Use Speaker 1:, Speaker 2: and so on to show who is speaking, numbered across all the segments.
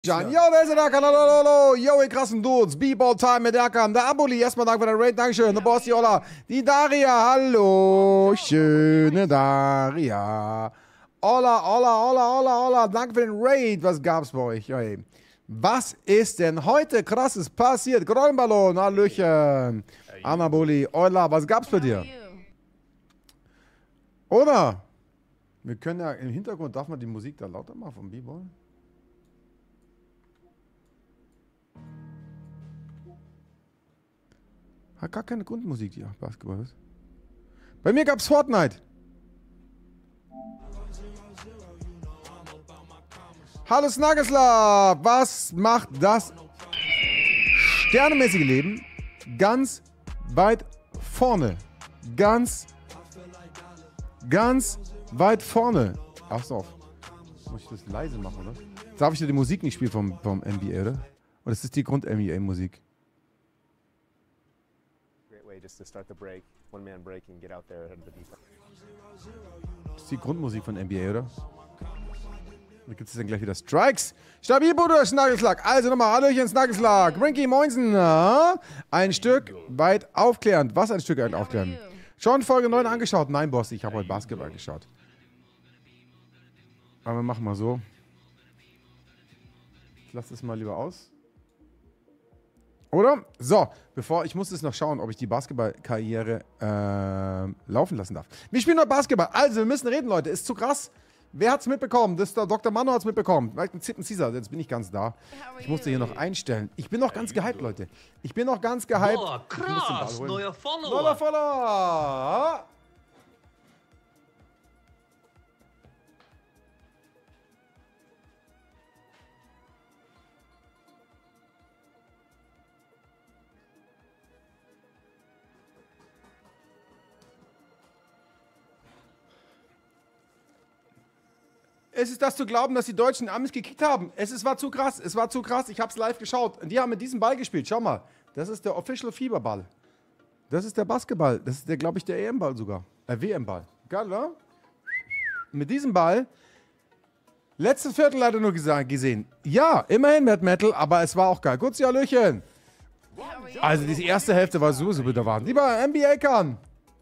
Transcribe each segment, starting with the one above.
Speaker 1: Yo, wer ist denn da? Hallo, yo, ihr krassen Dudes. B-Ball-Time mit Erkan. Der Abuli, erstmal danke für den Raid, dankeschön. Der Boss, die Ola. Die Daria, hallo. Schöne Daria. Ola. Danke für den Raid. Was gab's bei euch? Hey. Was ist denn heute krasses passiert? Grollenballon, hallöchen. Anaboli, Ola, was gab's bei dir? Oder? Wir können ja im Hintergrund, darf man die Musik da lauter machen vom B-Ball? Hat gar keine Grundmusik, die Basketball ist. Bei mir gab's Fortnite. Hallo Snuggeslav, was macht das sternemäßige Leben ganz weit vorne? Ganz weit vorne. Ach so. Muss ich das leise machen, oder? Darf ich dir die Musik nicht spielen vom NBA, oder? Oder ist das die Grund-NBA-Musik?
Speaker 2: Just to start the break, one man break and get out there ahead of the defense.
Speaker 1: Das ist die Grundmusik von NBA, oder? Da gibt es dann gleich wieder Strikes. Stabil, Bruder, Snuggeslag. Also nochmal, Hallöchen, Snuggeslag. Rinky Moinsen. Ein Stück weit aufklärend. Was ein Stück weit aufklärend? Schon Folge 9 angeschaut? Nein, Boss, ich habe heute Basketball geschaut. Aber wir machen mal so. Ich lasse das mal lieber aus. Oder? So, ich muss jetzt noch schauen, ob ich die Basketballkarriere laufen lassen darf. Wir spielen noch Basketball. Also, wir müssen reden, Leute. Ist zu krass. Wer hat's mitbekommen? Das ist der Dr. Mano hat's mitbekommen. Vielleicht ein Zitten Caesar, jetzt bin ich ganz da. Ich musste hier noch einstellen. Ich bin noch ganz gehypt, Leute. Ich bin noch ganz gehypt.
Speaker 3: Boah, krass, neuer Follower.
Speaker 1: Neuer Follower. Es ist das zu glauben, dass die Deutschen Amis gekickt haben. War zu krass. Es war zu krass. Ich habe es live geschaut. Und die haben mit diesem Ball gespielt. Schau mal. Das ist der Official Fieberball. Das ist der Basketball. Das ist, glaube ich, der EM-Ball sogar. WM-Ball. Geil, oder? Mit diesem Ball. Letztes Viertel leider nur gesehen. Ja, immerhin Mad Metal, aber es war auch geil. Kurz, Hallöchen. Also, die erste Hälfte war sowieso wieder Wahnsinn. Lieber NBA kann.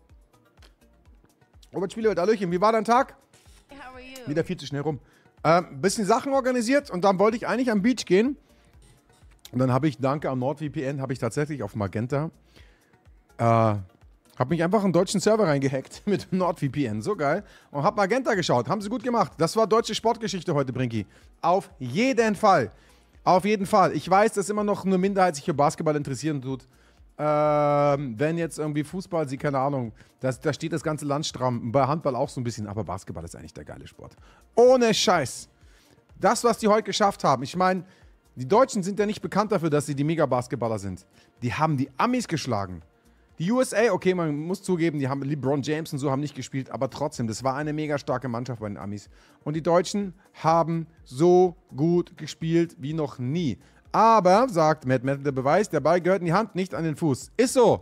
Speaker 1: Robert Spiele, Hallöchen. Wie war dein Tag? Wieder viel zu schnell rum. Bisschen Sachen organisiert und dann wollte ich eigentlich am Beach gehen. Und dann habe ich, danke an NordVPN, habe ich tatsächlich auf Magenta, habe mich einfach einen deutschen Server reingehackt mit NordVPN. So geil. Und habe Magenta geschaut. Haben sie gut gemacht. Das war deutsche Sportgeschichte heute, Brinky. Auf jeden Fall. Auf jeden Fall. Ich weiß, dass immer noch eine Minderheit sich für Basketball interessieren tut. Wenn jetzt irgendwie Fußball, keine Ahnung, da steht das ganze Land stramm. Bei Handball auch so ein bisschen, aber Basketball ist eigentlich der geile Sport. Ohne Scheiß. Das, was die heute geschafft haben, ich meine, die Deutschen sind ja nicht bekannt dafür, dass sie die Mega-Basketballer sind. Die haben die Amis geschlagen. Die USA, okay, man muss zugeben, die haben LeBron James und so haben nicht gespielt, aber trotzdem, das war eine mega starke Mannschaft bei den Amis. Und die Deutschen haben so gut gespielt wie noch nie. Aber, sagt Matt Metal, der Beweis, der Ball gehört in die Hand, nicht an den Fuß. Ist so.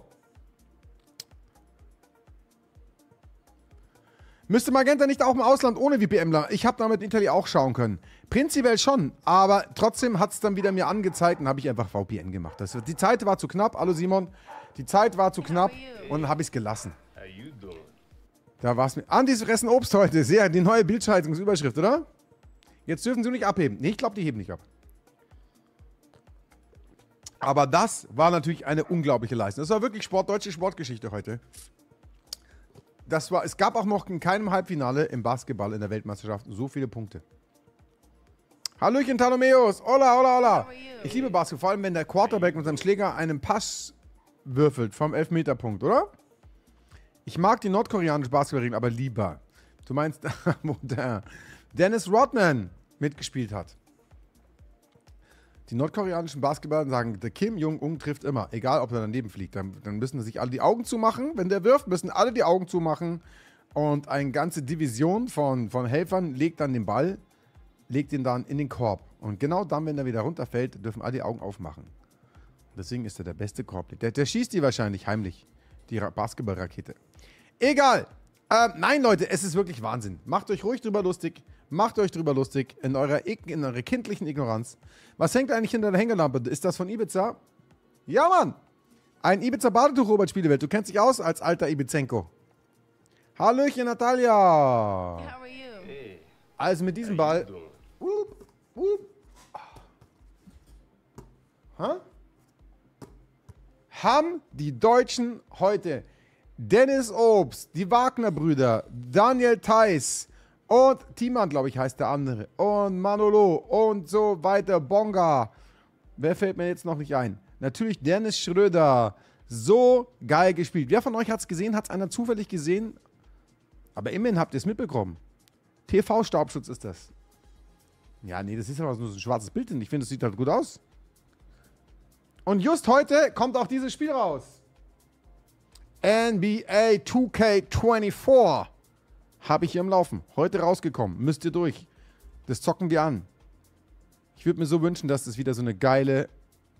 Speaker 1: Müsste Magenta nicht auch im Ausland ohne VPNler? Ich habe damit in Italien auch schauen können. Prinzipiell schon, aber trotzdem hat es dann wieder mir angezeigt und habe ich einfach VPN gemacht. Die Zeit war zu knapp. Hallo Simon. Die Zeit war zu knapp und dann habe ich es gelassen. Da war es mir. Andis fressen Obst heute. Sehr, die neue Bildschaltungsüberschrift, oder? Jetzt dürfen sie nicht abheben. Nee, ich glaube, die heben nicht ab. Aber das war natürlich eine unglaubliche Leistung. Das war wirklich deutsche Sportgeschichte heute. Es gab auch noch in keinem Halbfinale im Basketball in der Weltmeisterschaft so viele Punkte. Hallöchen, Talomeus. Hola. Ich liebe Basketball, vor allem wenn der Quarterback mit seinem Schläger einen Pass würfelt vom Elfmeterpunkt, oder? Ich mag die nordkoreanischen Basketballerin aber lieber. Du meinst, wo der Dennis Rodman mitgespielt hat. Die nordkoreanischen Basketballer sagen, der Kim Jong-un trifft immer, egal ob er daneben fliegt. Dann müssen sich alle die Augen zumachen. Wenn der wirft, müssen alle die Augen zumachen. Und eine ganze Division von Helfern legt dann den Ball, legt ihn dann in den Korb. Und genau dann, wenn er wieder runterfällt, dürfen alle die Augen aufmachen. Deswegen ist er der beste Korb. Der schießt die wahrscheinlich heimlich, die Basketballrakete. Egal. Nein, Leute, es ist wirklich Wahnsinn. Macht euch ruhig drüber lustig. Macht euch drüber lustig in eurer kindlichen Ignoranz. Was hängt eigentlich hinter der Hängelampe? Ist das von Ibiza? Ja, Mann! Ein Ibiza-Badetuch, Robert Spielewelt. Du kennst dich aus als alter Ibizenko. Hallöchen, Natalia!
Speaker 3: How are you?
Speaker 2: Hey.
Speaker 1: Also mit diesem Ball... Haben die Deutschen heute Dennis Obst, die Wagner-Brüder, Daniel Theiss und Thiemann, glaube ich, heißt der andere, und Manolo und so weiter, Bonga. Wer fällt mir jetzt noch nicht ein? Natürlich Dennis Schröder. So geil gespielt. Wer von euch hat es gesehen? Hat es einer zufällig gesehen? Aber immerhin habt ihr es mitbekommen. TV-Staubschutz ist das. Ja, nee, das ist aber nur so ein schwarzes Bild. Ich finde, das sieht halt gut aus. Und just heute kommt auch dieses Spiel raus. NBA 2K24 habe ich hier im Laufen. Heute rausgekommen. Müsst ihr durch. Das zocken wir an. Ich würde mir so wünschen, dass das wieder so eine geile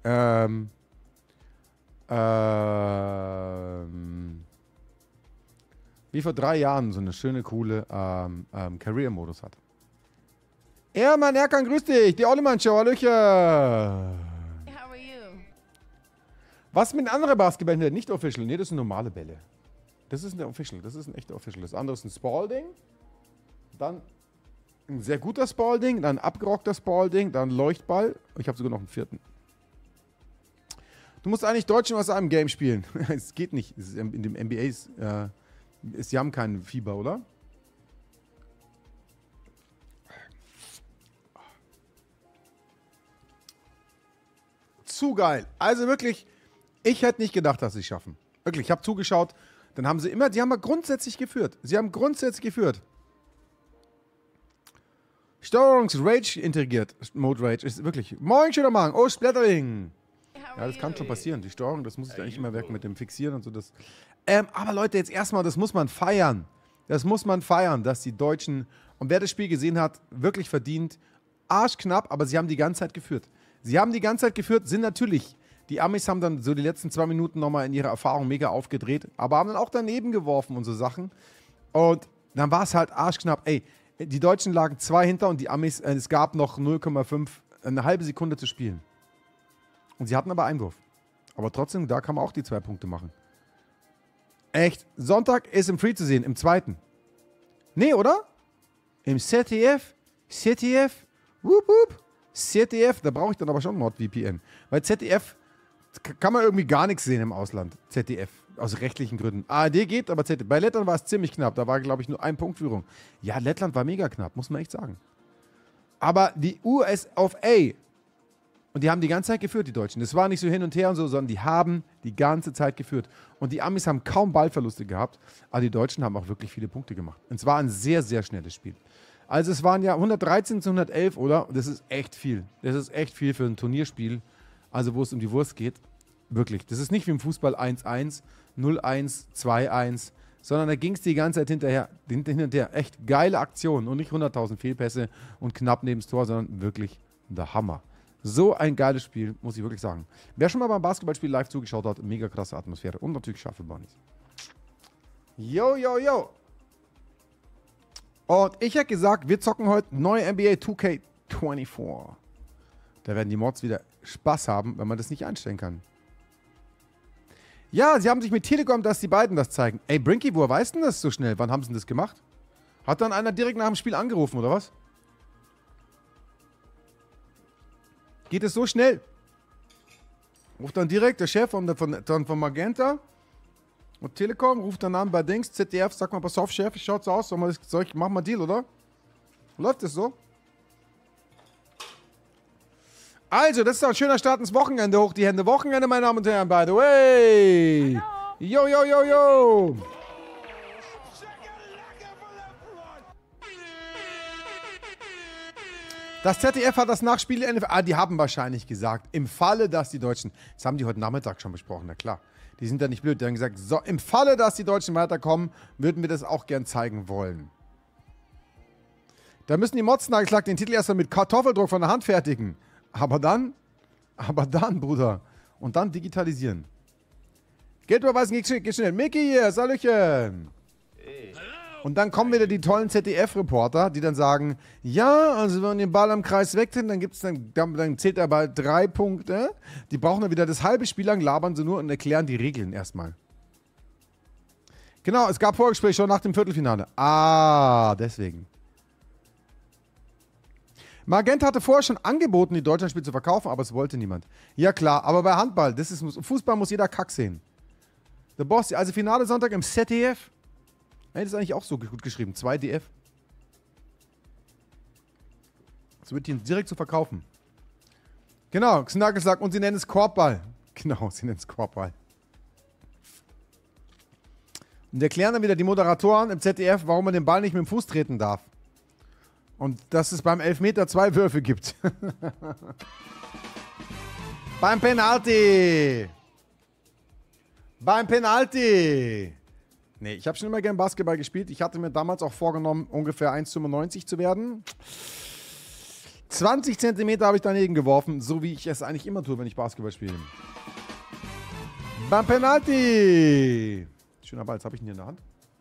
Speaker 1: wie vor 3 Jahren so eine schöne, coole Career-Modus hat. Mann, Erkan, grüß dich. Die Ollemann-Show, Hallöchen.
Speaker 3: How are you?
Speaker 1: Was mit anderen Basketballern? Nicht official. Nee, das sind normale Bälle. Das ist ein official. Das ist ein echter official. Das andere ist ein Spalding. Dann ein sehr guter Spalding. Dann ein abgerockter Spalding. Dann ein Leuchtball. Ich habe sogar noch einen 4. Du musst eigentlich Deutschen aus einem Game spielen. Es geht nicht. Es ist in dem NBA sie haben keinen Fieber, oder? Zu geil. Also wirklich, ich hätte nicht gedacht, dass sie es schaffen. Wirklich, ich habe zugeschaut. Dann haben sie immer, die haben grundsätzlich geführt. Sie haben grundsätzlich geführt. Steuerungs-Rage integriert. Mode Rage ist wirklich. Moin, schöner Mann. Oh, Splattering. Ja, das kann schon passieren. Die Steuerung, das muss ich eigentlich immer weg mit dem Fixieren und so. Das. Aber Leute, jetzt erstmal, das muss man feiern. Das muss man feiern, dass die Deutschen, und wer das Spiel gesehen hat, wirklich verdient. Arschknapp, aber sie haben die ganze Zeit geführt. Sie haben die ganze Zeit geführt, sind natürlich, die Amis haben dann so die letzten 2 Minuten nochmal in ihrer Erfahrung mega aufgedreht, aber haben dann auch daneben geworfen und so Sachen. Und dann war es halt arschknapp. Ey, die Deutschen lagen 2 hinter und die Amis, es gab noch 0,5, eine halbe Sekunde zu spielen. Und sie hatten aber Einwurf. Aber trotzdem, da kann man auch die 2 Punkte machen. Echt, Sonntag ist im Free zu sehen, im 2. Nee, oder? Im ZDF, wup, wup. ZDF, da brauche ich dann aber schon NordVPN. Weil ZDF kann man irgendwie gar nichts sehen im Ausland. ZDF, aus rechtlichen Gründen. ARD geht, aber ZDF. Bei Lettland war es ziemlich knapp. Da war, glaube ich, nur 1 Punkt Führung. Ja, Lettland war mega knapp, muss man echt sagen. Aber die US of A, und die haben die ganze Zeit geführt, die Deutschen. Das war nicht so hin und her und so, sondern die haben die ganze Zeit geführt. Und die Amis haben kaum Ballverluste gehabt, aber die Deutschen haben auch wirklich viele Punkte gemacht. Und es war ein sehr, sehr schnelles Spiel. Also es waren ja 113 zu 111, oder? Das ist echt viel. Das ist echt viel für ein Turnierspiel, also wo es um die Wurst geht. Wirklich. Das ist nicht wie im Fußball 1-1, 0-1, 2-1, sondern da ging es die ganze Zeit hinterher, hin und her. Echt geile Aktionen und nicht 100.000 Fehlpässe und knapp neben das Tor, sondern wirklich der Hammer. So ein geiles Spiel, muss ich wirklich sagen. Wer schon mal beim Basketballspiel live zugeschaut hat, mega krasse Atmosphäre und natürlich scharfe Bunnies. Yo, yo, yo. Und ich hätte gesagt, wir zocken heute neue NBA 2K24. Da werden die Mods wieder Spaß haben, wenn man das nicht einstellen kann. Ja, sie haben sich mit Telekom, dass die beiden das zeigen. Ey, Brinky, woher weißt du denn das so schnell? Wann haben sie denn das gemacht? Hat dann einer direkt nach dem Spiel angerufen, oder was? Geht es so schnell? Ruft dann direkt der Chef von Magenta und Telekom, ruft dann an bei Dings, ZDF, sagt mal, pass auf, Chef, ich schaut's aus, mach mal Deal, oder? Läuft das so? Also, das ist doch ein schöner Start ins Wochenende. Hoch die Hände. Wochenende, meine Damen und Herren, by the way. Yo, yo, yo, yo. Das ZDF hat das Nachspiel, die haben wahrscheinlich gesagt, im Falle, dass die Deutschen, das haben die heute Nachmittag schon besprochen, na klar, die sind ja nicht blöd, die haben gesagt, so, im Falle, dass die Deutschen weiterkommen, würden wir das auch gern zeigen wollen. Da müssen die Motzennagelschlag den Titel erstmal mit Kartoffeldruck von der Hand fertigen. Aber dann, Bruder, und dann digitalisieren. Geldüberweisen geht schnell. Mickey hier, Salüchen.
Speaker 2: Hey.
Speaker 1: Und dann kommen wieder die tollen ZDF-Reporter, die dann sagen, ja, also wenn man den Ball am Kreis wegtrennt, dann zählt er bei 3 Punkte. Die brauchen dann wieder das halbe Spiel lang, labern sie nur und erklären die Regeln erstmal. Genau, es gab Vorgespräche schon nach dem Viertelfinale. Ah, deswegen. Magenta hatte vorher schon angeboten, die Deutschlandspiele zu verkaufen, aber es wollte niemand. Ja klar, aber bei Handball, Fußball muss jeder Kack sehen. The Boss, also Finale Sonntag im ZDF. Hey, das ist eigentlich auch so gut geschrieben. 2DF. Das wird hier direkt zu verkaufen. Genau, Xnagel sagt, und sie nennen es Korbball. Genau, sie nennen es Korbball. Und erklären dann wieder die Moderatoren im ZDF, warum man den Ball nicht mit dem Fuß treten darf. Und dass es beim Elfmeter 2 Würfe gibt. Beim Penalty. Beim Penalty. Nee, ich habe schon immer gern Basketball gespielt. Ich hatte mir damals auch vorgenommen, ungefähr 1,95 zu werden. 20 Zentimeter habe ich daneben geworfen, so wie ich es eigentlich immer tue, wenn ich Basketball spiele. Beim Penalty. Schöner Ball, was habe ich denn hier in der Hand?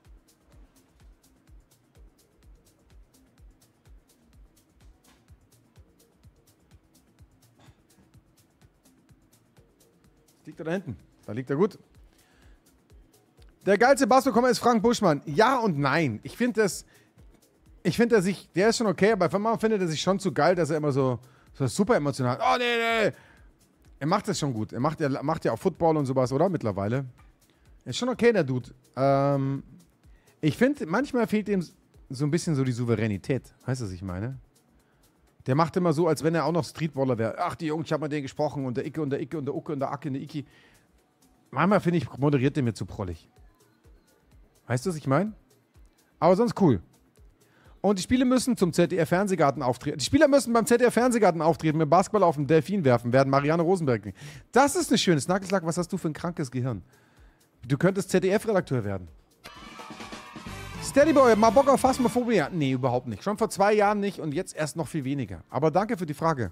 Speaker 1: Liegt er da hinten? Da liegt er gut. Der geilste Basketballkommer ist Frank Buschmann. Ja und nein. Ich finde, der ist schon okay, aber manchmal findet er sich schon zu geil, dass er immer so super emotional. Oh, nee. Er macht das schon gut. Er macht ja auch Football und sowas, oder? Mittlerweile. Ist schon okay, der Dude. Ich finde, manchmal fehlt ihm so ein bisschen so die Souveränität. Weißt du, was ich meine? Der macht immer so, als wenn er auch noch Streetballer wäre. Ach, die Jungs, ich habe mit denen gesprochen und der Icke und der Icke und der Ucke und der Acke und der Iki. Manchmal finde ich, moderiert der mir zu prollig. Weißt du, was ich meine? Aber sonst cool. Und die Spieler müssen zum ZDF-Fernsehgarten auftreten. Die Spieler müssen beim ZDF-Fernsehgarten auftreten, mit Basketball auf den Delfin werfen, werden Marianne Rosenberg. Das ist eine schöne Snackelslack. Was hast du für ein krankes Gehirn? Du könntest ZDF-Redakteur werden. Steadyboy, mal Bock auf Phasmophobie? Nee, überhaupt nicht. Schon vor 2 Jahren nicht und jetzt erst noch viel weniger. Aber danke für die Frage.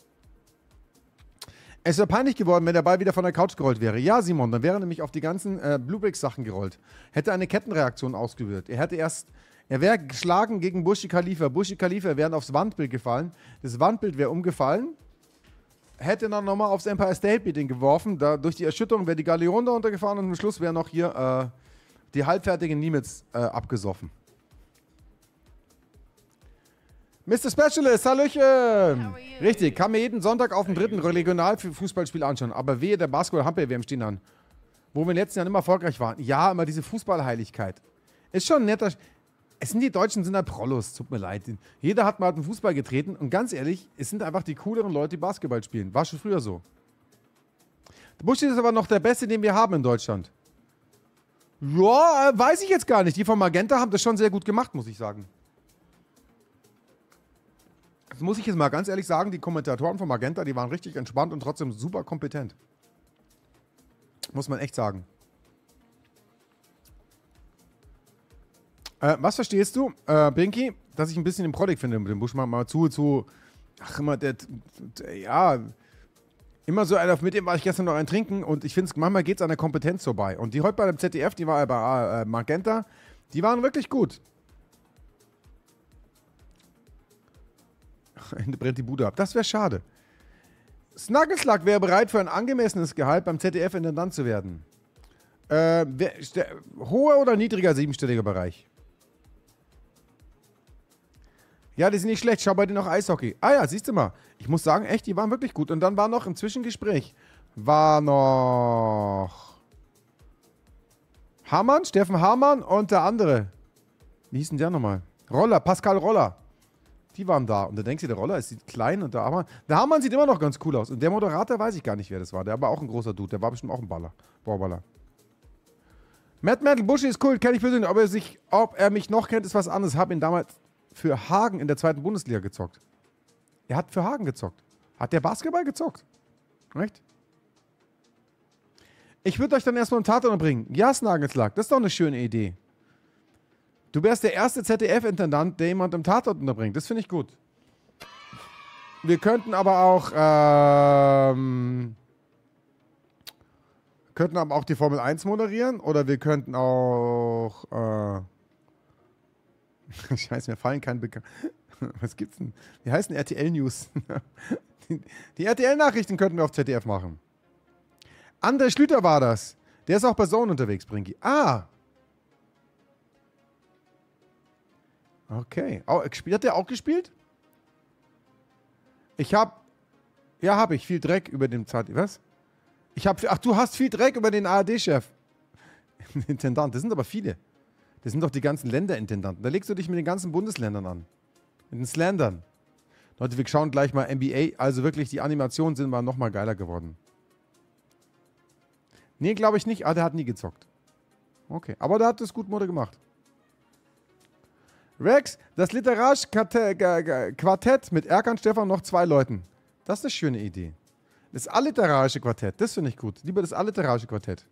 Speaker 1: Es wäre peinlich geworden, wenn der Ball wieder von der Couch gerollt wäre. Ja, Simon, dann wäre er nämlich auf die ganzen Bluebricks-Sachen gerollt. Hätte eine Kettenreaktion ausgewirkt. Er wäre geschlagen gegen Burj Khalifa. Burj Khalifa wäre aufs Wandbild gefallen. Das Wandbild wäre umgefallen. Hätte dann nochmal aufs Empire State Building geworfen. Durch die Erschütterung wäre die Galeon da runtergefahren und am Schluss wäre noch hier die halbfertige Nimitz abgesoffen. Mr. Specialist, Hallöchen! Richtig, kann mir jeden Sonntag auf dem 3. Regionalfußballspiel anschauen. Aber wehe, der Basketball-Handball-WM stehen an. Wo wir in den letzten Jahren immer erfolgreich waren. Ja, immer diese Fußballheiligkeit. Ist schon ein netter... Die Deutschen sind halt Prollos, tut mir leid. Jeder hat mal auf den Fußball getreten und ganz ehrlich, es sind einfach die cooleren Leute, die Basketball spielen. War schon früher so. Der Buschi ist aber noch der Beste, den wir haben in Deutschland. Ja, weiß ich jetzt gar nicht. Die von Magenta haben das schon sehr gut gemacht, muss ich sagen. Das muss ich jetzt mal ganz ehrlich sagen, die Kommentatoren von Magenta, die waren richtig entspannt und trotzdem super kompetent. Muss man echt sagen. Was verstehst du, Binky, dass ich ein bisschen den Produkt finde mit dem Buschmann mal ach immer, immer so einer, mit dem war ich gestern noch ein Trinken und ich finde es, manchmal geht es an der Kompetenz vorbei. Und die heute bei dem ZDF, die war bei Magenta, die waren wirklich gut. Ende brennt die Bude ab. Das wäre schade. Snuggelslack wäre bereit für ein angemessenes Gehalt beim ZDF Intendant zu werden. Hoher oder niedriger siebenstelliger Bereich? Ja, die sind nicht schlecht. Schau bei denen noch Eishockey. Ah ja, siehst du mal. Ich muss sagen, echt, die waren wirklich gut. Und dann war noch im Zwischengespräch, war noch Hamann, Steffen Hamann und der andere. Wie hieß denn der nochmal? Roller, Pascal Roller. Die waren da. Und da denkst du, der Roller ist klein und der Hamann sieht immer noch ganz cool aus. Und der Moderator weiß ich gar nicht, wer das war. Der war auch ein großer Dude. Der war bestimmt auch ein Bauballer. Matt Metal Buschi ist cool, kenne ich persönlich. Ob er mich noch kennt, ist was anderes. Hab ihn damals für Hagen in der 2. Bundesliga gezockt. Er hat für Hagen gezockt. Hat der Basketball gezockt? Echt? Ich würde euch dann erstmal einen Tatort bringen. Ja, Snagelslack, das ist doch eine schöne Idee. Du wärst der erste ZDF-Intendant, der jemand im Tatort unterbringt. Das finde ich gut. Wir könnten aber auch die Formel 1 moderieren oder wir könnten auch Scheiße, mir fallen keine Bekannt. Was gibt's denn? Wie heißen RTL News? Die RTL-Nachrichten könnten wir auf ZDF machen. André Schlüter war das. Der ist auch bei Zone unterwegs, Brinki. Ah. Okay. Hat der auch gespielt? Ich hab. Ja, habe ich. Viel Dreck über den Was? Ach, du hast viel Dreck über den ARD-Chef. Intendant. Das sind aber viele. Das sind doch die ganzen Länderintendanten. Da legst du dich mit den ganzen Bundesländern an. Mit den Slandern. Leute, wir schauen gleich mal NBA. Also wirklich, die Animationen sind mal nochmal geiler geworden. Nee, glaube ich nicht. Ah, der hat nie gezockt. Okay, aber der hat das gut Mode gemacht. Rex, das literarische Quartett mit Erkan, Stefan und noch 2 Leuten. Das ist eine schöne Idee. Das alliterarische Quartett, das finde ich gut. Lieber das alliterarische Quartett.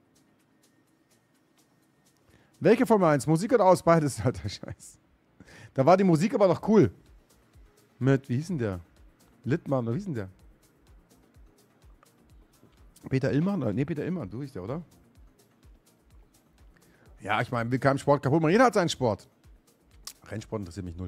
Speaker 1: Welche Formel 1? Musik oder aus? Beides, alter Scheiß. Da war die Musik aber noch cool. Mit, wie hieß denn der? Littmann, oder wie hieß denn der? Peter Illmann? Ne, Peter Illmann, du hieß der, oder? Ja, ich meine, will keinem Sport kaputt machen. Jeder hat seinen Sport. Rennsport interessiert mich null.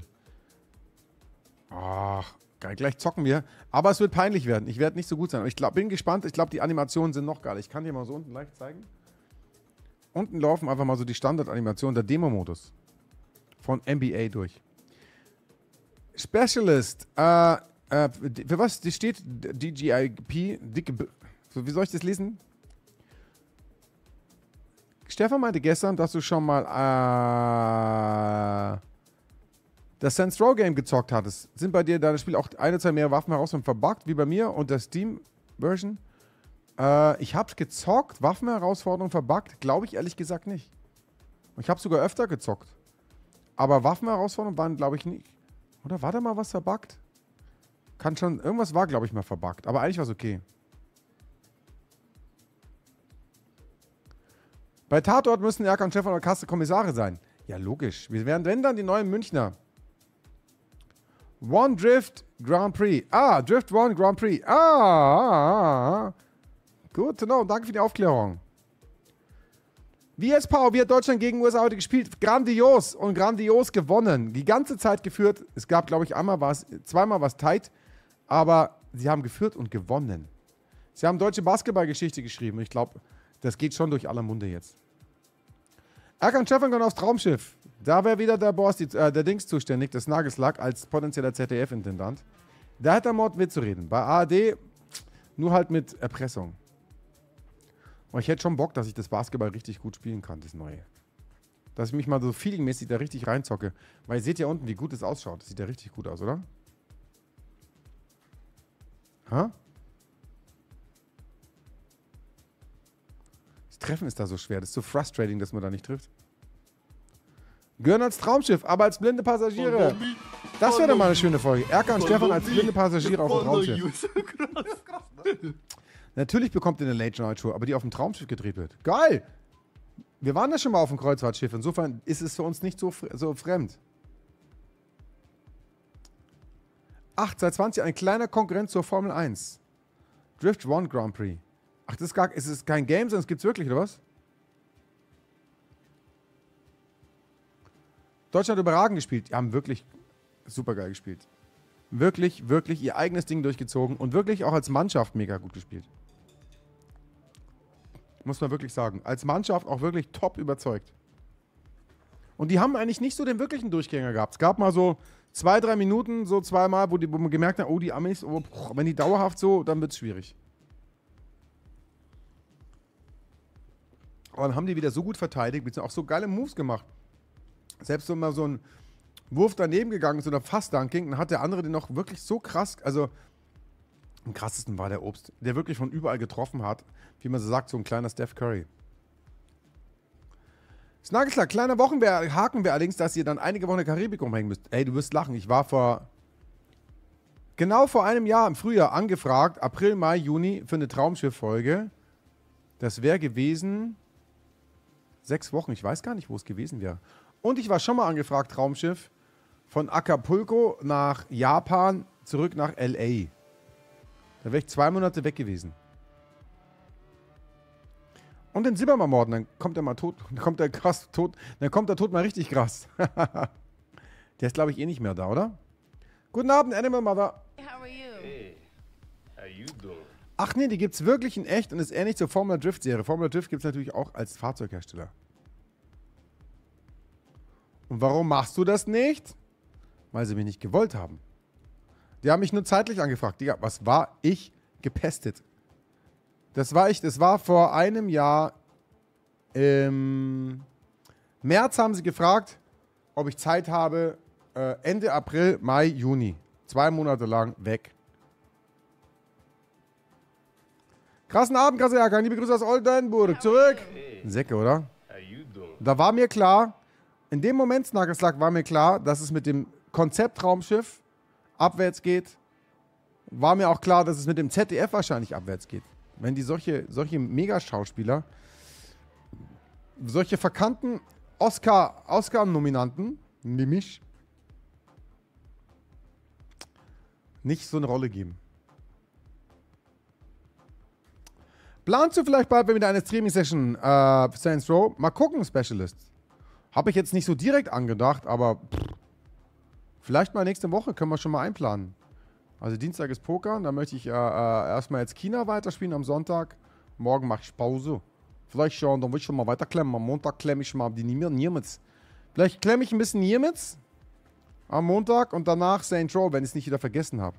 Speaker 1: Ach, gleich zocken wir. Aber es wird peinlich werden. Ich werde nicht so gut sein. Aber ich bin gespannt. Ich glaube, die Animationen sind noch geil. Ich kann dir mal so unten leicht zeigen. Unten laufen einfach mal so die Standardanimationen, der Demo-Modus. Von NBA durch. Specialist. Für was steht DGIP? Wie soll ich das lesen? Stefan meinte gestern, dass du schon mal das Saints Row Game gezockt hattest. Sind bei dir da das Spiel auch 1 oder 2 mehr Waffen heraus und verbuggt, wie bei mir und der Steam-Version? Ich hab's gezockt, Waffenherausforderung verbuggt, glaube ich ehrlich gesagt nicht. Ich habe sogar öfter gezockt. Aber Waffenherausforderungen waren, glaube ich, nicht. Oder war da mal was verbuggt? Kann schon, irgendwas war, glaube ich, mal verbuggt. Aber eigentlich war es okay. Bei Tatort müssen Erkan, Stefan oder Kasse Kommissare sein. Ja, logisch. Wir werden, wenn dann, die neuen Münchner. One Drift Grand Prix. Ah, Drift One Grand Prix. Gut to know. Danke für die Aufklärung. Wie hat Deutschland gegen USA heute gespielt? Grandios und grandios gewonnen. Die ganze Zeit geführt. Es gab, glaube ich, zweimal was tight. Aber sie haben geführt und gewonnen. Sie haben deutsche Basketballgeschichte geschrieben. Ich glaube, das geht schon durch aller Munde jetzt. Erkan Stefan kann aufs Traumschiff. Da wäre wieder der Boss, der Dings zuständig, das Nageslack, als potenzieller ZDF-Intendant. Da hat der Mord mitzureden. Bei ARD nur halt mit Erpressung. Und ich hätte schon Bock, dass ich das Basketball richtig gut spielen kann, das Neue. Dass ich mich mal so feelingmäßig da richtig reinzocke. Weil ihr seht ja unten, wie gut es ausschaut. Das sieht ja richtig gut aus, oder? Ha? Das Treffen ist da so schwer. Das ist so frustrating, dass man da nicht trifft. Gehören als Traumschiff, aber als blinde Passagiere. Das wäre doch mal eine schöne Folge. Erkan und Stefan als blinde Passagiere auf dem Traumschiff. Natürlich bekommt ihr eine Late-Night-Show, aber die auf dem Traumschiff gedreht wird. Geil! Wir waren ja schon mal auf dem Kreuzfahrtschiff. Insofern ist es für uns nicht so fremd. 8 seit 20 ein kleiner Konkurrent zur Formel 1. Drift One Grand Prix. Ach, ist es kein Game, sondern es gibt es wirklich, oder was? Deutschland hat überragend gespielt. Die haben wirklich super geil gespielt. Wirklich, wirklich ihr eigenes Ding durchgezogen und wirklich auch als Mannschaft mega gut gespielt. Muss man wirklich sagen. Als Mannschaft auch wirklich top überzeugt. Und die haben eigentlich nicht so den wirklichen Durchgänger gehabt. Es gab mal so 2-3 Minuten, so zweimal, wo man gemerkt hat, oh, die Amis, oh, wenn die dauerhaft so, dann wird es schwierig. Aber dann haben die wieder so gut verteidigt, beziehungsweise auch so geile Moves gemacht. Selbst wenn mal so ein Wurf daneben gegangen ist oder Fast-Dunking, dann hat der andere den noch wirklich so krass, also am krassesten war der Obst, der wirklich von überall getroffen hat, wie man so sagt, so ein kleiner Steph Curry. Snagelschlag, kleiner Haken wäre allerdings, dass ihr dann einige Wochen in der Karibik rumhängen müsst. Ey, du wirst lachen, ich war genau vor einem Jahr im Frühjahr angefragt, April, Mai, Juni, für eine Traumschiff-Folge. Das wäre gewesen 6 Wochen, ich weiß gar nicht, wo es gewesen wäre. Und ich war schon mal angefragt, Traumschiff, von Acapulco nach Japan, zurück nach L.A. Da wäre ich 2 Monate weg gewesen. Und den Silbermarmorden, dann kommt er mal tot, dann kommt der Tod mal richtig krass. Der ist, glaube ich, eh nicht mehr da, oder? Guten Abend, Animal Mother.
Speaker 3: How are you?
Speaker 2: Hey, how you doing?
Speaker 1: Ach nee, die gibt es wirklich in echt und ist ähnlich zur Formula Drift Serie. Formula Drift gibt es natürlich auch als Fahrzeughersteller. Und warum machst du das nicht? Weil sie mich nicht gewollt haben. Die haben mich nur zeitlich angefragt. Digga, was war ich gepestet? Das war vor einem Jahr. Im März haben sie gefragt, ob ich Zeit habe. Ende April, Mai, Juni. 2 Monate lang weg. Krassen Abend, Kasejaka. Liebe Grüße aus Oldenburg. Zurück. Säcke, oder?
Speaker 2: How you doing?
Speaker 1: Da war mir klar, in dem Moment, Snaggeslack, war mir klar, dass es mit dem Konzeptraumschiff abwärts geht. War mir auch klar, dass es mit dem ZDF wahrscheinlich abwärts geht. Wenn die solche Megaschauspieler, solche verkannten Oscar-Nominanten, nämlich nicht so eine Rolle geben. Planst du vielleicht bald wieder eine Streaming-Session für Saints Row? Mal gucken, Specialist. Habe ich jetzt nicht so direkt angedacht, aber vielleicht mal nächste Woche können wir schon mal einplanen. Also Dienstag ist Poker und da möchte ich erstmal jetzt China weiterspielen am Sonntag. Morgen mache ich Pause. Vielleicht schon, dann will ich schon mal weiterklemmen. Am Montag klemme ich mal die Niemits. Vielleicht klemme ich ein bisschen Niemits am Montag und danach Saints Row, wenn ich es nicht wieder vergessen habe.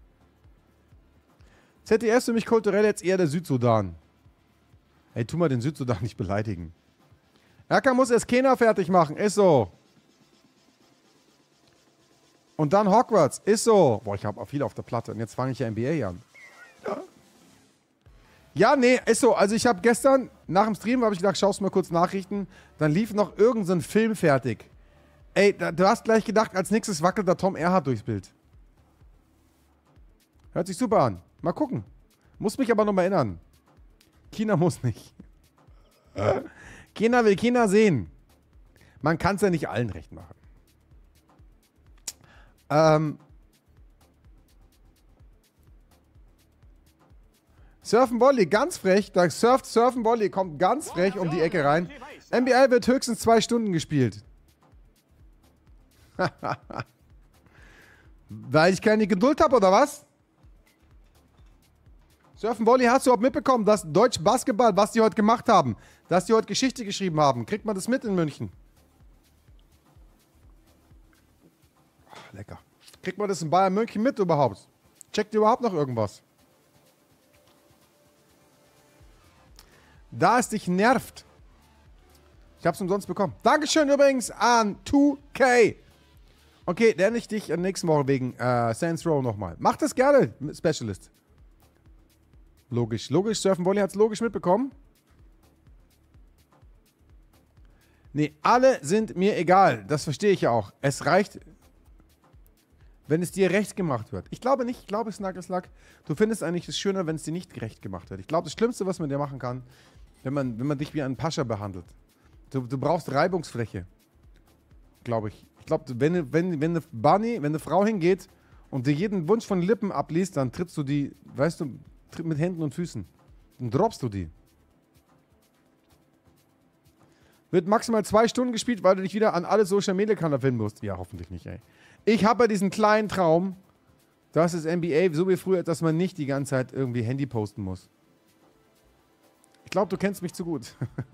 Speaker 1: ZDF ist für mich kulturell jetzt eher der Südsudan. Ey, tu mal den Südsudan nicht beleidigen. Erkan muss erst Kena fertig machen, ist so. Und dann Hogwarts, ist so. Boah, ich habe auch viel auf der Platte und jetzt fange ich ja NBA an. Ja, nee, ist so. Also ich habe gestern, nach dem Stream, habe ich gedacht, schaust mal kurz Nachrichten. Dann lief noch irgend so ein Film fertig. Ey, du hast gleich gedacht, als nächstes wackelt der Tom Erhardt durchs Bild. Hört sich super an. Mal gucken. Muss mich aber noch mal erinnern. China muss nicht. China will China sehen. Man kann es ja nicht allen recht machen. Surfen Volley, ganz frech. Da Surfen Volley kommt ganz frech um die Ecke rein. NBA wird höchstens 2 Stunden gespielt. Weil ich keine Geduld habe, oder was? Surfen Volley, hast du überhaupt mitbekommen, dass Deutsch Basketball, was die heute gemacht haben, dass die heute Geschichte geschrieben haben? Kriegt man das mit in München? Ach, lecker. Kriegt man das in Bayern München mit überhaupt? Checkt ihr überhaupt noch irgendwas? Da es dich nervt. Ich hab's umsonst bekommen. Dankeschön übrigens an 2K. Okay, lerne ich dich in der nächsten Woche wegen Saints Row nochmal. Mach das gerne, Specialist. Logisch. Logisch, Surfen Volley hat's logisch mitbekommen. Nee, alle sind mir egal. Das verstehe ich ja auch. Es reicht, wenn es dir recht gemacht wird. Ich glaube nicht. Ich glaube, Snaggeslack, du findest eigentlich es schöner, wenn es dir nicht gerecht gemacht wird. Ich glaube, das Schlimmste, was man dir machen kann, wenn man dich wie einen Pascha behandelt. Du brauchst Reibungsfläche. Glaube ich. Ich glaube, wenn eine Frau hingeht und dir jeden Wunsch von Lippen abliest, dann trittst du die, weißt du, mit Händen und Füßen. Dann droppst du die. Wird maximal 2 Stunden gespielt, weil du dich wieder an alle Social Media Kanäle finden musst. Ja, hoffentlich nicht, ey. Ich habe ja diesen kleinen Traum, dass es NBA, so wie früher, dass man nicht die ganze Zeit irgendwie Handy posten muss. Ich glaube, du kennst mich zu gut.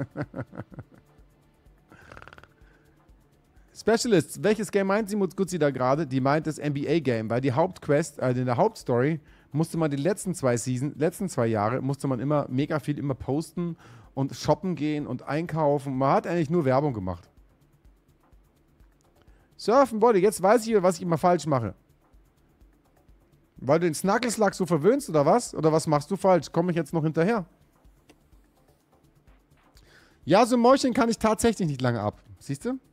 Speaker 1: Specialist, welches Game meint sie Gutzi da gerade? Die meint das NBA-Game, weil die Hauptquest, also in der Hauptstory, musste man die letzten 2 Jahre, musste man immer mega viel immer posten und shoppen gehen und einkaufen. Man hat eigentlich nur Werbung gemacht. Surfen Body, jetzt weiß ich, was ich immer falsch mache. Weil du den Snaggeslack so verwöhnst, oder was? Oder was machst du falsch? Komme ich jetzt noch hinterher? Ja, so ein Mäuschen kann ich tatsächlich nicht lange ab. Siehst du?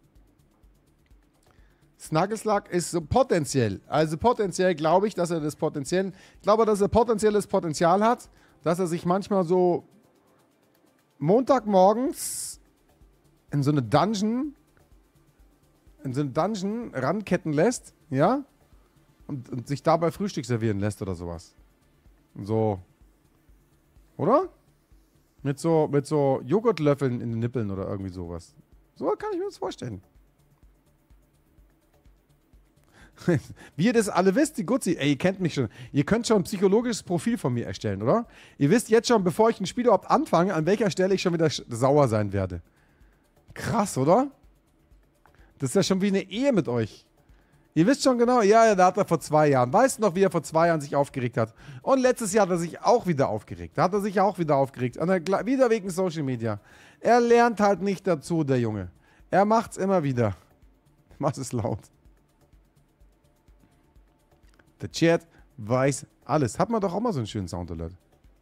Speaker 1: Snaggeslack ist so potenziell. Also potenziell glaube ich, dass er das Potenzial, ich glaube, dass er potenzielles Potenzial hat, dass er sich manchmal so Montagmorgens in so eine Dungeon ranketten lässt, ja? Und sich dabei Frühstück servieren lässt oder sowas. So. Oder? Mit so Joghurtlöffeln in den Nippeln oder irgendwie sowas. So kann ich mir das vorstellen. Wie ihr das alle wisst, die Gutzi, ey, ihr kennt mich schon. Ihr könnt schon ein psychologisches Profil von mir erstellen, oder? Ihr wisst jetzt schon, bevor ich ein Spiel überhaupt anfange, an welcher Stelle ich schon wieder sauer sein werde. Krass, oder? Das ist ja schon wie eine Ehe mit euch. Ihr wisst schon genau, ja, da hat er vor 2 Jahren. Weißt du noch, wie er vor 2 Jahren sich aufgeregt hat? Und letztes Jahr hat er sich auch wieder aufgeregt. Da hat er sich auch wieder aufgeregt. Wieder wegen Social Media. Er lernt halt nicht dazu, der Junge. Er macht's immer wieder. Was ist laut? Der Chat weiß alles. Hat man doch auch mal so einen schönen Sound-Alert.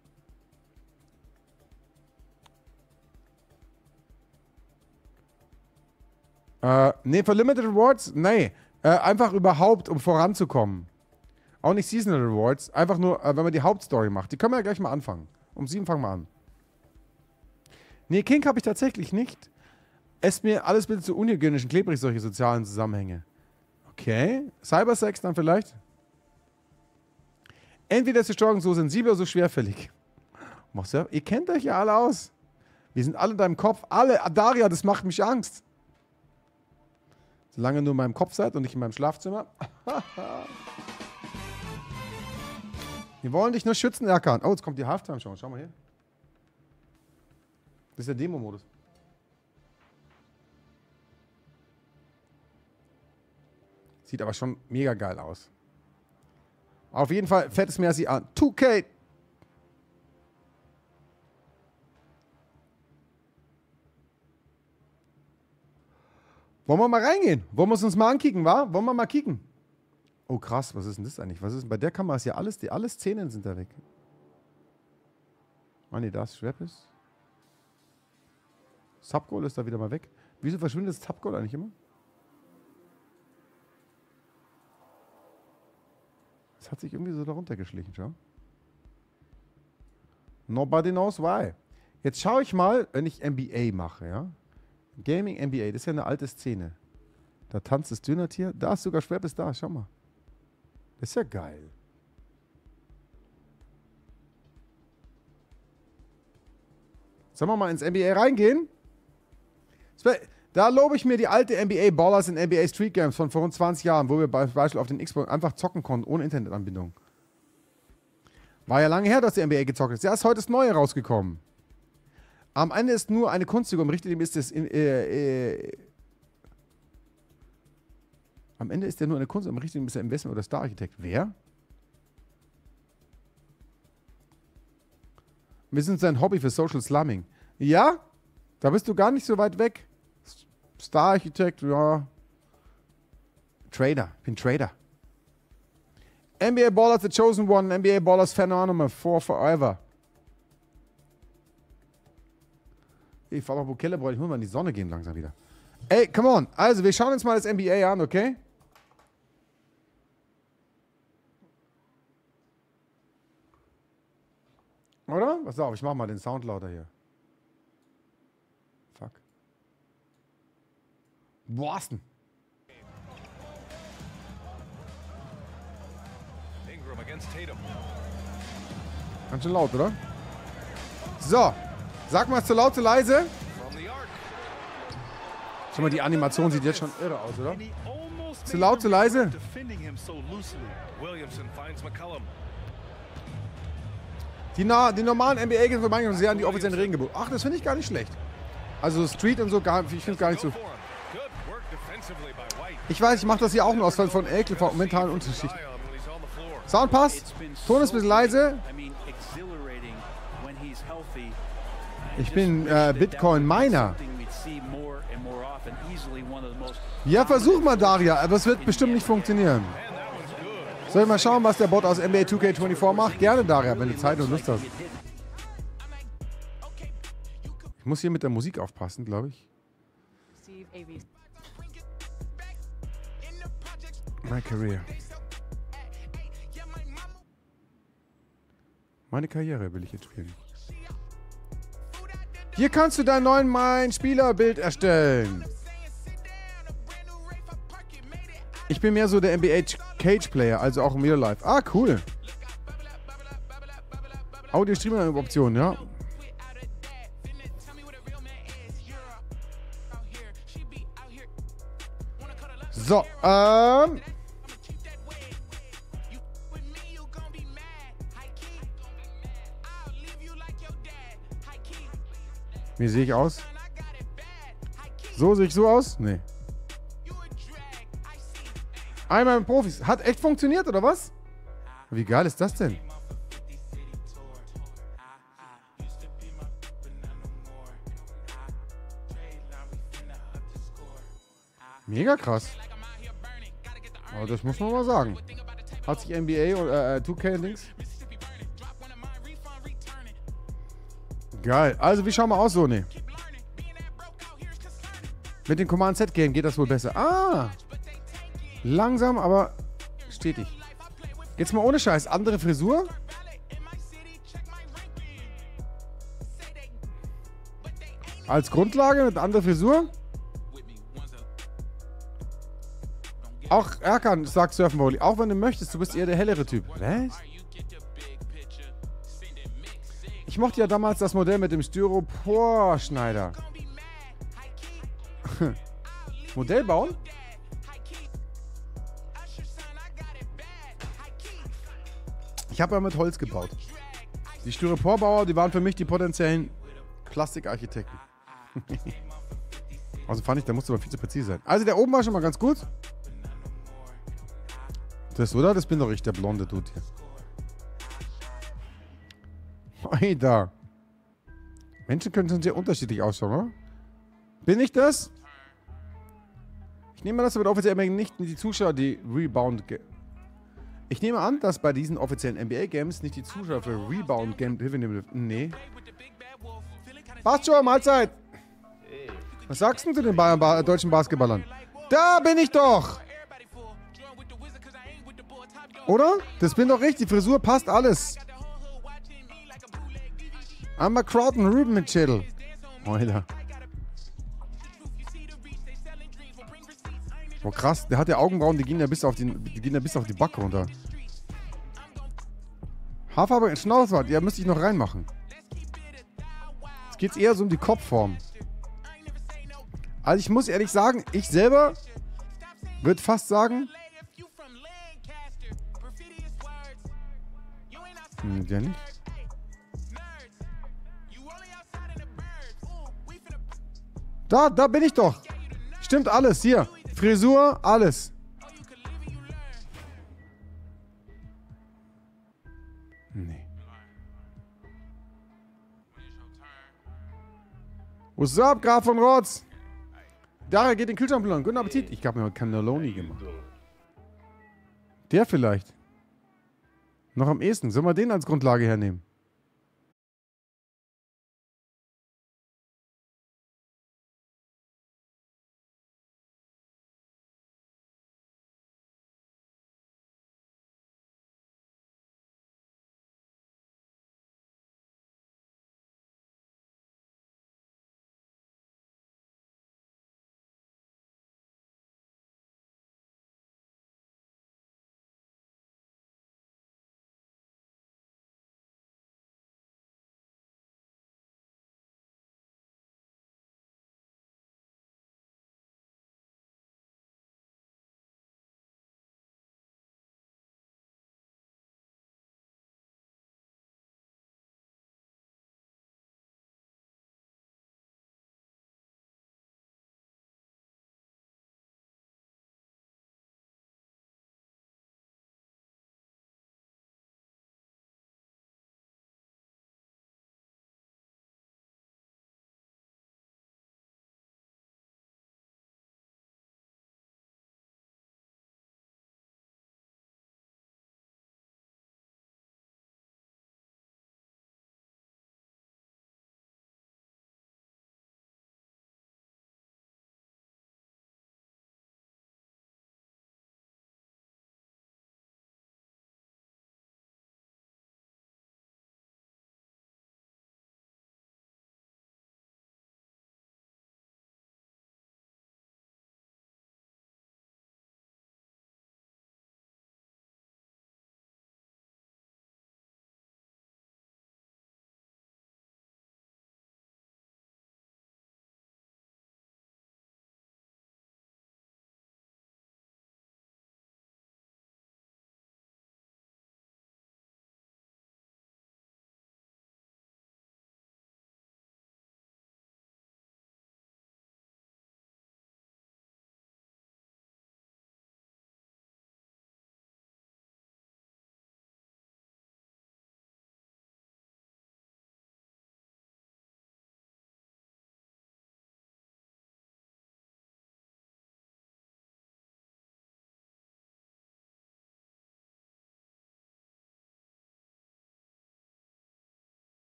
Speaker 1: Nee, für Limited Rewards? Nee. Einfach überhaupt, um voranzukommen. Auch nicht Seasonal Rewards. Einfach nur, wenn man die Hauptstory macht. Die können wir ja gleich mal anfangen. Um 7 fangen wir an. Nee, King habe ich tatsächlich nicht. Esst mir alles bitte zu unhygienisch und klebrig, solche sozialen Zusammenhänge. Okay. Cybersex dann vielleicht? Entweder ist die Steuerung so sensibel oder so schwerfällig. Ihr kennt euch ja alle aus. Wir sind alle in deinem Kopf. Alle. Daria, das macht mich Angst. Solange ihr nur in meinem Kopf seid und nicht in meinem Schlafzimmer. Wir wollen dich nur schützen, Erkan. Oh, jetzt kommt die Halftime-Show. Schau mal hier. Das ist der Demo-Modus. Sieht aber schon mega geil aus. Auf jeden Fall fettes Merci an 2K. Wollen wir mal reingehen? Wollen wir es uns mal ankicken, wa? Wollen wir mal kicken? Oh krass, was ist denn das eigentlich? Was ist denn bei der Kamera? Ist ja alles, alle Szenen sind da weg. Ah ne, da ist Schweppes. Subgoal ist da wieder mal weg. Wieso verschwindet das Subgoal eigentlich immer? Das hat sich irgendwie so darunter geschlichen, schau. Nobody knows why. Jetzt schaue ich mal, wenn ich NBA mache, ja. Gaming NBA, das ist ja eine alte Szene. Da tanzt das Dönertier. Da ist sogar Schweppes da, schau mal. Das ist ja geil. Sollen wir mal ins NBA reingehen? Da lobe ich mir die alte NBA Ballers in NBA Street Games von vor rund 20 Jahren, wo wir beispielsweise auf den Xbox einfach zocken konnten, ohne Internetanbindung. War ja lange her, dass die NBA gezockt ist. Ja, ist heute das Neue rausgekommen. Am Ende ist nur eine Kunstfigur, im richtigen Leben ist es am Ende ist der nur eine Kunst, im richtigen Leben ist er Investment oder Star-Architekt. Wer? Wir sind sein Hobby für Social Slumming. Ja? Da bist du gar nicht so weit weg. Star-Architekt, ja. Trader. Ich bin Trader. NBA Ballers The Chosen One, NBA Ballers Phenomenon 4 Forever. Ich fahr mal Kellerbräu, ich muss mal in die Sonne gehen langsam wieder. Ey, come on. Also, wir schauen uns mal das NBA an, okay? Oder? Pass auf, ich mach mal den Sound lauter hier. Fuck. Boston. Ingram against Tatum. Ganz schön laut, oder? So. Sag mal, zu laut, zu leise. Schau mal, die Animation sieht jetzt schon irre aus, oder? Zu laut, zu leise. Die normalen NBA-Games vermeiden sehr an die offiziellen Regeln geboten. Ach, das finde ich gar nicht schlecht. Also Street und so, ich finde gar nicht so. Ich weiß, ich mache das hier auch nur aus von Ekel, von mentalen Unterschichten. Sound passt. Ton ist ein bisschen leise. Ich bin Bitcoin-Miner. Ja, versuch mal, Daria, aber es wird bestimmt nicht funktionieren. Soll ich mal schauen, was der Bot aus NBA 2K24 macht? Gerne, Daria, wenn du Zeit und Lust hast. Ich muss hier mit der Musik aufpassen, glaube ich. My career. Meine Karriere will ich jetzt spielen. Hier kannst du dein neuen Mein-Spielerbild erstellen. Ich bin mehr so der NBA Cage-Player, also auch im Real Life. Ah, cool. Audio-Streaming-Option, ja. So, Wie sehe ich aus? So sehe ich so aus? Nee. Einmal mit Profis. Hat echt funktioniert, oder was? Wie geil ist das denn? Mega krass. Aber das muss man mal sagen. Hat sich NBA oder 2K-Dings? Geil. Also, wie schauen wir aus, so? Nee. Mit dem Command-Z-Game geht das wohl besser. Ah! Langsam, aber stetig. Jetzt mal ohne Scheiß. Andere Frisur? Als Grundlage mit anderer Frisur? Auch Erkan sagt Surfen Volley. Auch wenn du möchtest, du bist eher der hellere Typ. Was? Ich mochte ja damals das Modell mit dem Styropor-Schneider. Modell bauen? Ich habe ja mit Holz gebaut. Die Styroporbauer, die waren für mich die potenziellen Plastikarchitekten. Also fand ich, da musste man viel zu präzise sein. Also der oben war schon mal ganz gut. Das, oder? Das bin doch ich, der blonde Dude hier. Alter. Menschen können schon sehr unterschiedlich ausschauen, oder? Bin ich das? Ich nehme an, dass wird offiziell nicht die Zuschauer die Rebound... Ich nehme an, dass bei diesen offiziellen NBA-Games nicht die Zuschauer für Rebound-Game Hilfe nehmen dürfen. Nee. Passt schon, Mahlzeit. Was sagst du zu den deutschen Basketballern? Da bin ich doch! Oder? Das bin doch richtig. Die Frisur passt alles. Einmal Crowd und Ruben mit Schädel. Alter. Oh krass, der hat ja Augenbrauen, die gehen ja bis auf die Backe runter. Haarfarbe in Schnauzbart, ja, müsste ich noch reinmachen. Jetzt geht es eher so um die Kopfform. Also ich muss ehrlich sagen, ich selber würde fast sagen... Der nicht. Da bin ich doch. Stimmt alles, hier. Frisur, alles. Nee. What's up, Graf von Rotz? Daher geht den Kühlschrank lang. Guten Appetit. Ich habe mir Cannelloni gemacht. Der vielleicht. Noch am ehesten. Sollen wir den als Grundlage hernehmen?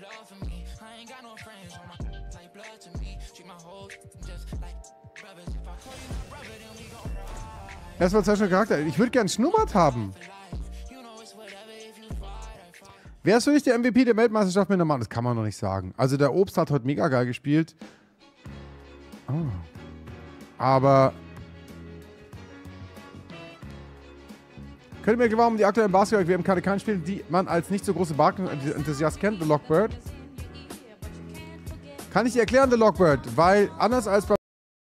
Speaker 1: Erstmal zwei Stunden Charakter. Ich würde gern Schnurrbart haben. Wer ist für dich der MVP der Weltmeisterschaft mit der Mann? Das kann man noch nicht sagen. Also der Obst hat heute mega geil gespielt. Oh. Aber könnt ihr mir glauben, die aktuellen Basketball-WM kann keinen spielen, die man als nicht so große Basketball-Enthusiast kennt, The Lockbird? Kann ich dir erklären, The Lockbird? Weil anders als bei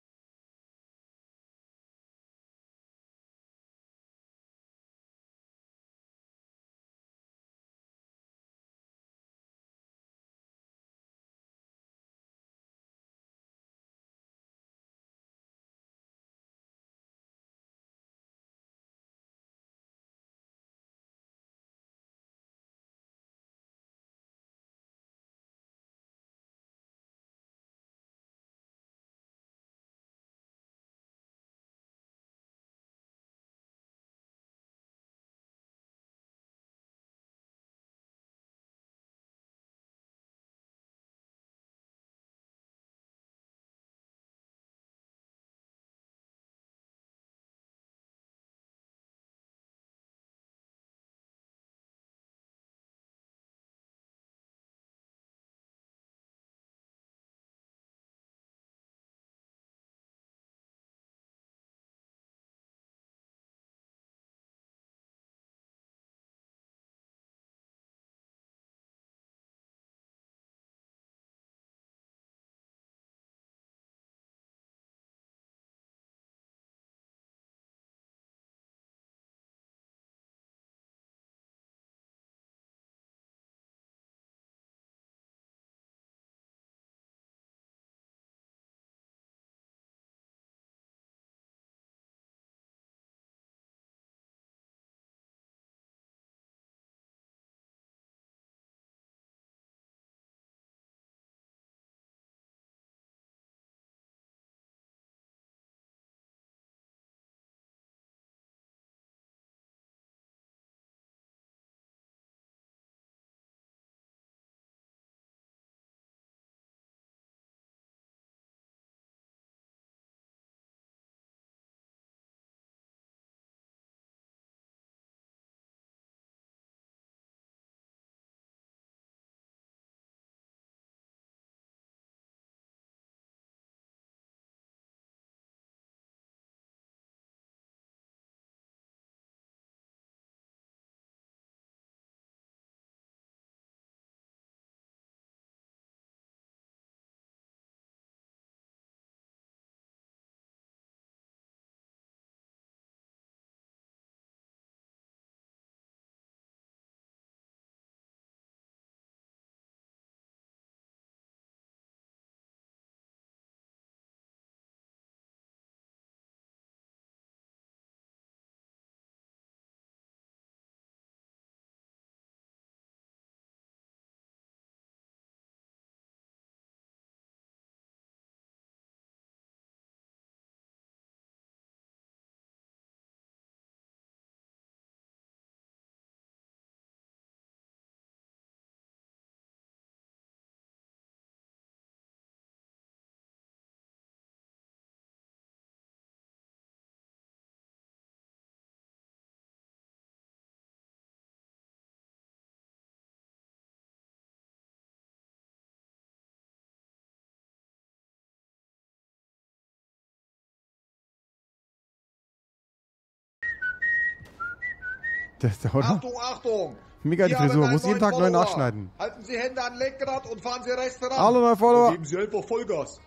Speaker 1: oder?
Speaker 4: Achtung, Achtung!
Speaker 1: Mega die Frisur, muss jeden Tag neu nachschneiden.
Speaker 4: Halten Sie Hände an Lenkrad und fahren Sie rechts ran.
Speaker 1: Hallo, neue Follower.
Speaker 4: Geben Sie einfach Vollgas.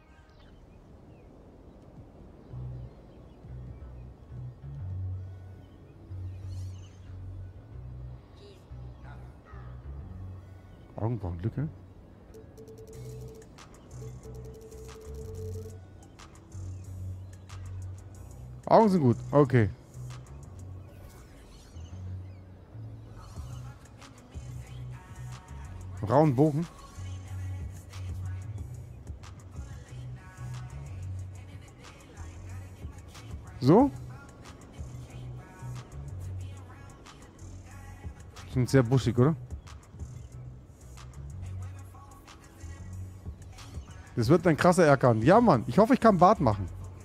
Speaker 1: Augenbrauenlücke. Augen sind gut, okay. Rauen Bogen. So. Sind sehr buschig, oder? Das wird ein krasser Erkan. Ja, Mann. Ich hoffe, ich kann Bart machen.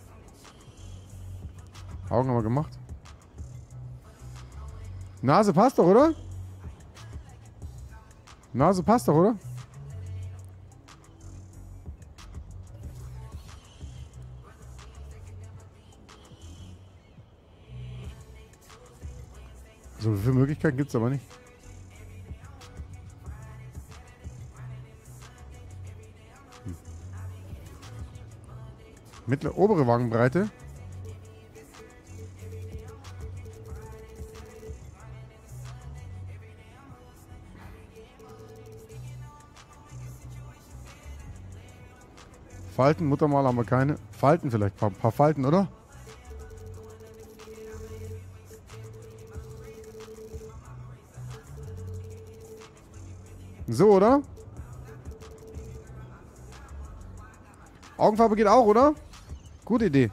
Speaker 1: Augen haben wir gemacht. Nase passt doch, oder? Nase passt doch, oder? So viele Möglichkeiten gibt es aber nicht. Mittlere, obere Wangenbreite. Falten, Muttermal haben wir keine. Falten vielleicht, ein paar Falten, oder? So, oder? Augenfarbe geht auch, oder? Gute Idee.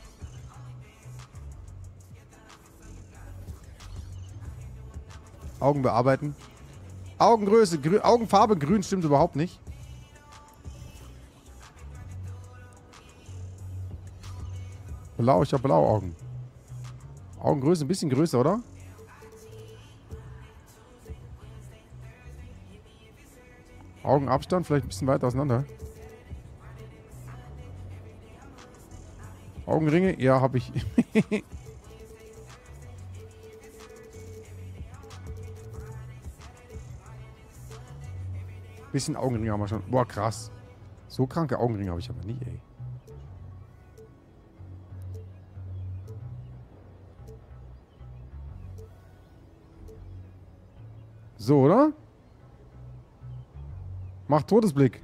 Speaker 1: Augen bearbeiten. Augengröße, Augenfarbe grün stimmt überhaupt nicht. Blau, ich habe Blauaugen. Augengröße ein bisschen größer, oder? Augenabstand vielleicht ein bisschen weiter auseinander. Augenringe? Ja, habe ich. Bisschen Augenringe haben wir schon. Boah, krass. So kranke Augenringe habe ich aber nie, ey. So, oder? Mach Todesblick.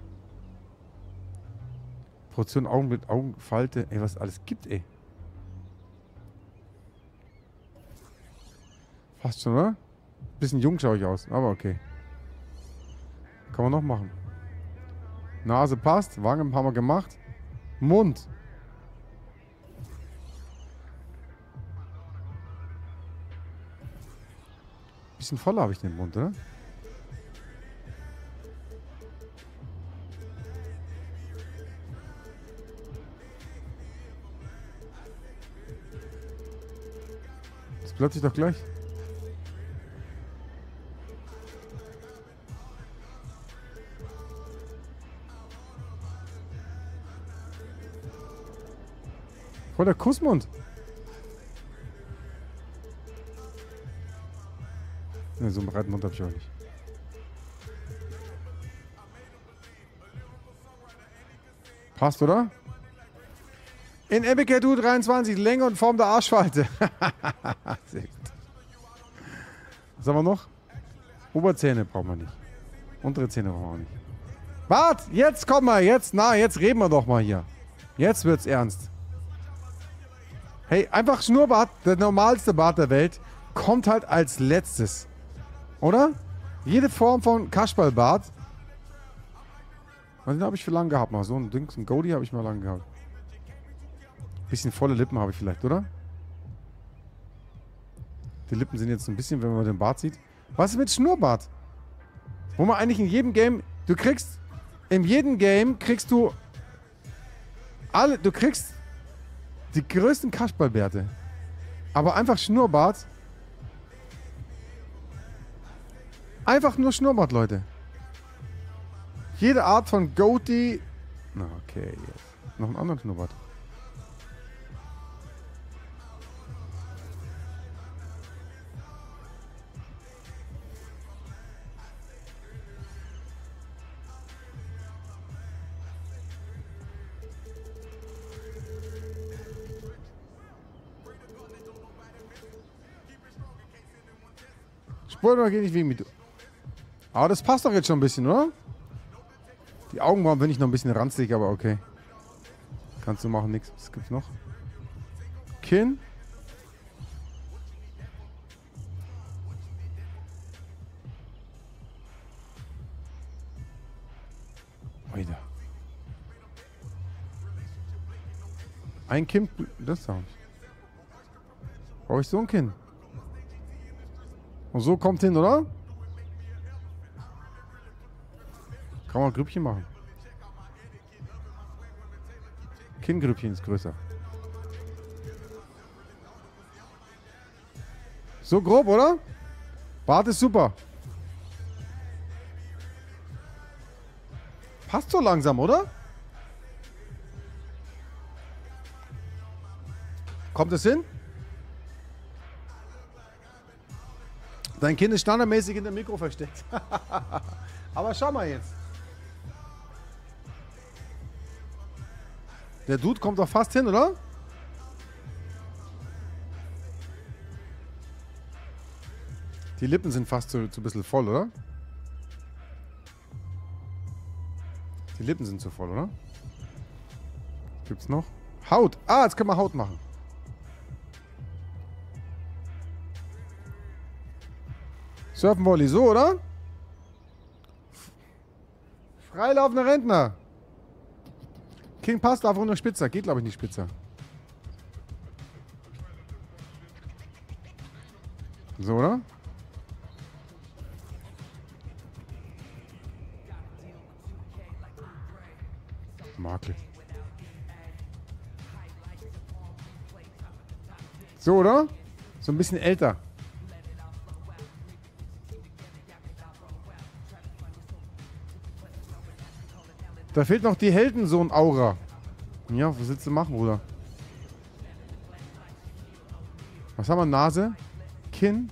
Speaker 1: Portion Augenblick, Augenfalte. Ey, was es alles gibt, ey. Fast schon, oder? Bisschen jung schaue ich aus, aber okay. Kann man noch machen. Nase passt. Wangen haben wir gemacht. Mund. Bisschen voller habe ich den Mund, oder? Das bleibt sich doch gleich. Voll der Kussmund. Ne, so einen breiten Mund habe ich auch nicht. Passt, oder? In MBK2 23, Länge und Form der Arschfalte. Sehr gut. Was haben wir noch? Oberzähne brauchen wir nicht. Untere Zähne brauchen wir auch nicht. Bart, jetzt komm mal, jetzt reden wir doch mal hier. Jetzt wird's ernst. Hey, einfach Schnurrbart, der normalste Bart der Welt, kommt halt als letztes. Oder? Jede Form von Kasperlbart. Den habe ich für lang gehabt. Mal so ein Ding, ein Goatee habe ich mal lang gehabt. Bisschen volle Lippen habe ich vielleicht, oder? Die Lippen sind jetzt ein bisschen, wenn man den Bart sieht. Was ist mit Schnurrbart? Wo man eigentlich in jedem Game, in jedem Game kriegst du die größten Kasperlbärte. Aber einfach Schnurrbart. Einfach nur Schnurrbart, Leute. Jede Art von Goatee. Na, okay. Jetzt. Noch einen anderen Schnurrbart. Spur geht nicht wegen mit. Aber das passt doch jetzt schon ein bisschen, oder? Die Augenbrauen bin ich noch ein bisschen ranzig, aber okay. Kannst du machen, nichts. Was gibt's noch? Kinn. Weiter. Ein Kinn. Das habe ich. Brauche ich so ein Kinn? Und so kommt hin, oder? Kann man ein Grüppchen machen. Kinngrüppchen ist größer. So grob, oder? Bart ist super. Passt so langsam, oder? Kommt es hin? Dein Kind ist standardmäßig in dem Mikro versteckt. Aber schau mal jetzt. Der Dude kommt doch fast hin, oder? Die Lippen sind fast zu ein bisschen voll, oder? Die Lippen sind zu voll, oder? Gibt's noch? Haut. Ah, jetzt können wir Haut machen. Surfenvolley, so, oder? Freilaufender Rentner. King passt einfach nur spitzer. Geht, glaube ich, nicht spitzer. So, oder? Makel. So, oder? So ein bisschen älter. Da fehlt noch die Heldensohn-Aura. Ja, was willst du machen, Bruder? Was haben wir? Nase? Kinn?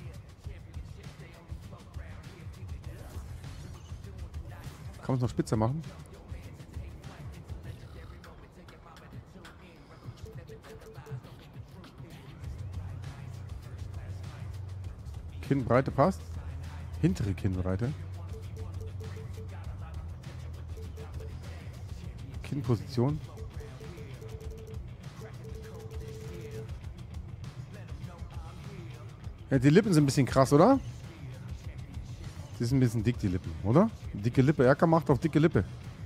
Speaker 1: Kann man es noch spitzer machen? Kinnbreite passt. Hintere Kinnbreite. Kinnposition. Ja, die Lippen sind ein bisschen krass, oder? Die sind ein bisschen dick, die Lippen, oder? Dicke Lippe. Erker macht auf dicke Lippe.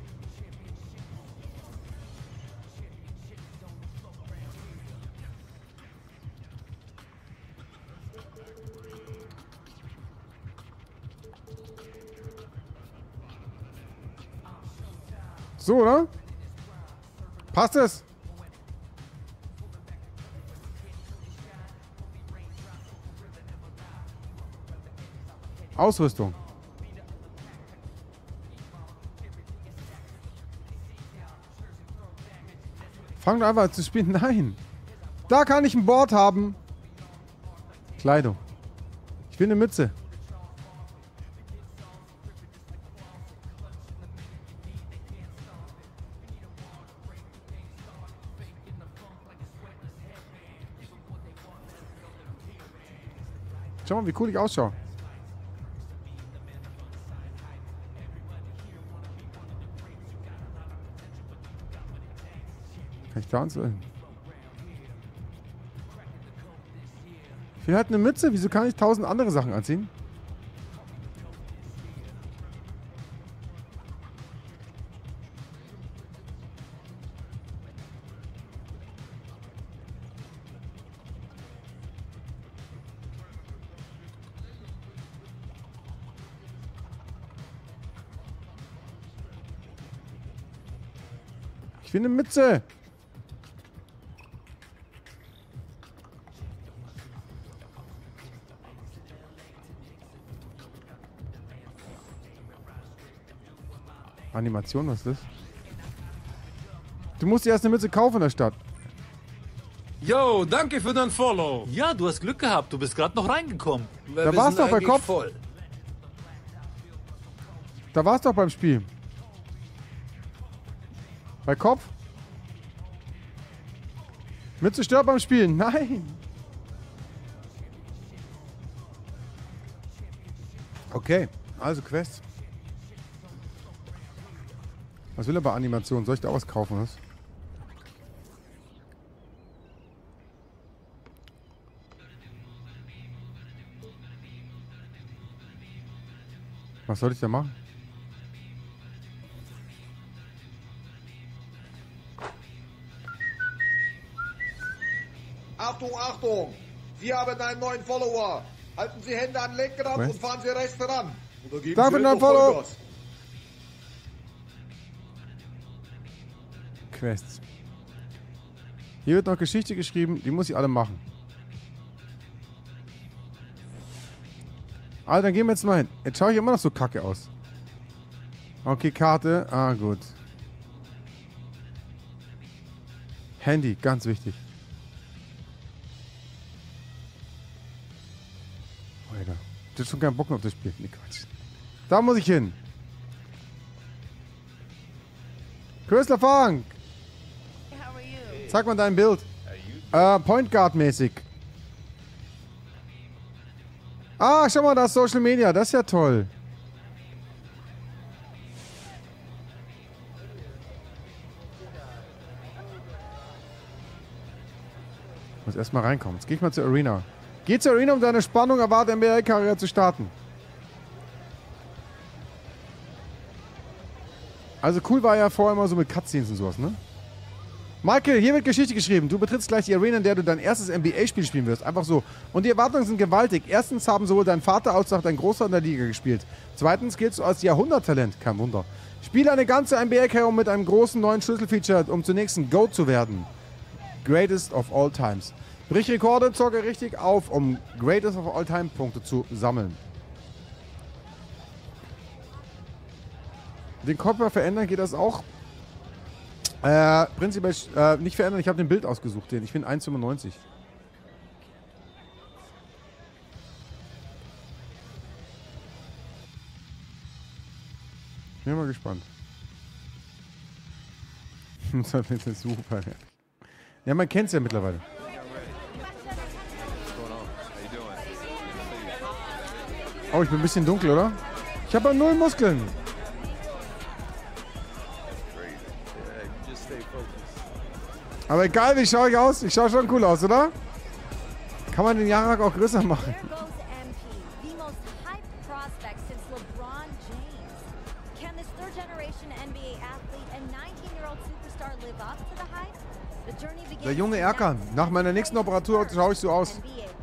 Speaker 1: So, oder? Passt es? Ausrüstung. Fang doch einfach an zu spielen. Nein. Da kann ich ein Board haben. Kleidung. Ich will eine Mütze. Schau mal, wie cool ich ausschaue. Kann ich da anziehen? Ich will halt eine Mütze. Wieso kann ich 1000 andere Sachen anziehen? Ich will eine Mütze. Animation, was ist das? Du musst dir erst eine Mütze kaufen in der Stadt.
Speaker 5: Yo, danke für dein Follow. Ja, du hast Glück gehabt. Du bist gerade noch reingekommen.
Speaker 1: Da warst du doch bei Kopf.
Speaker 5: Voll.
Speaker 1: Da warst du doch beim Spiel. Bei Kopf? Mütze stört beim Spielen. Nein. Okay, also Quest. Was will er bei Animation? Soll ich da auch was kaufen? Was? Was soll ich da machen?
Speaker 4: Achtung, Achtung! Sie haben einen neuen Follower. Halten Sie Hände an Lenkrad und fahren Sie rechts ran. Oder geben
Speaker 1: Darf
Speaker 4: Sie
Speaker 1: ich noch ein
Speaker 4: etwas
Speaker 1: Follow?
Speaker 4: Vollgas.
Speaker 1: Quests. Hier wird noch Geschichte geschrieben, die muss ich alle machen. Alter, dann gehen wir jetzt mal hin. Jetzt schaue ich immer noch so kacke aus. Okay, Karte. Ah, gut. Handy, ganz wichtig. Alter, du hast schon keinen Bock mehr auf das Spiel. Nee, Quatsch. Da muss ich hin. Chrysler Funk.
Speaker 3: How are you?
Speaker 1: Zeig mal dein Bild. Point Guard mäßig. Ah, schau mal, da ist Social Media. Das ist ja toll. Ich muss erstmal reinkommen. Jetzt gehe ich mal zur Arena. Geh zur Arena, um deine Spannung erwartete NBA-Karriere zu starten. Also cool war ja vorher immer so mit Cutscenes und sowas, ne? Michael, hier wird Geschichte geschrieben. Du betrittst gleich die Arena, in der du dein erstes NBA-Spiel spielen wirst. Einfach so. Und die Erwartungen sind gewaltig. Erstens haben sowohl dein Vater als auch dein Großvater in der Liga gespielt. Zweitens giltst du als Jahrhunderttalent. Kein Wunder. Spiele eine ganze NBA-Karriere mit einem großen neuen Schlüsselfeature, um zunächst ein GOAT zu werden. Greatest of all times. Brich Rekorde, zocke richtig auf, um Greatest of all time Punkte zu sammeln. Den Körper verändern geht das auch. Prinzipiell nicht verändern. Ich habe den Bild ausgesucht. Ich bin 1,95. Bin mal gespannt. Das ist super. Ja, man kennt es ja mittlerweile. Oh, ich bin ein bisschen dunkel, oder? Ich habe 0 Muskeln. Aber egal, wie schaue ich aus? Ich schaue schon cool aus, oder? Kann man den Jahrmarkt auch größer machen? Der junge Erkan. Nach meiner nächsten Operatur schaue ich so aus.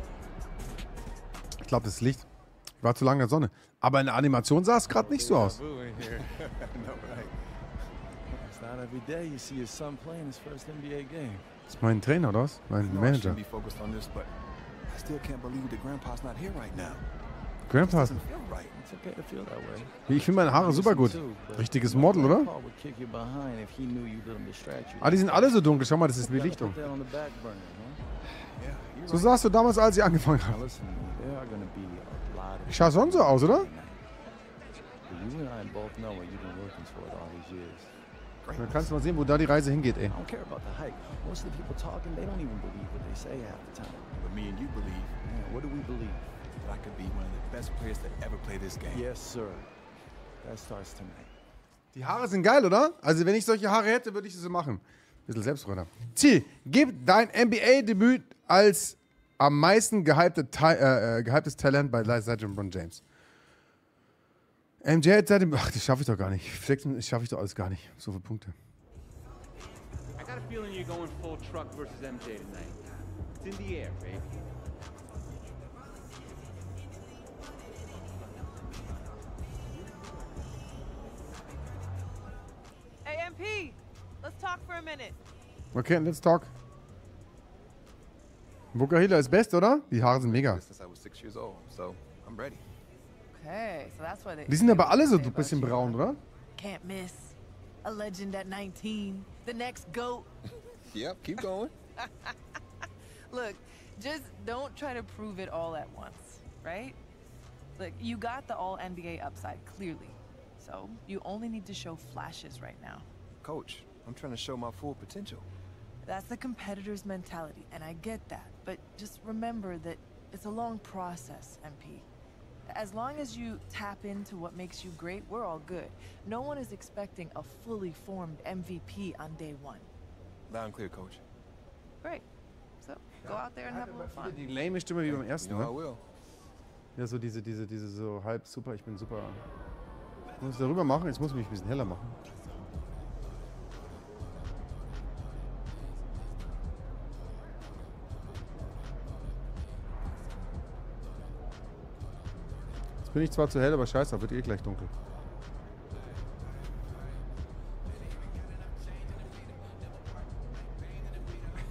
Speaker 1: Ich glaube, das ist Licht. Ich war zu lange in der Sonne. Aber in der Animation sah es gerade nicht so aus. Das ist mein Trainer, oder was? Mein Manager. Grandpa. Ich finde meine Haare super gut. Richtiges Model, oder? Ah, die sind alle so dunkel. Schau mal, das ist Belichtung. So sahst du damals, als ich angefangen habe. Ich schaue schon so aus, oder? Dann kannst du mal sehen, wo da die Reise hingeht, ey. Die Haare sind geil, oder? Also wenn ich solche Haare hätte, würde ich sie so machen. Bisschen Selbstfreude. Ziel. Gib dein NBA-Debüt als am meisten gehyptes Talent seit LeBron James. MJ hat seitdem... Ach, das schaffe ich doch gar nicht. Das schaffe ich doch alles gar nicht. So viele Punkte.
Speaker 6: I got a feeling you're going full truck versus MJ tonight. It's in the air, baby.
Speaker 3: Hey, MP, let's talk for a minute.
Speaker 1: Okay, let's talk. Booker Hiller ist best, oder? Die Haare sind mega.
Speaker 3: Okay, so that's why they...
Speaker 1: Die sind aber alle so ein bisschen braun, oder?
Speaker 3: Can't miss. A legend at 19. The next GOAT.
Speaker 7: Yep, keep going.
Speaker 3: Look, just don't try to prove it all at once, right? Look, you got the all-NBA upside, clearly. So, you only need to show flashes right now.
Speaker 7: Coach, I'm trying to show my full potential.
Speaker 3: That's the competitor's mentality, and I get that. But just remember that it's a long process, MP. As long as you tap into what makes you great, we're all good. No one is expecting a fully formed MVP on day one.
Speaker 7: Loud and clear, Coach.
Speaker 3: Great. So, go out there and have a little fun.
Speaker 1: Die lame Stimme wie beim ersten,
Speaker 7: You know I
Speaker 1: ne?
Speaker 7: will.
Speaker 1: Ja, so diese so halb super, ich bin super. Ich muss darüber machen, jetzt muss ich mich ein bisschen heller machen. Jetzt bin ich zwar zu hell, aber scheiße, wird eh gleich dunkel.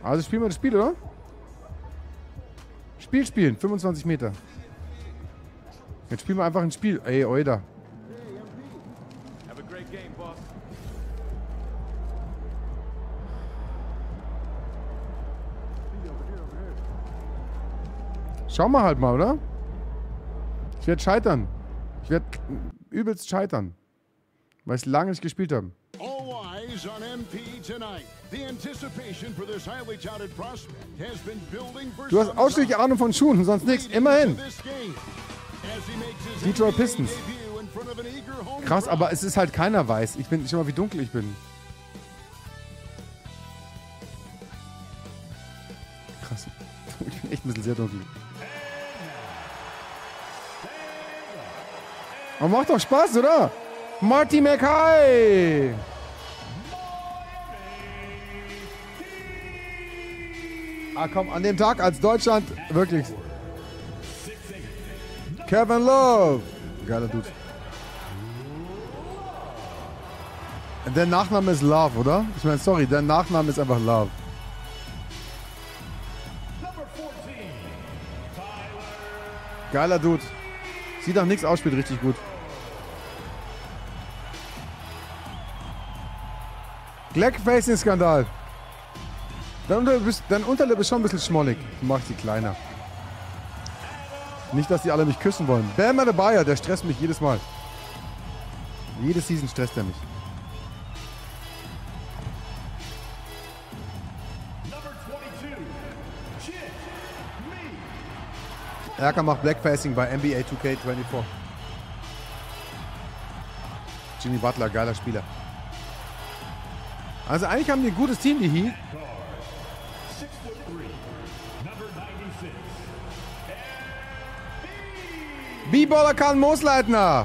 Speaker 1: Also spielen wir das Spiel, oder? Spielen, 25 Meter. Jetzt spielen wir einfach ein Spiel. Ey, Oida.
Speaker 6: Have a great game, boss.
Speaker 1: Schauen wir halt mal, oder? Ich werde scheitern. Ich werde übelst scheitern. Weil ich lange nicht gespielt habe.
Speaker 8: All eyes on MP tonight. The anticipation for this highly touted prospect has been building for
Speaker 1: Du hast ausschließlich Ahnung von Schuhen und sonst nichts. Immerhin. Detroit Pistons. Krass, aber es ist halt keiner weiß. Ich bin, schau mal, wie dunkel ich bin. Krass. Ich bin echt ein bisschen sehr dunkel. Aber macht doch Spaß, oder? Marty McKay! Ah komm, an dem Tag, als Deutschland wirklich... Kevin Love! Geiler Dude. Der Nachname ist Love, oder? Ich meine, sorry, der Nachname ist einfach Love. Geiler Dude. Sieht nach nichts aus, spielt richtig gut. Blackfacing-Skandal. Dein Unterlip ist schon ein bisschen schmollig. Mach ich die kleiner. Nicht, dass die alle mich küssen wollen. Bam Adebayo, der stresst mich jedes Mal. Jede Season stresst er mich. Erker macht Blackfacing bei NBA 2K24. Jimmy Butler, geiler Spieler. Also eigentlich haben die ein gutes Team, die Heat. B-Baller Karl Moosleitner.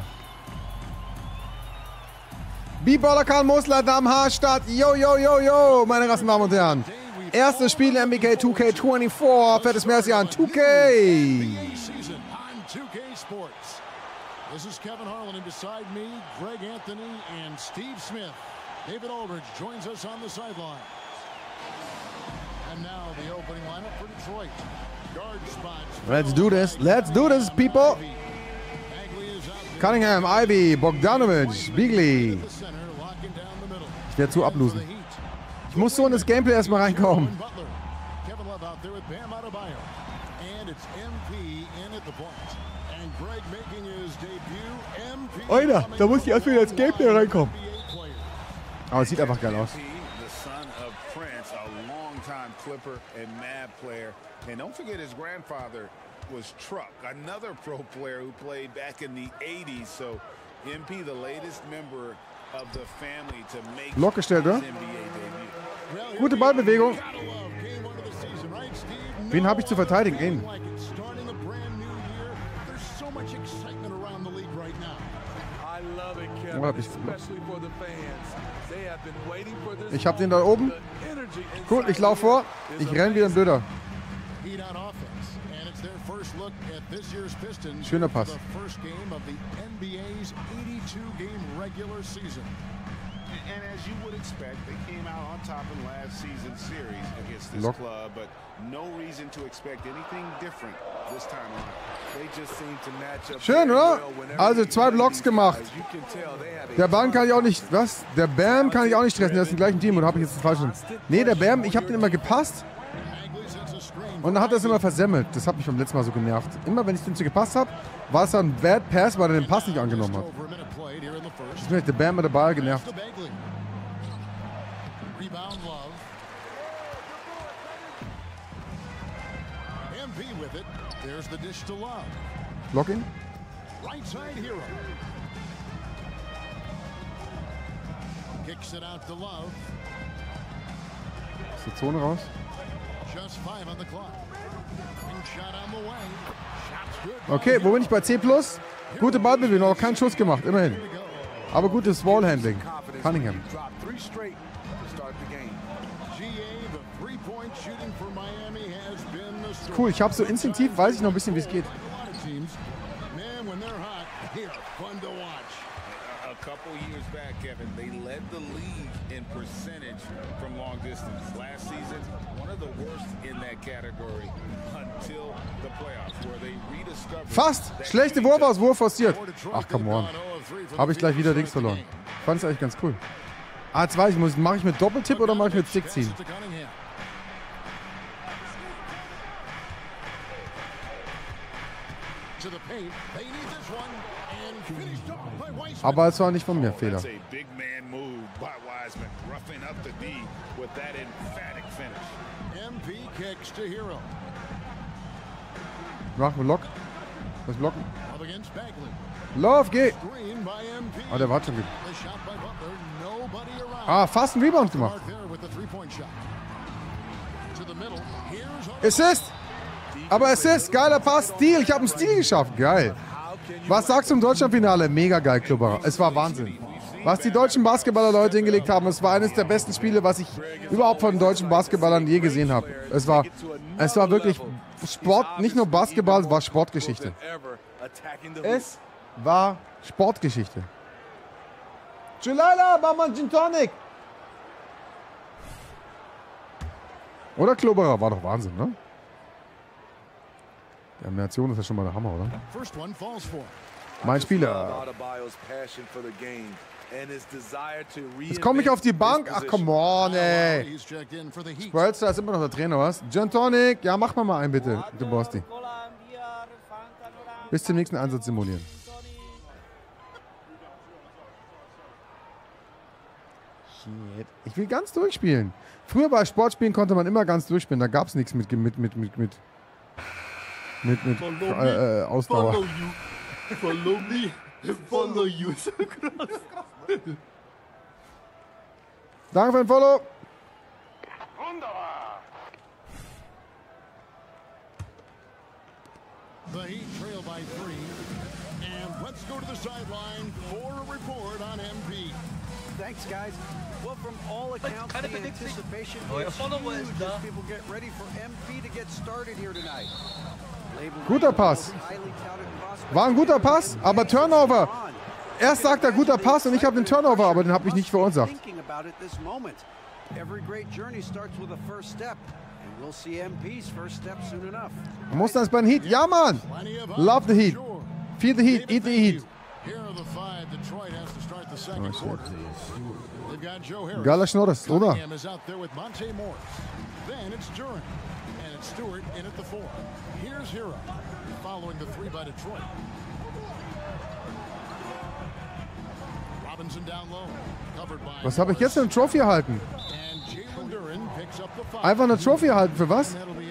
Speaker 1: B-Baller Karl Moosleitner am Haarstart. Yo, yo, yo, yo, meine Rassen, Damen und Herren. Erstes Spiel in NBA 2K24. Fettes Merci an 2K.
Speaker 8: This is Kevin Harlan, and beside me, Greg Anthony and Steve Smith. David Aldridge joins us on the sideline. And now the opening lineup for Detroit. Guard spots.
Speaker 1: Let's do this. Let's do this, people. Cunningham, Ivy, Bogdanovic, Beagley. Ich werde zu ablosen. Ich muss so in das Gameplay erstmal reinkommen.
Speaker 8: Kevin Love out there with Bam Adebayo. And it's MP in at the point. And Greg making his debut. MP.
Speaker 1: Oida, da muss ich erst wieder ins Gameplay reinkommen. Aber es sieht einfach geil aus.
Speaker 9: The son of Prince, a long-time Clipper and Mavs player. And don't forget his grandfather was Truck, another pro player who played back in the 80s. So MP, the latest member of the family to make
Speaker 1: Block gestellt, oder?
Speaker 9: his NBA debut.
Speaker 1: Gute Ballbewegung. Wen habe ich zu verteidigen? Ihn. Ich habe den da oben. Cool, ich laufe vor. Ich renne wieder ein Blöder. Schöner Pass.
Speaker 9: And as you would expect, they came out on top in last season's series against this club, but no reason to expect anything different this time around. They just seem to match up.
Speaker 1: Schön, oder? Also 2 Blocks gemacht. Der Bam kann ich auch nicht, was? Der Bam kann ich auch nicht stressen, der ist im gleichen Team, oder habe ich jetzt das falsche? Nee, der Bam, ich habe den immer gepasst und dann hat er es immer versemmelt. Das hat mich beim letzten Mal so genervt. Immer wenn ich den zu gepasst habe, war es dann ein Bad Pass, weil er den Pass nicht angenommen hat. Ich bin der Bam mit der Ball genervt.
Speaker 8: Rebound Love. MP with it. There's the dish to Love.
Speaker 1: Block ihn.
Speaker 8: Right side Hero. Kicks it out to Love.
Speaker 1: Aus der Zone raus.
Speaker 8: Just 5 on the clock. Shot on the way. Shot's good.
Speaker 1: Okay, wo bin ich bei C+? Gute Ballbewegung, noch keinen Schuss gemacht, immerhin. Aber gutes Wallhandling. Cunningham. Cool, ich habe so instinktiv, weiß ich noch ein bisschen, wie es geht.
Speaker 9: couple years back, Kevin, they led the league in percentage from long distance. Last season, one of the worst in that category until the playoffs, where they rediscovered.
Speaker 1: Fast! Schlechte Wurf forciert. Ach, come on. Habe ich gleich wieder Dings verloren. Fand es eigentlich ganz cool. Ah, jetzt weiß ich, mache ich mit Doppeltipp oder mache ich mit Stick ziehen? Aber es war nicht von mir, Fehler. Mach einen Block. Was blocken? Lauf, geh! Ah, der war schon gut. Ah, fast einen Rebound gemacht. Assist! Aber Assist, geiler Pass, Steal. Ich habe einen Steal geschafft. Geil. Was sagst du im Deutschlandfinale? Mega geil, Klubberer. Es war Wahnsinn. Was die deutschen Basketballer-Leute hingelegt haben, es war eines der besten Spiele, was ich überhaupt von deutschen Basketballern je gesehen habe. Es war wirklich Sport, nicht nur Basketball, es war Sportgeschichte. Es war Sportgeschichte. Chulala, mach mal einen Gin Tonic. Oder Klubberer, war doch Wahnsinn, ne? Die Animation ist ja schon mal der Hammer, oder? Mein Spieler. Jetzt komme ich auf die Bank. Ach, come on, ey. Spurlster ist immer noch der Trainer, was? Gin Tonic. Ja, mach mal einen bitte, du Bosti. Bis zum nächsten Einsatz simulieren. Shit. Ich will ganz durchspielen. Früher bei Sportspielen konnte man immer ganz durchspielen. Da gab es nichts mit Ausdauer.
Speaker 5: Follow me. Follow you. So krass.
Speaker 1: Danke für den Follow.
Speaker 8: The Heat trail by 3. And let's go to the sideline for a report on MP.
Speaker 10: Thanks, guys. Well, from all accounts, the anticipation is huge as people get ready for MP to get started here tonight.
Speaker 1: Guter Pass. War ein guter Pass, aber Turnover. Erst sagt er guter Pass und ich habe den Turnover, aber den habe ich nicht verursacht. Muss das beim Heat? Ja, Mann. Love the Heat. Feel the Heat. Eat the Heat. Oh, shit. Geiler Schnorres, oder?
Speaker 8: Stewart in at the 4. Here's Hero, following the 3 by Detroit. Robinson down low, covered by.
Speaker 1: Was habe ich jetzt eine Trophy erhalten? Einfach eine Trophy erhalten, für was?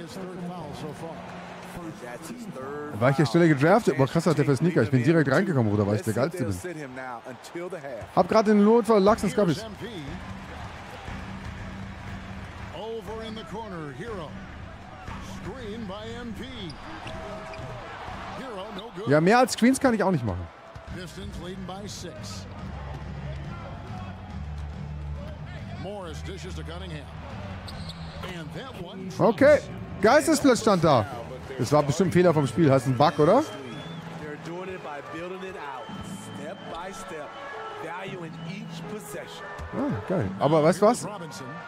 Speaker 1: War ich hier schneller gedraftet? Boah, krass, hat der für Sneaker. Ich bin direkt reingekommen, Bruder, weil ich der Geilste bin. Hab gerade den Notfall Lachs und Skabis.
Speaker 8: Over in the corner, Hero.
Speaker 1: Ja, mehr als Screens kann ich auch nicht machen. Okay, Geistesblitz stand da. Das war bestimmt ein Fehler vom Spiel. Heißt ein Bug, oder? Ah, geil. Aber weißt du was?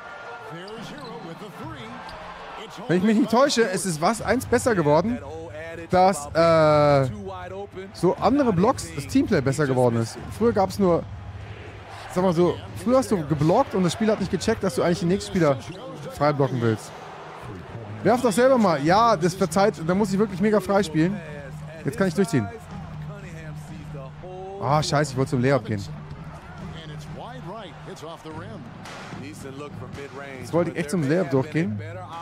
Speaker 1: Wenn ich mich nicht täusche, ist es eins besser geworden, dass so andere Blocks, das Teamplay besser geworden ist. Früher gab es nur, sag mal so, früher hast du geblockt und das Spiel hat nicht gecheckt, dass du eigentlich den nächsten Spieler frei blocken willst. Werf doch selber mal. Ja, das verzeiht, da muss ich wirklich mega frei spielen. Jetzt kann ich durchziehen. Ah, scheiße, ich wollte zum Layup gehen. Jetzt wollte ich echt zum Layup durchgehen.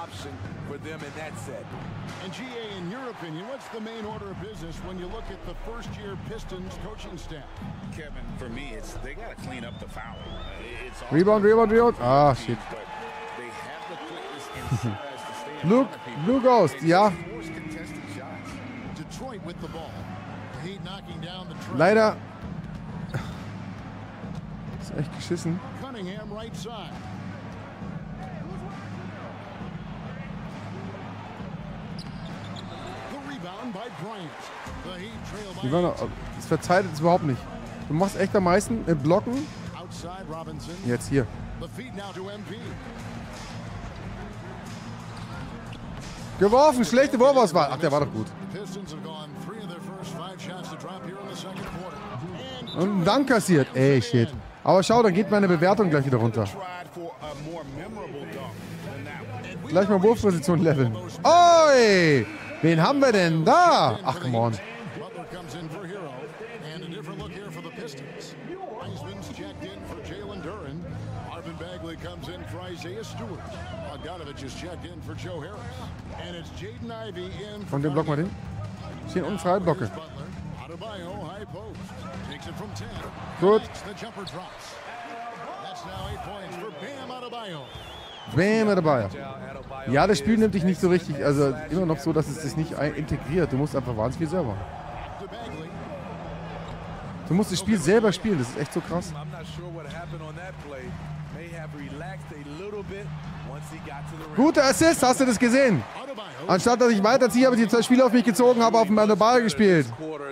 Speaker 8: And GA, in your opinion, what's the main order of business when you look at the first-year Pistons coaching staff?
Speaker 9: Kevin, for me, they got to clean up the foul.
Speaker 1: Rebound. Ah, shit. Blue Ghost, ja. Leider. Ist echt geschissen.
Speaker 8: Cunningham right side.
Speaker 1: Das verzeiht es überhaupt nicht. Du machst echt am meisten mit Blocken.
Speaker 8: Outside Robinson.
Speaker 1: Jetzt hier.
Speaker 8: The feed now to MP.
Speaker 1: Geworfen, schlechte Wurfauswahl. Ach, der war doch gut.
Speaker 8: Pistons have gone 3 of their first 5 shots to drop here in the second quarter.
Speaker 1: Und dann kassiert. Ey, shit. Aber schau, dann geht meine Bewertung gleich wieder runter. Gleich mal Wurfposition leveln. Oi! Wen haben wir denn da? Ach, come on.
Speaker 8: Butler comes in for Hero. And a different look here for the Pistons. Wiseman's checked in for Jalen Duren. Marvin Bagley comes in for Isaiah Stewart. Bogdanovich is checked in for Joe Harris. And it's Jaden Ivey in for
Speaker 1: Und den Block mal den. Stehen unten frei, Blocke.
Speaker 8: Adebayo, high post. Takes it from 10.
Speaker 1: Gut.
Speaker 8: The jumper drops. That's now 8 points for Bam Adebayo.
Speaker 1: Bam dabei. Ja, das Spiel nimmt dich nicht so richtig. Also immer noch so, dass es sich nicht integriert. Du musst einfach wahnsinnig viel selber. Du musst das Spiel selber spielen. Das ist echt so krass. Guter Assist, hast du das gesehen? Anstatt dass ich weiterziehe, habe ich die 2 Spiele auf mich gezogen, habe auf den Ball gespielt.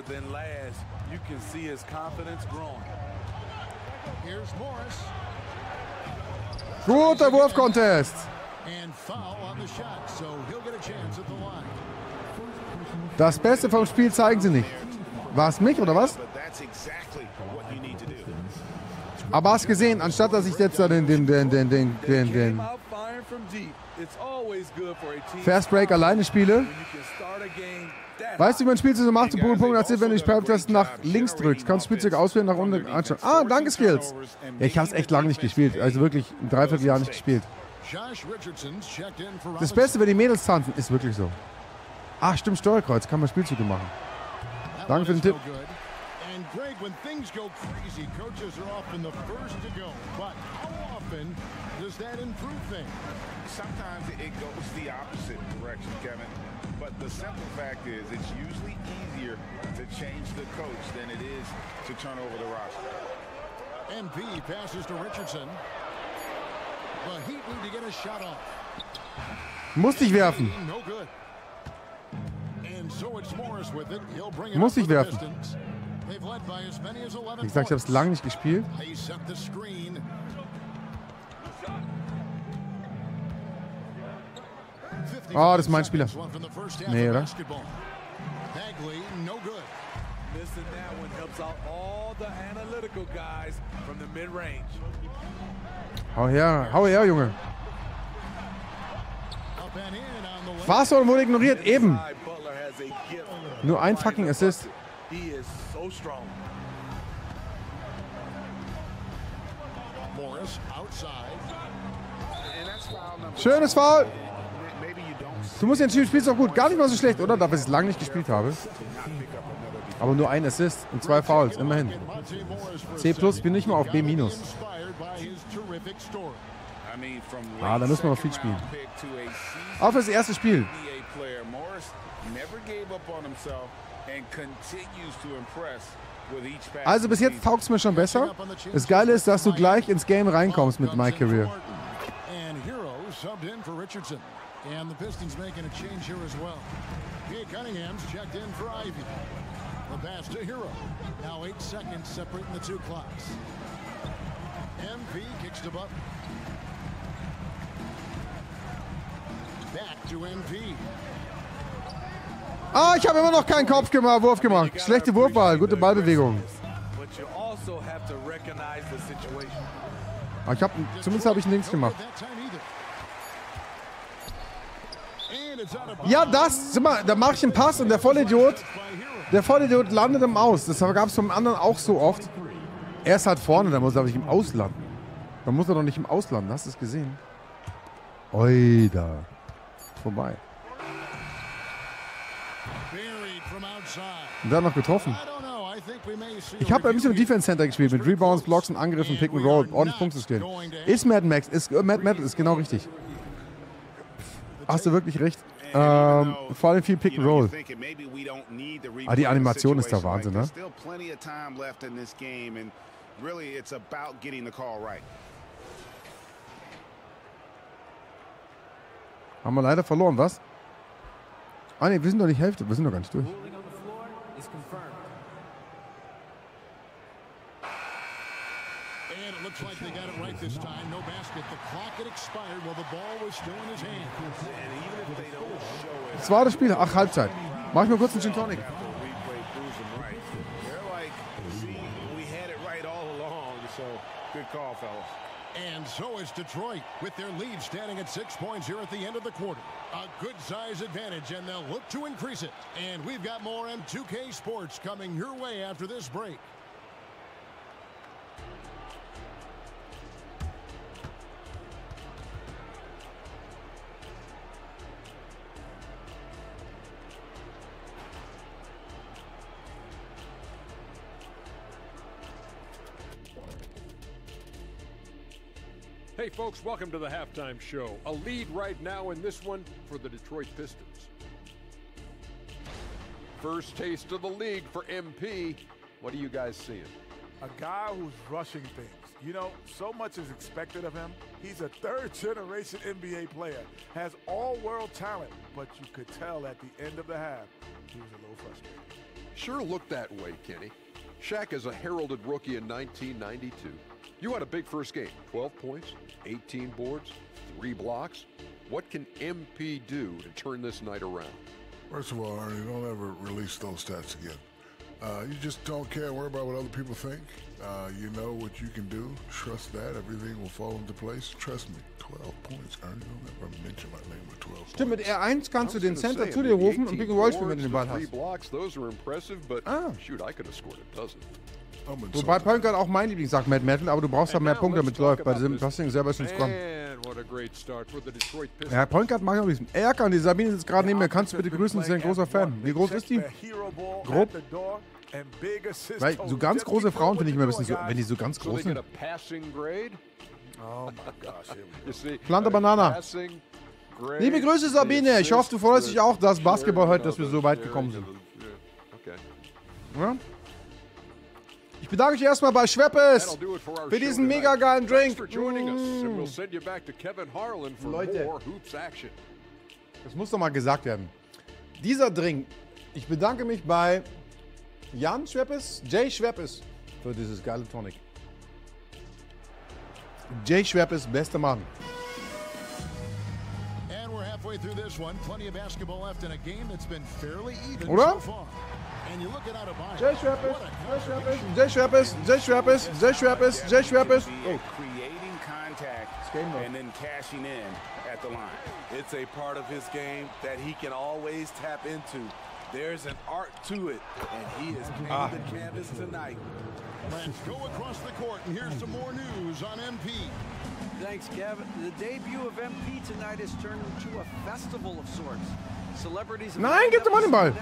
Speaker 1: Guter Wurf-Contest. Das Beste vom Spiel zeigen sie nicht. War es mich oder was? Aber hast gesehen, anstatt dass ich jetzt da den Fast Break alleine spiele, weißt du, wie man Spielzug so macht? Punkt erzählt, wenn du die Perp-Taste nach links drückst, kannst du Spielzug auswählen, nach unten anschauen. Ah, danke Skills. Ja, ich habe es echt lange nicht gespielt, also wirklich ein Dreivierteljahr nicht gespielt. Das Beste, wenn die Mädels tanzen, ist wirklich so. Ach, stimmt, Steuerkreuz, kann man Spielzüge machen. Danke für den Tipp.
Speaker 8: And Greg, when things go crazy, coaches are often the first to go. But how often does that improve things?
Speaker 9: Sometimes it goes the opposite direction, Kevin. But the simple fact is, it's usually easier to change the coach than it is to turn over the roster.
Speaker 8: MP passes to Richardson. The Heat need to get a shot off.
Speaker 1: Muss ich werfen.
Speaker 8: No good. And so it's Morris with it. He'll bring it
Speaker 1: Muss
Speaker 8: up
Speaker 1: ich
Speaker 8: for the
Speaker 1: werfen.
Speaker 8: Pistons. They've led by as many as 11
Speaker 1: Wie gesagt, ich habe es lange nicht gespielt.
Speaker 8: They set the screen.
Speaker 1: Oh, das ist mein Spieler. Nee, oder?
Speaker 8: Bagley, no good.
Speaker 11: Missing that one helps out all the analytical guys from the mid-range.
Speaker 1: Hau her, Junge. Was soll wurde ignoriert? Eben. Nur ein fucking Assist.
Speaker 11: He is so strong.
Speaker 8: Morris outside.
Speaker 1: Schönes Foul. Du musst ja ein spielst auch gut. Gar nicht mal so schlecht, oder? Dafür, dass ich es lange nicht gespielt habe. Aber nur ein Assist und 2 Fouls, immerhin. C+, bin nicht mal auf B-. Ah, da müssen wir noch viel spielen. Auch fürs erste Spiel. Also bis jetzt taugt es mir schon besser. Das Geile ist, dass du gleich ins Game reinkommst mit My Career.
Speaker 8: And the Pistons making a change here as well. Jay Cunningham's checked in for Ivy. The pass to Hero. Now 8 seconds separating the 2 clocks. MP kicks to Butler. Back to MP.
Speaker 1: Ah, ich habe immer noch keinen Wurf gemacht. Schlechte Wurfwahl, gute Ballbewegung. Aber zumindest habe ich links gemacht. Ja, da mache ich einen Pass und der Vollidiot landet im Aus. Das gab es vom anderen auch so oft. Er ist halt vorne, da muss er nicht im Auslanden. Da muss er doch nicht im Auslanden, hast du es gesehen? Oi, da. Vorbei. Und dann noch getroffen. Ich habe ein bisschen im Defense Center gespielt, mit Rebounds, Blocks und Angriffen, Pick and Roll, ordentlich Punkte zu stehen. Ist Mad Max, Mad Metal ist genau richtig. Hast du wirklich recht. Vor allem viel Pick and Roll. Ah, die Animation ist der Wahnsinn, ne? Haben wir leider verloren, was? Ah ne, wir sind doch nicht Hälfte, wir sind doch gar nicht durch.
Speaker 8: And it looks like they got it right this time. No basket. The clock had expired while the ball was still in his hand.
Speaker 1: Zweites Spiel, ach, Halbzeit. Mach ich mal kurz einen Gin Tonic.
Speaker 9: Good call, fellas.
Speaker 8: And so is Detroit with their lead standing at 6 points here at the end of the quarter. A good size advantage, and they'll look to increase it. And we've got more M2K Sports coming your way after this break.
Speaker 12: Hey folks, welcome to the halftime show. A lead right now in this one for the Detroit Pistons. First taste of the league for MP. What are you guys seeing?
Speaker 11: A guy who's rushing things. You know, so much is expected of him. He's a third-generation NBA player, has all-world talent, but you could tell at the end of the half, he was a little frustrated.
Speaker 12: Sure looked that way, Kenny. Shaq is a heralded rookie in 1992. You had a big first game, 12 points, 18 boards, 3 blocks. What can MP do to turn this night around?
Speaker 13: First of all, Ernie, don't ever release those stats again. You just don't care and worry about what other people think. You know what you can do. Trust that. Everything will fall into place. Trust me. 12 points, Ernie. Don't ever mention my name with 12
Speaker 1: Stimmt, mit R1 kannst du den Center zu dir rufen und Pick and Roll spielen, wenn du den Ball hast.
Speaker 12: 3 blocks, those are impressive, but shoot, I could have scored a dozen.
Speaker 1: Wobei Point Guard auch mein Lieblings sagt, Matt Metal, aber du brauchst halt mehr Punkte, damit es läuft. Bei diesem Passing selber ist schon Scrum. Ja, Point Guard mag ich am liebsten. Erkan, die Sabine sitzt gerade neben mir. Kannst du bitte grüßen? Sie ist ein großer Fan. Wie groß ist die? Grob? Weil so ganz große Frauen finde ich immer ein bisschen so, wenn die so ganz groß sind. Plante Banana. Liebe Grüße, Sabine. Ich hoffe, du freust dich auch, dass Basketball heute, dass wir so weit gekommen sind. Ja? Ich bedanke mich erstmal bei Schweppes für diesen mega geilen Drink. Leute, das muss doch mal gesagt werden. Dieser Drink, ich bedanke mich bei Jan Schweppes, Jay Schweppes für dieses geile Tonic. Jay Schweppes, bester Mann.
Speaker 8: And we're halfway through this one. Plenty of basketball left in a game that's been fairly even
Speaker 1: Oder?
Speaker 8: so far. And you look at Adebayo.
Speaker 1: Jay Schweppes, Jay Schweppes, Jay Schweppes, Jay Schweppes, Jay Schweppes. Oh.
Speaker 9: Creating contact and then cashing in at the line.
Speaker 11: It's a part of his game that he can always tap into. There's an art to it, and he is playing the canvas tonight.
Speaker 8: Let's go across the court, and here's some more news on MP.
Speaker 10: Thanks, Kevin. The debut of MP tonight has turned into a festival of sorts. Celebrities
Speaker 1: Nein, gib dem Mann den Ball.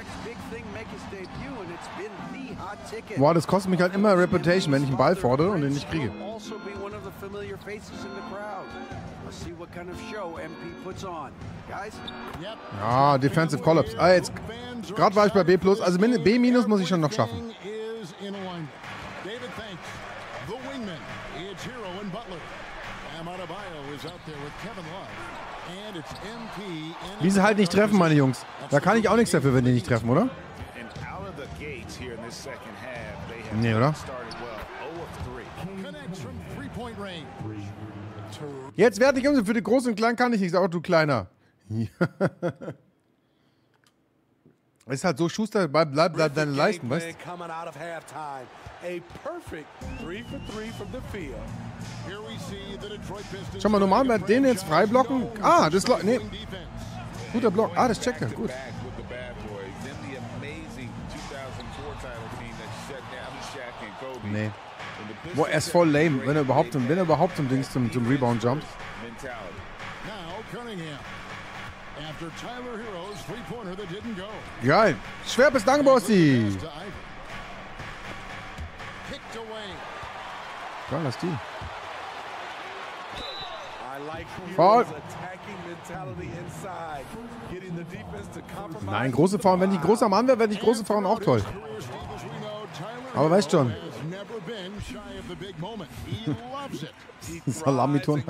Speaker 1: Boah, das kostet mich halt immer Reputation, wenn ich einen Ball fordere und den nicht kriege. Ja, Defensive Collapse. Ah, jetzt, gerade war ich bei B+, also B- muss ich schon noch schaffen. Wie sie halt nicht treffen, meine Jungs. Da kann ich auch nichts dafür, wenn die nicht treffen, oder? Nee, oder? Jetzt werde ich für die Großen und Kleinen kann ich nichts, aber du Kleiner. Ist halt so, Schuster, bleib deine Leisten, weißt du? Schau mal, normal bei denen jetzt frei blocken. Ah, das nee. Guter Block. Ah, das checkt er. Gut. Nee. Boah, er ist voll lame, wenn er überhaupt zum Dings zum Rebound jumpt. Geil. Schweppes, danke, Bossi. Geil, das Team. Foul. Nein, große Frauen. Wenn die groß am Mann wäre, wären die große Frauen auch toll. Aber weißt schon. Salami-Ton.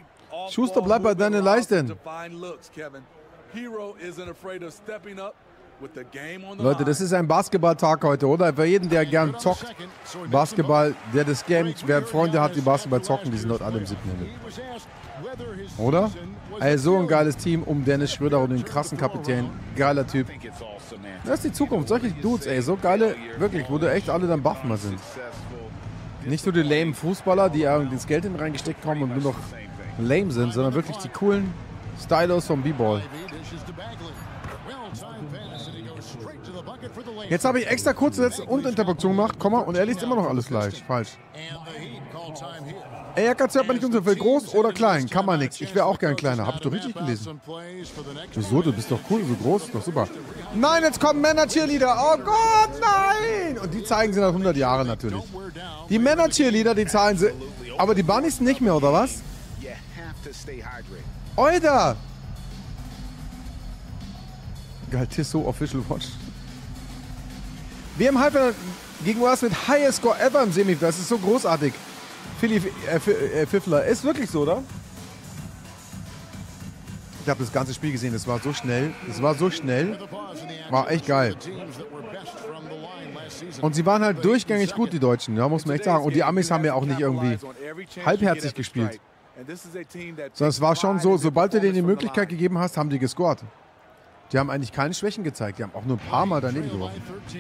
Speaker 1: Schuster, bleib bei deinen Leisten.
Speaker 11: Hero isn't afraid of stepping up
Speaker 1: Leute, das ist ein Basketballtag heute, oder? Für jeden, der gern zockt, Basketball, der das Game, wer Freunde hat, die Basketball zocken, die sind dort alle im 7. Himmel. Oder? Ey, so ein geiles Team um Dennis Schröder und den krassen Kapitän. Geiler Typ. Das ist die Zukunft. Solche Dudes, ey, so geile, wirklich, wo du echt alle dann baff mal sind. Nicht nur die lame Fußballer, die irgendwie das Geld reingesteckt haben und nur noch lame sind, sondern wirklich die coolen Stylos vom B-Ball. Jetzt habe ich extra kurze Sätze und Interpunktion gemacht, Komma, und er liest immer noch alles gleich. Falsch. Ey, Eckert hört man nicht so viel. Groß oder klein? Kann man nichts. Ich wäre auch gern kleiner. Hab ich doch richtig gelesen. Wieso? Du bist doch cool, so groß. Ist doch super. Nein, jetzt kommen Männer-Cheerleader. Oh Gott, nein! Und die zeigen sie nach 100 Jahren natürlich. Die Männer-Cheerleader, die zahlen sie. Aber die Bunnies nicht mehr, oder was? Alter! Geil, Tissot Official Watch. Wir im Halbfinale gegen US mit Highest Score ever im Semi. Das ist so großartig. Pfiffler. Ist wirklich so, oder? Ich habe das ganze Spiel gesehen. Es war so schnell. Es war so schnell. War echt geil. Und sie waren halt durchgängig gut, die Deutschen. Ja, muss man echt sagen. Und die Amis haben ja auch nicht irgendwie halbherzig gespielt. Sondern es war schon so, sobald du denen die Möglichkeit gegeben hast, haben die gescored. Die haben eigentlich keine Schwächen gezeigt. Die haben auch nur ein paar Mal daneben geworfen.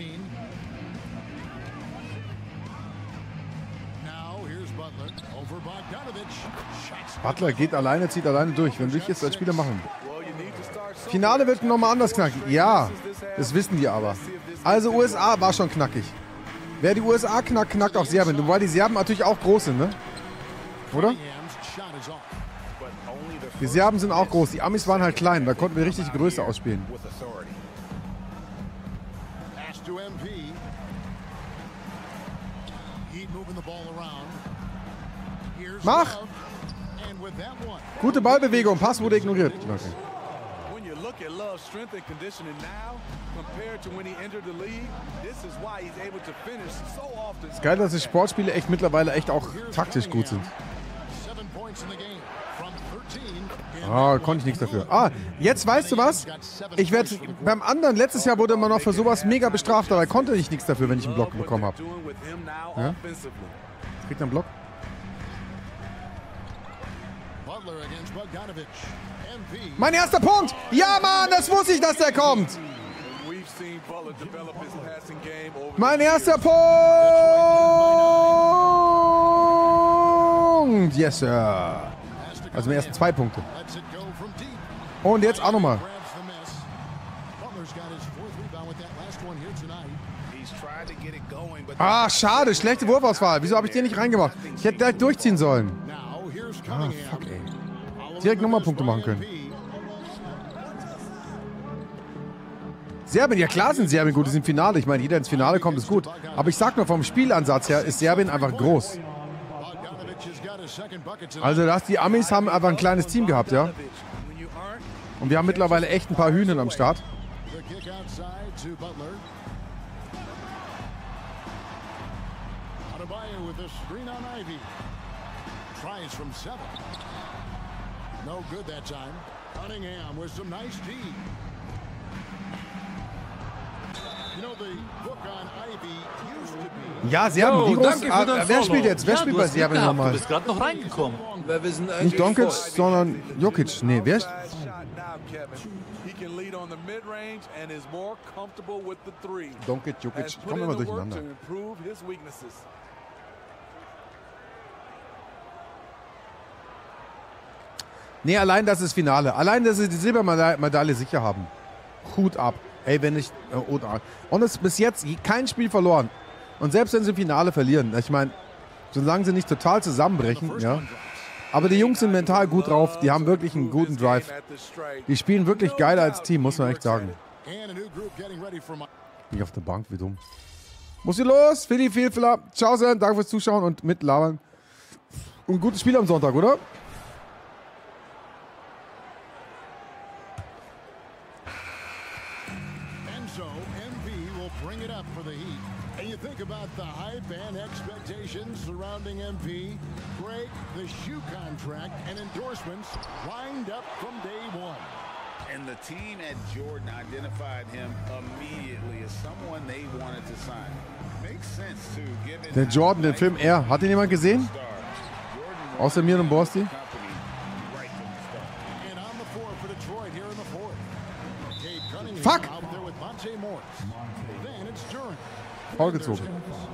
Speaker 1: Butler geht alleine, zieht alleine durch. Wenn will ich jetzt als Spieler machen. Finale wird nochmal anders knackig. Ja, das wissen die aber. Also USA war schon knackig. Wer die USA knackt, knackt auch Serbien. Wobei die Serben natürlich auch groß sind, ne? Oder? Die Serben sind auch groß. Die Amis waren halt klein. Da konnten wir richtig die Größe ausspielen. Mach! Gute Ballbewegung. Pass wurde ignoriert. Okay. Es ist geil, dass die Sportspiele echt mittlerweile echt auch taktisch gut sind. Ah, konnte ich nichts dafür. Ah, jetzt weißt du was? Ich werde beim anderen, letztes Jahr wurde man noch für sowas mega bestraft, aber konnte ich nichts dafür, wenn ich einen Block bekommen habe. Ja? Kriegt er einen Block? Mein erster Punkt! Ja, Mann, das wusste ich, dass der kommt! Mein erster Punkt! Yes, Sir! Also die ersten 2 Punkte. Und jetzt auch nochmal. Ah, schade, schlechte Wurfauswahl. Wieso habe ich den nicht reingemacht? Ich hätte gleich durchziehen sollen. Ah, fuck, ey. Direkt nochmal Punkte machen können. Serbien, ja klar sind Serbien gut, die sind im Finale. Ich meine, jeder ins Finale kommt, ist gut. Aber ich sag nur, vom Spielansatz her ist Serbien einfach groß. Also die Amis haben einfach ein kleines Team gehabt, ja. Und wir haben mittlerweile echt ein paar Hühner am Start. Ja, Serben, die groß. Wer spielt jetzt? Wer spielt bei Serbien nochmal?
Speaker 5: Du bist gerade noch reingekommen.
Speaker 1: Nicht Donkic, sondern Jokic. Nee, wer? Donkic, Jokic, kommen immer durcheinander. Nee, allein das ist Finale. Allein, dass sie die Silbermedaille sicher haben. Hut ab. Ey, wenn nicht... Und es ist bis jetzt kein Spiel verloren. Und selbst wenn sie im Finale verlieren, ich meine, solange sie nicht total zusammenbrechen, ja. Aber die Jungs sind mental gut drauf, die haben wirklich einen guten Drive. Die spielen wirklich geiler als Team, muss man echt sagen. Bin ich auf der Bank, wie dumm. Muss hier los, Philly, Vielfler. Ciao, Sen, danke fürs Zuschauen und mitlabern. Und ein gutes Spiel am Sonntag, oder?
Speaker 8: About the hype and expectations surrounding MP, Greg, the shoe contract and endorsements lined up from day one.
Speaker 9: And the team at Jordan identified him immediately as someone they wanted to sign. Makes sense too, given
Speaker 1: Der Jordan, den Film R. Hat ihn jemand gesehen? Außer mir und Borsti? Fuck! Foul gezogen.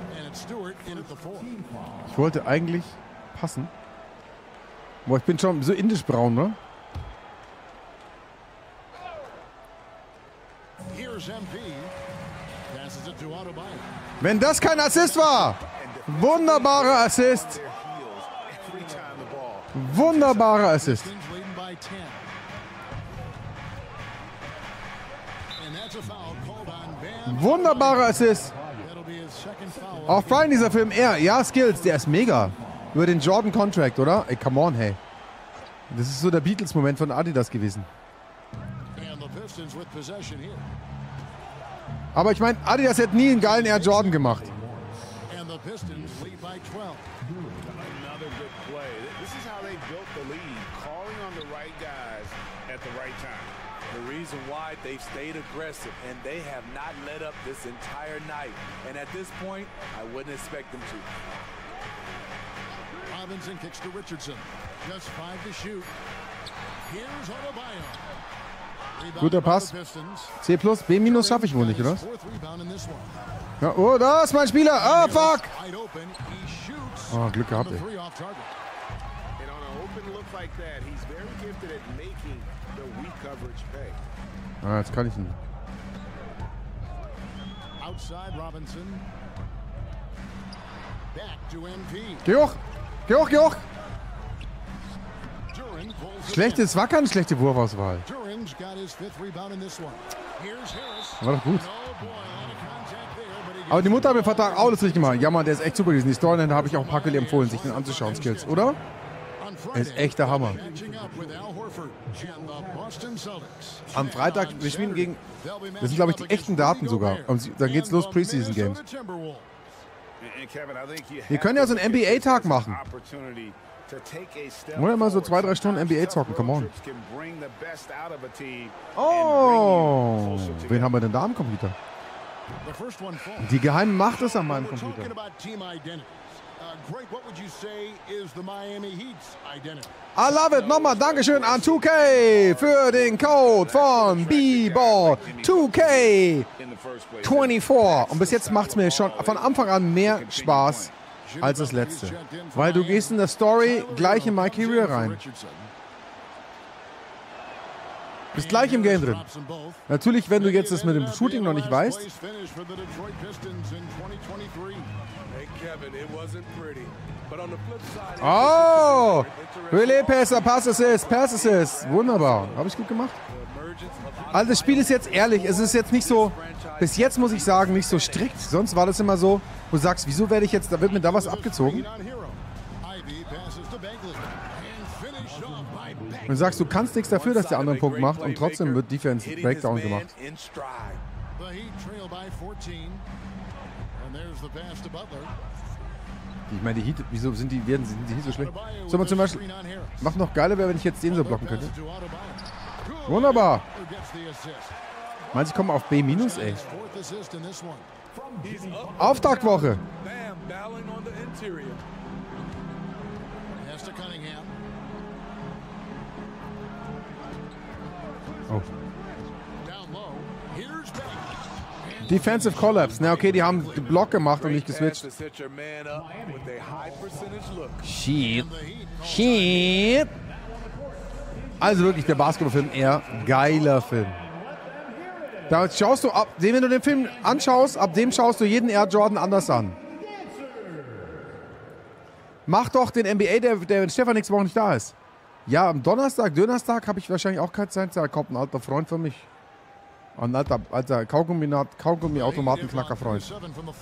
Speaker 1: Ich wollte eigentlich passen. Boah, ich bin schon so indisch braun, ne? Wenn das kein Assist war! Wunderbarer Assist! Wunderbarer Assist! Wunderbarer Assist! Auch Brian, dieser Film R. Ja, Skills, der ist mega. Über den Jordan Contract, oder? Ey, come on, hey. Das ist so der Beatles-Moment von Adidas gewesen. Aber ich meine, Adidas hätte nie einen geilen Air Jordan gemacht.
Speaker 14: The reason why they've stayed aggressive and they have not let up this entire night. And at this point, I wouldn't expect them to.
Speaker 8: Robinson kicks to Richardson. Just 5 to shoot. Here's Adebayo.
Speaker 1: Guter Pass. C+, B- schaffe ich wohl nicht, oder? Ja, oh, da ist mein Spieler. Ah, fuck! Oh, Glück gehabt, ey. Ah, jetzt kann ich ihn. Geh hoch! Geh hoch, geh hoch! Schlechtes, war keine schlechte Wurfauswahl. War doch gut. Aber die Mutter hat mir Vertrag auch das richtig gemacht. Ja, Mann, der ist echt super gewesen. Die Storyline habe ich auch Packel empfohlen, sich den anzuschauen, Skills, oder? Er ist echt der Hammer. Am Freitag, wir spielen gegen, das sind glaube ich die echten Daten sogar. Und dann geht's los, Preseason Games. Wir können ja so einen NBA-Tag machen. Oder mal so 2-3 Stunden NBA zocken, come on. Oh, wen haben wir denn da am Computer? Die geheime Macht ist an meinem Computer. I love it. Nochmal Dankeschön an 2K für den Code von B-Ball 2K24. Und bis jetzt macht es mir schon von Anfang an mehr Spaß als das letzte. Weil du gehst in der Story gleich in My Career rein. Bist gleich im Game drin. Natürlich, wenn du jetzt das mit dem Shooting noch nicht weißt. Oh! Relay Passer, Pass Assist. Wunderbar. Habe ich gut gemacht. Also das Spiel ist jetzt ehrlich, es ist jetzt nicht so, bis jetzt muss ich sagen, nicht so strikt. Sonst war das immer so, wo du sagst, wieso werde ich jetzt, da wird mir da was abgezogen. Und du sagst, du kannst nichts dafür, dass der andere einen Punkt macht und trotzdem wird Defense Breakdown gemacht. Ich meine, die Heat, wieso sind die Heat so schlecht? So, mal zum Beispiel, was noch geiler wäre, wenn ich jetzt den so blocken könnte. Wunderbar. Meinst du, ich komme auf B-, ey? Auftaktwoche. Oh. Defensive Collapse. Na okay, die haben den Block gemacht und nicht geswitcht. Shit. Also wirklich der Basketballfilm eher geiler Film. Da schaust du, wenn du den Film anschaust, ab dem schaust du jeden Air Jordan anders an. Mach doch den NBA, der Stefan nächste Woche nicht da ist. Ja, am Donnerstag habe ich wahrscheinlich auch keine Zeit. Da kommt ein alter Freund von mich. Ein alter Kaugummi-Automatenknacker-Freund.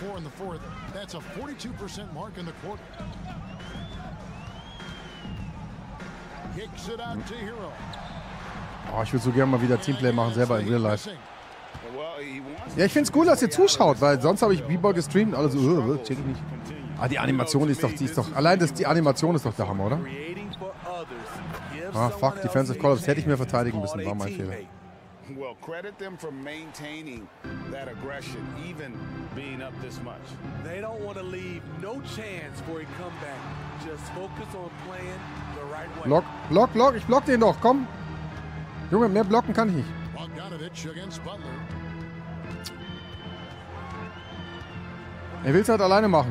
Speaker 1: Oh, ich würde so gerne mal wieder Teamplay machen, selber in Real Life. Ja, ich finde es cool, dass ihr zuschaut, weil sonst habe ich B-Ball gestreamt und alle so, check ich nicht. Ah, die Animation ist doch, allein die Animation ist doch der Hammer, oder? Ah, fuck, Defensive Collapse hätte ich mir verteidigen müssen, war mein Fehler.
Speaker 9: Well, credit them for maintaining that aggression, even being up this much.
Speaker 14: They don't want to leave no chance for a comeback. Just focus on playing the right way.
Speaker 1: Block, block, block. Ich block den doch. Komm. Junge, mehr blocken kann ich nicht.
Speaker 8: Bogdanovich against Butler.
Speaker 1: Er will es halt alleine machen.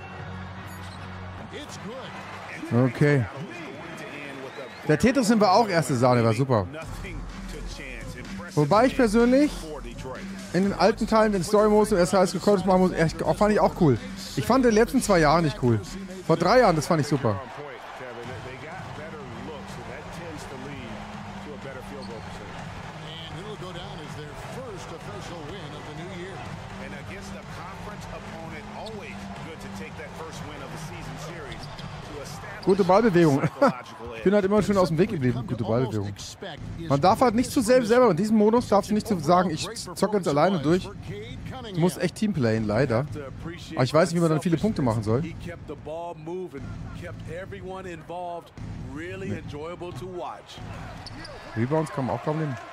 Speaker 1: Okay. Der Tetris sind wir auch erste Sahne, war super. Wobei ich persönlich in den alten Teilen den Story-Modus und erst heißt gekonnt machen muss, fand ich auch cool. Ich fand den letzten 2 Jahre nicht cool. Vor 3 Jahren, das fand ich super. Gute Ballbewegung. Ich bin halt immer schön aus dem Weg geblieben. Gute Ballbewegung. Man darf halt nicht zu selber. In diesem Modus darfst du nicht zu sagen, ich zocke jetzt alleine durch. Du musst echt Teamplayen, leider. Aber ich weiß nicht, wie man dann viele Punkte machen soll. Nee. Rebounds kann man auch kaum nehmen.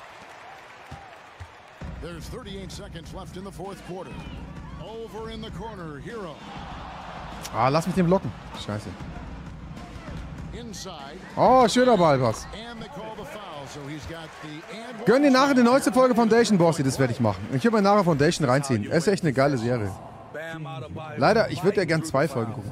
Speaker 8: There's 38 seconds left in the fourth quarter. Over in the corner, Hero.
Speaker 1: Ah, lass mich den blocken. Scheiße. Oh, schöner Ballpass. Gönn dir nachher die neueste Folge Foundation, Bossy, das werde ich machen. Ich werde mir nachher Foundation reinziehen. Es ist echt eine geile Serie. Leider, ich würde ja gern 2 Folgen gucken.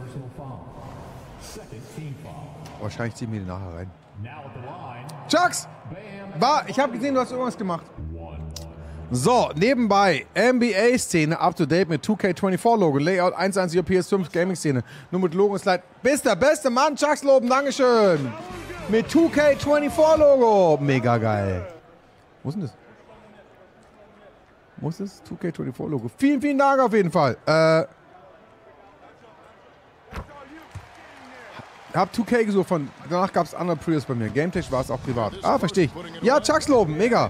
Speaker 1: Wahrscheinlich ziehen wir die nachher rein. Chucks! Ich habe gesehen, du hast irgendwas gemacht. So, nebenbei, NBA-Szene up-to-date mit 2K24-Logo, Layout 1.1 PS5 Gaming-Szene, nur mit Logo und Slide. Bist der beste Mann, Chucks loben, Dankeschön. Mit 2K24-Logo, mega geil. Wo ist denn das? Wo ist das? 2K24-Logo. Vielen, vielen Dank auf jeden Fall. Hab 2K gesucht, danach gab es andere Prius bei mir. GameTech war es auch privat. Ah, verstehe ich. Ja, Chucks loben, mega.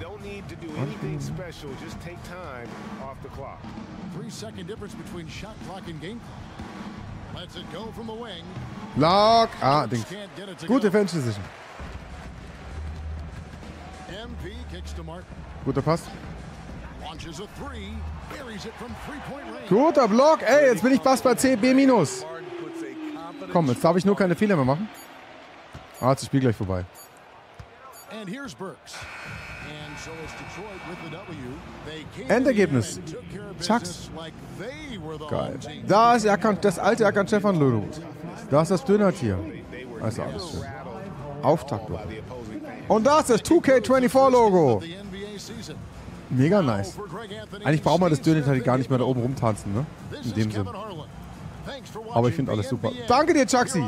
Speaker 8: 3-second difference between shot clock and game clock. Lets it go from the wing.
Speaker 1: Lock. Ah, Ding. Gute Defense Decision.
Speaker 8: MP kicks to Martin.
Speaker 1: Guter Pass.
Speaker 8: Launches a 3. Buries it from 3-point range.
Speaker 1: Guter Block. Ey, jetzt bin ich fast bei CB-. Komm, jetzt darf ich nur keine Fehler mehr machen. Ah, jetzt ist das Spiel gleich vorbei.
Speaker 8: And here's Burks. And so is Detroit with the W. They came
Speaker 1: Endergebnis. Chucks. Geil. Da ist das alte Erkan Stefan Logo. Da ist das Dönertier. Also alles schön. Auftakt. Und da ist das 2K24-Logo. Mega nice. Eigentlich braucht man das Dönertier gar nicht mehr da oben rumtanzen, ne? In dem Sinn. Aber ich finde alles super. Danke dir, Chucksy.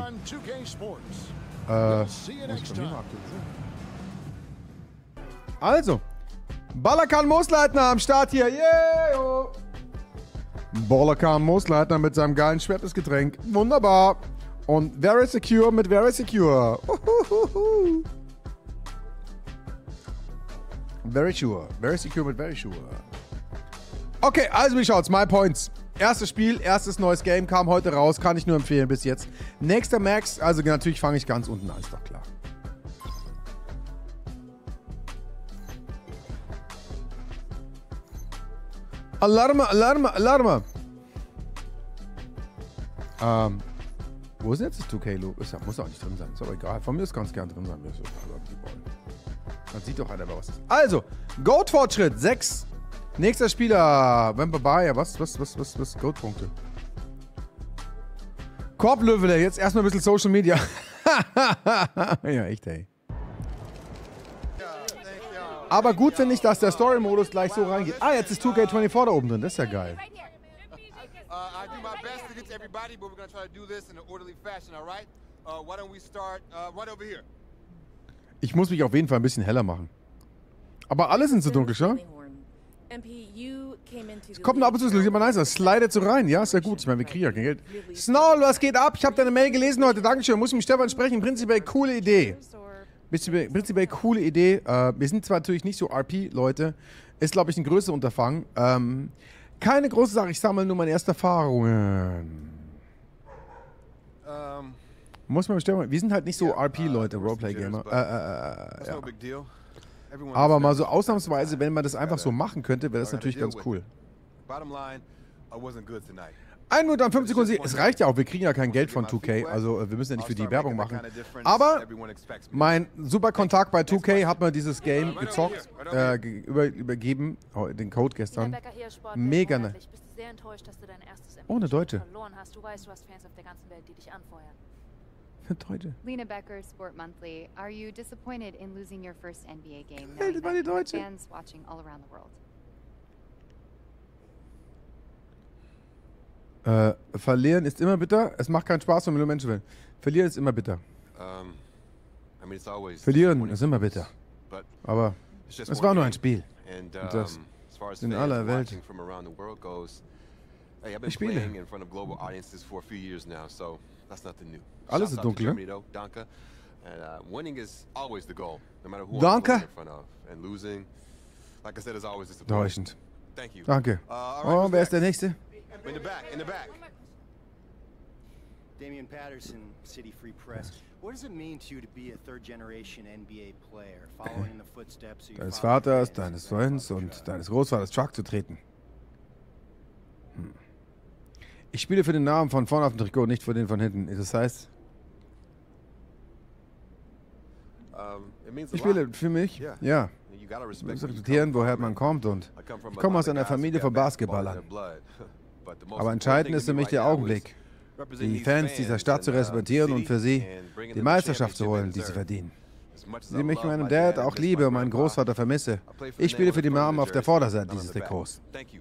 Speaker 1: Also, Balakan Moosleitner am Start hier. Yeah! Balakan Moosleitner mit seinem geilen Schwertesgetränk. Wunderbar. Und Very Secure mit Very Secure. Very Sure. Very Secure mit Very Sure. Okay, also wie schaut's? My Points. Erstes Spiel, erstes neues Game kam heute raus. Kann ich nur empfehlen bis jetzt. Nächster Max, also natürlich fange ich ganz unten an, ist doch klar. Alarme, Alarme, Alarme. Wo ist jetzt das 2K-Logo? Muss auch nicht drin sein. Ist aber egal. Von mir ist ganz gern drin sein. Man sieht doch einer, was ist. Also, Goat-Fortschritt 6. Nächster Spieler. Vampire. Was? Goat-Punkte. Korblöwe, jetzt erstmal ein bisschen Social Media. Ja, echt, ey. Aber gut finde ich, dass der Story-Modus gleich so reingeht. Ah, jetzt ist 2K24 da oben drin. Das ist ja geil. Ich muss mich auf jeden Fall ein bisschen heller machen. Aber alle sind so dunkel, schon? Es kommt ab und zu, sieht man nice, slidet so rein. Ja, ist ja gut. Ich meine, wir kriegen ja kein Geld. Snowl, was geht ab? Ich habe deine Mail gelesen heute. Dankeschön. Muss ich mit Stefan sprechen. Prinzipiell coole Idee. Prinzipiell coole Idee. Wir sind zwar natürlich nicht so RP-Leute. Ist, glaube ich, ein größeres Unterfangen. Keine große Sache. Ich sammle nur meine ersten Erfahrungen. Muss man bestimmen. Wir sind halt nicht so RP-Leute, Roleplay-Gamer. Ja. Aber mal so ausnahmsweise, wenn man das einfach so machen könnte, wäre das natürlich ganz cool.
Speaker 7: Bottom line, I wasn't good tonight.
Speaker 1: 1 Minute und 5 Sekunden. Es reicht ja auch, wir kriegen ja kein Geld von 2K, also wir müssen ja nicht für die Werbung machen. Aber mein super Kontakt bei 2K hat mir dieses Game gezockt, übergeben, den Code gestern. Mega ne. Oh, eine Deutsche. Eine Deutsche.
Speaker 15: Lena Becker, Sport Monthly. Are you disappointed in losing your first NBA game?
Speaker 1: Hey, das war die Deutsche.
Speaker 15: Fans watching all around the world.
Speaker 1: Verlieren ist immer bitter. Es macht keinen Spaß, wenn man nur Menschen will. Verlieren ist immer bitter. Verlieren ist immer bitter. Aber es war nur ein Spiel. Und das in aller Welt. Ich spiele. Alles ist dunkel, ne? Danke. Täuschend. Danke. Oh, wer ist der Nächste?
Speaker 16: In the back. Damian Patterson, City Free Press. What does it mean to you to be a third-generation NBA player, following in the footsteps of your
Speaker 1: deines Vaters, deines Freundes und deines Großvaters Chuck zu treten? Ich spiele für den Namen von vorne auf dem Trikot, nicht für den von hinten. Das heißt, ich spiele für mich, ja. Man muss akzeptieren, woher man kommt, und ich komme aus einer Familie von Basketballern. Aber entscheidend ist für mich der Augenblick, die Fans dieser Stadt zu respektieren und für sie die Meisterschaft zu holen, die sie verdienen. Sie mich meinem Dad auch liebe und meinen Großvater vermisse. Ich spiele für die Namen auf der Vorderseite dieses Trikots.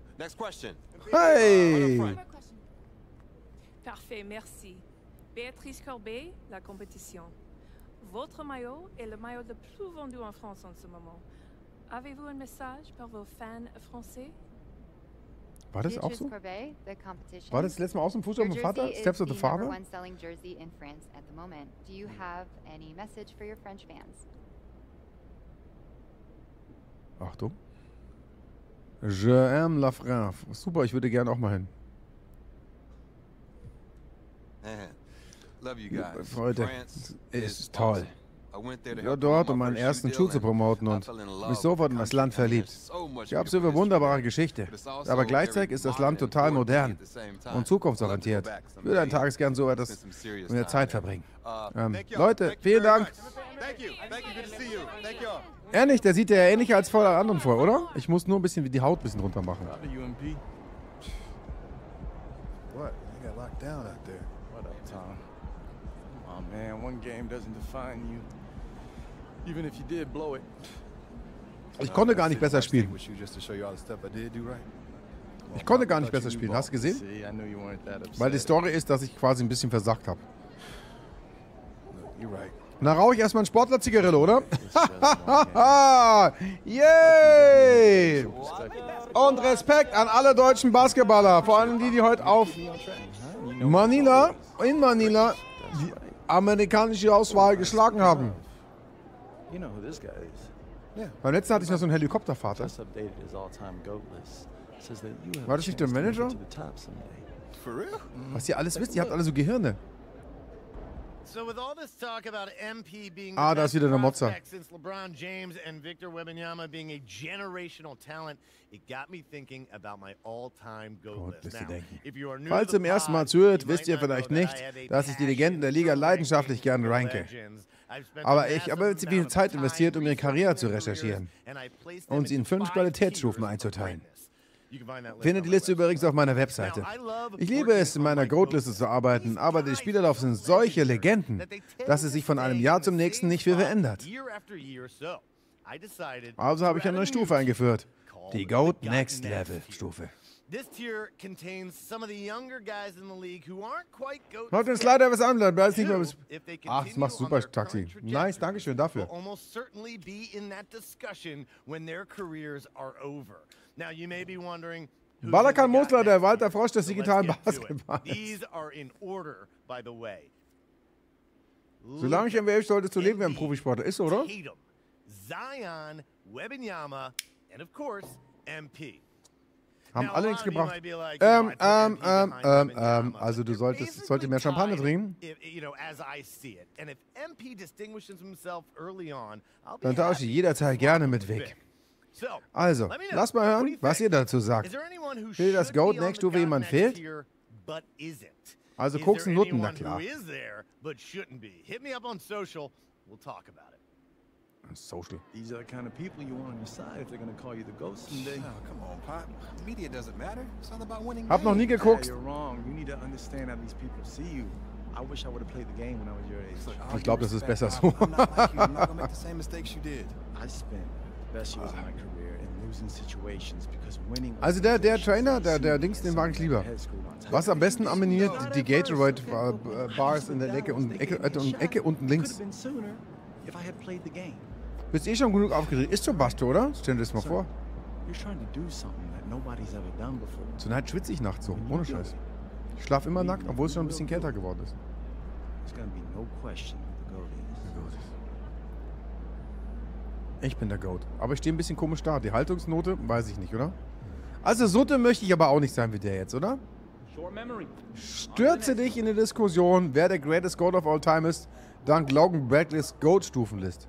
Speaker 1: Hey!
Speaker 17: Parfait, merci. Béatrice Corbet, la compétition. Votre maillot est le maillot le plus vendu en France en ce moment. Avez-vous un message pour vos fans français?
Speaker 1: War das auch so? War das letztes Mal auch so im Fußball mit dem Vater? Steps of the Father? Achtung. Je aime la France. Super, ich würde gerne auch mal hin. Freunde, ist toll. Ich war dort, um meinen ersten Schuh zu promoten und mich sofort in das Land verliebt. Es gab so eine wunderbare Geschichte. Aber gleichzeitig ist das Land total modern und zukunftsorientiert. Ich würde eines Tages gern so etwas in der Zeit verbringen. Leute, vielen Dank. Ehrlich, der sieht ja ähnlicher als vor der anderen vor, oder? Ich muss nur ein bisschen die Haut ein bisschen runter machen.
Speaker 18: What? You got locked down out there. What up, Tom? Oh man, one game doesn't define you. Even if you did blow it.
Speaker 1: Ich konnte gar nicht besser spielen. Ich konnte gar nicht besser spielen. Hast du gesehen? Weil die Story ist, dass ich quasi ein bisschen versagt habe. Na, rauche ich erstmal einen Sportler-Zigarette, oder? Yay! Und Respekt an alle deutschen Basketballer, vor allem die, die heute auf in Manila die amerikanische Auswahl geschlagen haben. Beim letzten hatte ich noch so einen Helikoptervater. War das nicht der Manager? Was ihr alles wisst, ihr habt alle so Gehirne. Ah, da ist wieder der Mozza.
Speaker 19: LeBron James and Victor Wembanyama being a generational talent, it got me thinking about my all-time GOAT list.
Speaker 1: Falls ihr zum ersten Mal zuhört, wisst ihr vielleicht nicht, dass ich die Legenden der Liga leidenschaftlich gerne ranke. Aber ich habe viel Zeit investiert, um ihre Karriere zu recherchieren und sie in 5 Qualitätsstufen einzuteilen. Findet die Liste übrigens auf meiner Webseite. Ich liebe es, in meiner GOAT-Liste zu arbeiten, aber die Spielerlauf sind solche Legenden, dass es sich von einem Jahr zum nächsten nicht viel verändert. Also habe ich eine neue Stufe eingeführt. Die GOAT Next Level Stufe. Macht uns leider was an, bleibt nicht mehr bis... Ach, das macht super, Taxi. Nice, danke schön dafür. Balakan Mosler, der Walter Frosch des digitalen Basketballs. Solange ich NBA solltest du leben wie ein Profisportler. Ist so, oder?
Speaker 19: Zion, Wembanyama, and of course, MP.
Speaker 1: Haben alle nichts gebracht. Also du solltest mehr Champagner trinken. Dann tausche ich jederzeit gerne mit Vic. Also, lass mal hören, was ihr dazu sagt. Will das Goat Next, wo jemand fehlt? Also Koks und Nutten, na klar. Social.
Speaker 18: These are the kind of people you want on your side if they're going to call you the ghost someday.
Speaker 7: Oh, come on, Pop. Media doesn't matter. It's all about winning.
Speaker 1: Hab noch nie geguckt.
Speaker 18: You're wrong. You need to understand how these people see you. I wish I would have played the game when I was your age.
Speaker 1: Ich glaube, das ist besser so.
Speaker 7: I'm not like you. I'm not going to make the same mistakes you did.
Speaker 18: I spent the best years of my career in losing situations because winning.
Speaker 1: Also der Trainer, der Dings, den mag ich lieber. Was am besten ameniert, die Gatorade Bars in der Ecke unten links.
Speaker 18: If I had played the game.
Speaker 1: Bist eh schon genug aufgeregt. Ist so Basto, oder? Stell dir das mal vor. Zur Nacht schwitze ich nachts so. Ohne Scheiß. Ich schlafe immer nackt, obwohl es schon ein bisschen kälter geworden ist. Ich bin der Goat. Aber ich stehe ein bisschen komisch da. Die Haltungsnote, weiß ich nicht, oder? Also Sutte möchte ich aber auch nicht sein wie der jetzt, oder? Stürze dich in die Diskussion, wer der Greatest Goat of All Time ist, dank Logan Bradleys Goat-Stufenlist.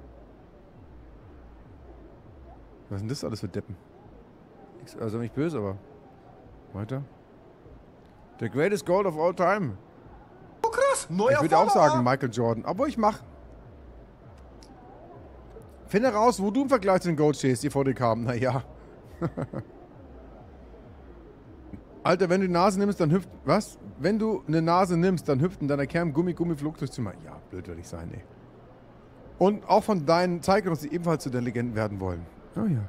Speaker 1: Was sind das alles für Deppen? Also nicht böse, aber... Weiter. The Greatest Goat of All Time.
Speaker 7: Oh krass, neuer
Speaker 1: Ich würde auch sagen Michael Jordan, aber ich mach. Finde raus, wo du im Vergleich zu den Goats stehst, die vor dir kamen. Naja. Alter, wenn du die Nase nimmst, dann hüpft... Was? Wenn du eine Nase nimmst, dann hüpft in deiner Kern Gummiflug durchs Zimmer. Ja, blöd würde ich sein, ey. Und auch von deinen Zeitgenossen, die ebenfalls zu der Legende werden wollen. Oh ja.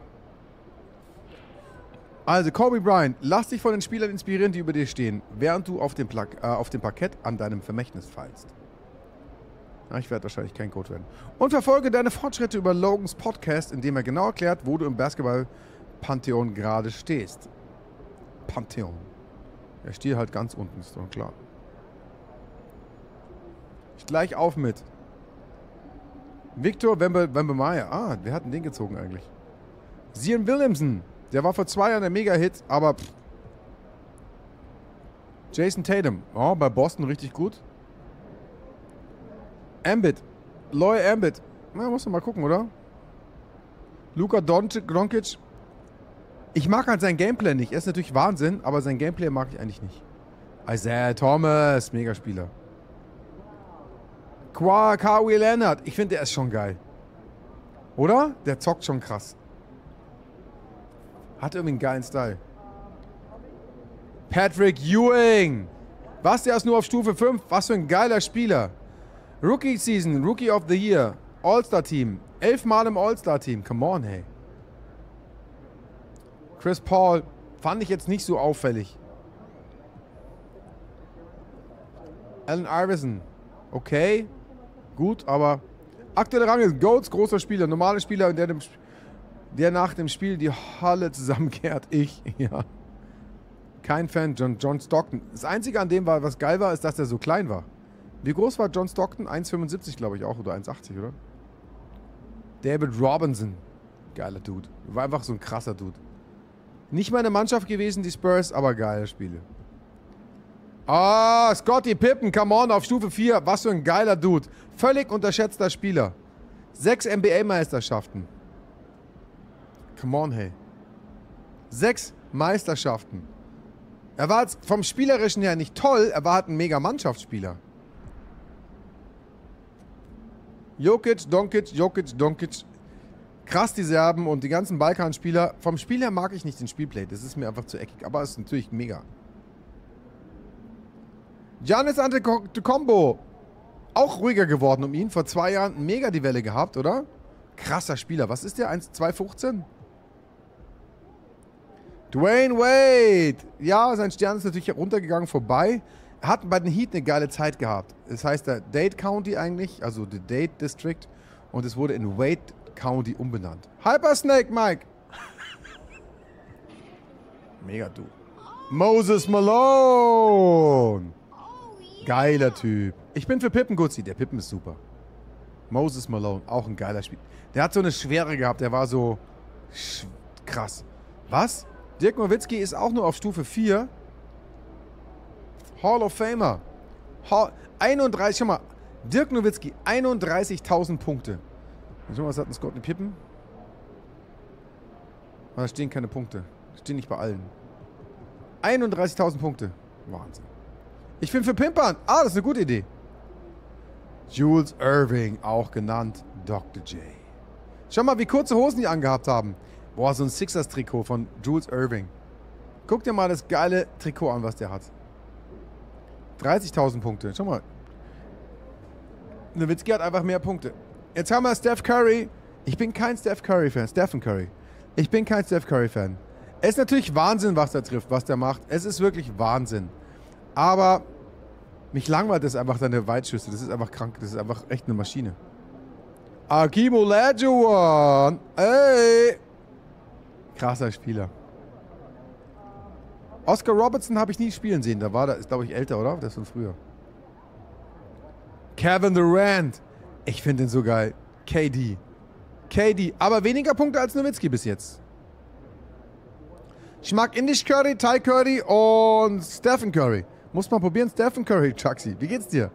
Speaker 1: Also, Kobe Bryant, lass dich von den Spielern inspirieren, die über dir stehen, während du auf dem Parkett an deinem Vermächtnis feilst. Ja, ich werde wahrscheinlich kein Goat werden. Und verfolge deine Fortschritte über Logans Podcast, in dem er genau erklärt, wo du im Basketball-Pantheon gerade stehst. Pantheon. Er steht halt ganz unten, ist doch klar. Ich gleich auf mit Victor Wembanyama. Ah, wer hat denn den gezogen eigentlich? Zion Williamson. Der war vor 2 Jahren der Mega-Hit, aber... Jason Tatum. Oh, bei Boston richtig gut. Embiid. Loy Embiid. Na, muss man mal gucken, oder? Luka Doncic. Ich mag halt sein Gameplay nicht. Er ist natürlich Wahnsinn, aber sein Gameplay mag ich eigentlich nicht. Isaiah Thomas. Megaspieler. Kawhi Leonard. Ich finde, der ist schon geil. Oder? Der zockt schon krass. Hat irgendwie einen geilen Style. Patrick Ewing. Was, der ist nur auf Stufe 5? Was für ein geiler Spieler. Rookie Season, Rookie of the Year. All-Star-Team. 11 Mal im All-Star-Team. Come on, hey. Chris Paul. Fand ich jetzt nicht so auffällig. Allen Iverson. Okay. Gut, aber... Aktuelle Rang ist Goats, großer Spieler. Normaler Spieler, der nach dem Spiel die Halle zusammenkehrt. Ich, ja. Kein Fan, John Stockton. Das Einzige an dem, was geil war, ist, dass er so klein war. Wie groß war John Stockton? 1,75 glaube ich auch, oder 1,80, oder? David Robinson. Geiler Dude. War einfach so ein krasser Dude. Nicht meine Mannschaft gewesen, die Spurs, aber geile Spiele. Ah, Scottie Pippen, come on, auf Stufe 4. Was für ein geiler Dude. Völlig unterschätzter Spieler. 6 NBA-Meisterschaften. Come on, hey. 6 Meisterschaften. Er war jetzt vom Spielerischen her nicht toll, er war halt ein mega Mannschaftsspieler. Jokic, Doncic. Krass, die Serben und die ganzen Balkanspieler. Vom Spiel her mag ich nicht den Spielplay. Das ist mir einfach zu eckig. Aber es ist natürlich mega. Giannis Antetokounmpo. Auch ruhiger geworden um ihn. Vor 2 Jahren mega die Welle gehabt, oder? Krasser Spieler. Was ist der? 2,15? Dwayne Wade. Ja, sein Stern ist natürlich runtergegangen, vorbei. Er hat bei den Heat eine geile Zeit gehabt. Das heißt, der Dade County eigentlich, also der Dade District. Und es wurde in Wade County umbenannt. Hyper Snake Mike. Mega du. Moses Malone. Geiler Typ. Ich bin für Pippen Guzzi. Der Pippen ist super. Moses Malone, auch ein geiler Spiel. Der hat so eine Schwere gehabt. Der war so krass. Was? Dirk Nowitzki ist auch nur auf Stufe 4. Hall of Famer. 31, schau mal. Dirk Nowitzki, 31.000 Punkte. Schau mal, was hat ein Scott Pippen? Da stehen keine Punkte. Stehen nicht bei allen. 31.000 Punkte. Wahnsinn. Ich bin für Pimpern. Ah, das ist eine gute Idee. Jules Irving, auch genannt Dr. J. Schau mal, wie kurze Hosen die angehabt haben. Boah, so ein Sixers-Trikot von Jules Irving. Guck dir mal das geile Trikot an, was der hat. 30.000 Punkte. Schau mal. Nowitzki hat einfach mehr Punkte. Jetzt haben wir Steph Curry. Ich bin kein Steph Curry-Fan. Stephen Curry. Ich bin kein Steph Curry-Fan. Es ist natürlich Wahnsinn, was der trifft, was der macht. Es ist wirklich Wahnsinn. Aber mich langweilt das einfach, seine Weitschüsse. Das ist einfach krank. Das ist einfach echt eine Maschine. Akeem Olajuwon. Ey. Krasser Spieler. Oscar Robertson habe ich nie spielen sehen. Da ist, glaube ich, älter, oder? Das ist von früher. Kevin Durant. Ich finde den so geil. KD. Aber weniger Punkte als Nowitzki bis jetzt. Ich mag Indisch Curry, Thai Curry und Stephen Curry. Muss mal probieren, Stephen Curry, Chucksy. Wie geht's dir?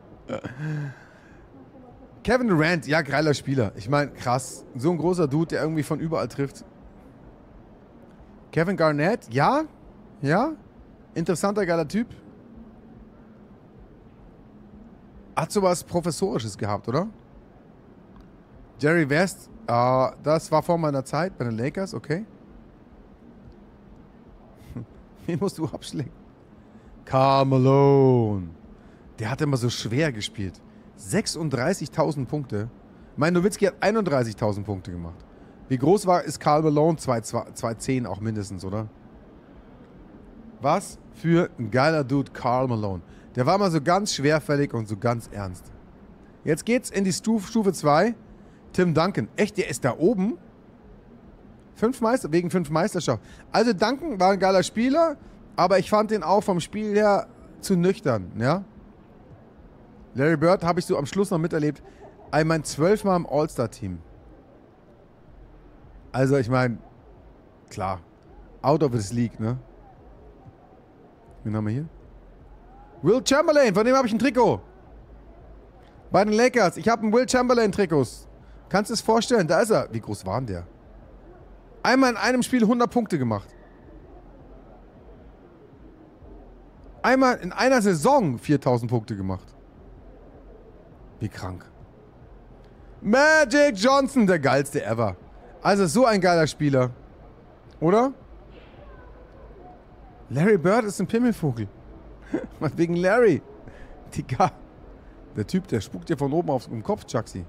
Speaker 1: Kevin Durant, ja, geiler Spieler. Ich meine, krass. So ein großer Dude, der irgendwie von überall trifft. Kevin Garnett, ja. Interessanter, geiler Typ. Hat sowas Professorisches gehabt, oder? Jerry West, das war vor meiner Zeit bei den Lakers, okay. Wen musst du abschlägen? Karl Malone. Der hat immer so schwer gespielt. 36.000 Punkte. Mein Nowitzki hat 31.000 Punkte gemacht. Wie groß ist Karl Malone? 2,10 auch mindestens, oder? Was für ein geiler Dude, Karl Malone. Der war mal so ganz schwerfällig und so ganz ernst. Jetzt geht's in die Stufe 2. Tim Duncan. Echt, der ist da oben? Wegen 5 Meisterschaften. Also Duncan war ein geiler Spieler, aber ich fand den auch vom Spiel her zu nüchtern, ja? Larry Bird habe ich so am Schluss noch miterlebt. Ich meine, 12-mal im All-Star-Team. Also ich meine, klar, out of this league, ne? Wen haben wir hier? Will Chamberlain, von dem habe ich ein Trikot. Bei den Lakers, ich habe ein Will Chamberlain-Trikot. Kannst du es vorstellen? Da ist er. Wie groß war denn der? Einmal in einem Spiel 100 Punkte gemacht. Einmal in einer Saison 4.000 Punkte gemacht. Wie krank. Magic Johnson, der geilste ever. Also so ein geiler Spieler. Oder? Larry Bird ist ein Pimmelvogel. Wegen Larry. Digga. Der Typ, der spuckt dir von oben auf den Kopf, Chucksy.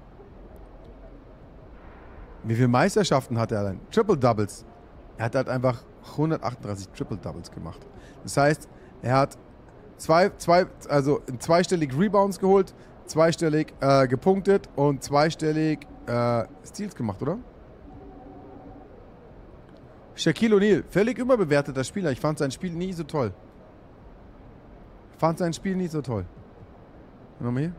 Speaker 1: Wie viele Meisterschaften hat er allein? Triple-Doubles. Er hat halt einfach 138 Triple-Doubles gemacht. Das heißt, er hat zweistellig Rebounds geholt, zweistellig gepunktet und zweistellig Steals gemacht, oder? Shaquille O'Neal, völlig überbewerteter Spieler. Ich fand sein Spiel nie so toll. Nochmal hier.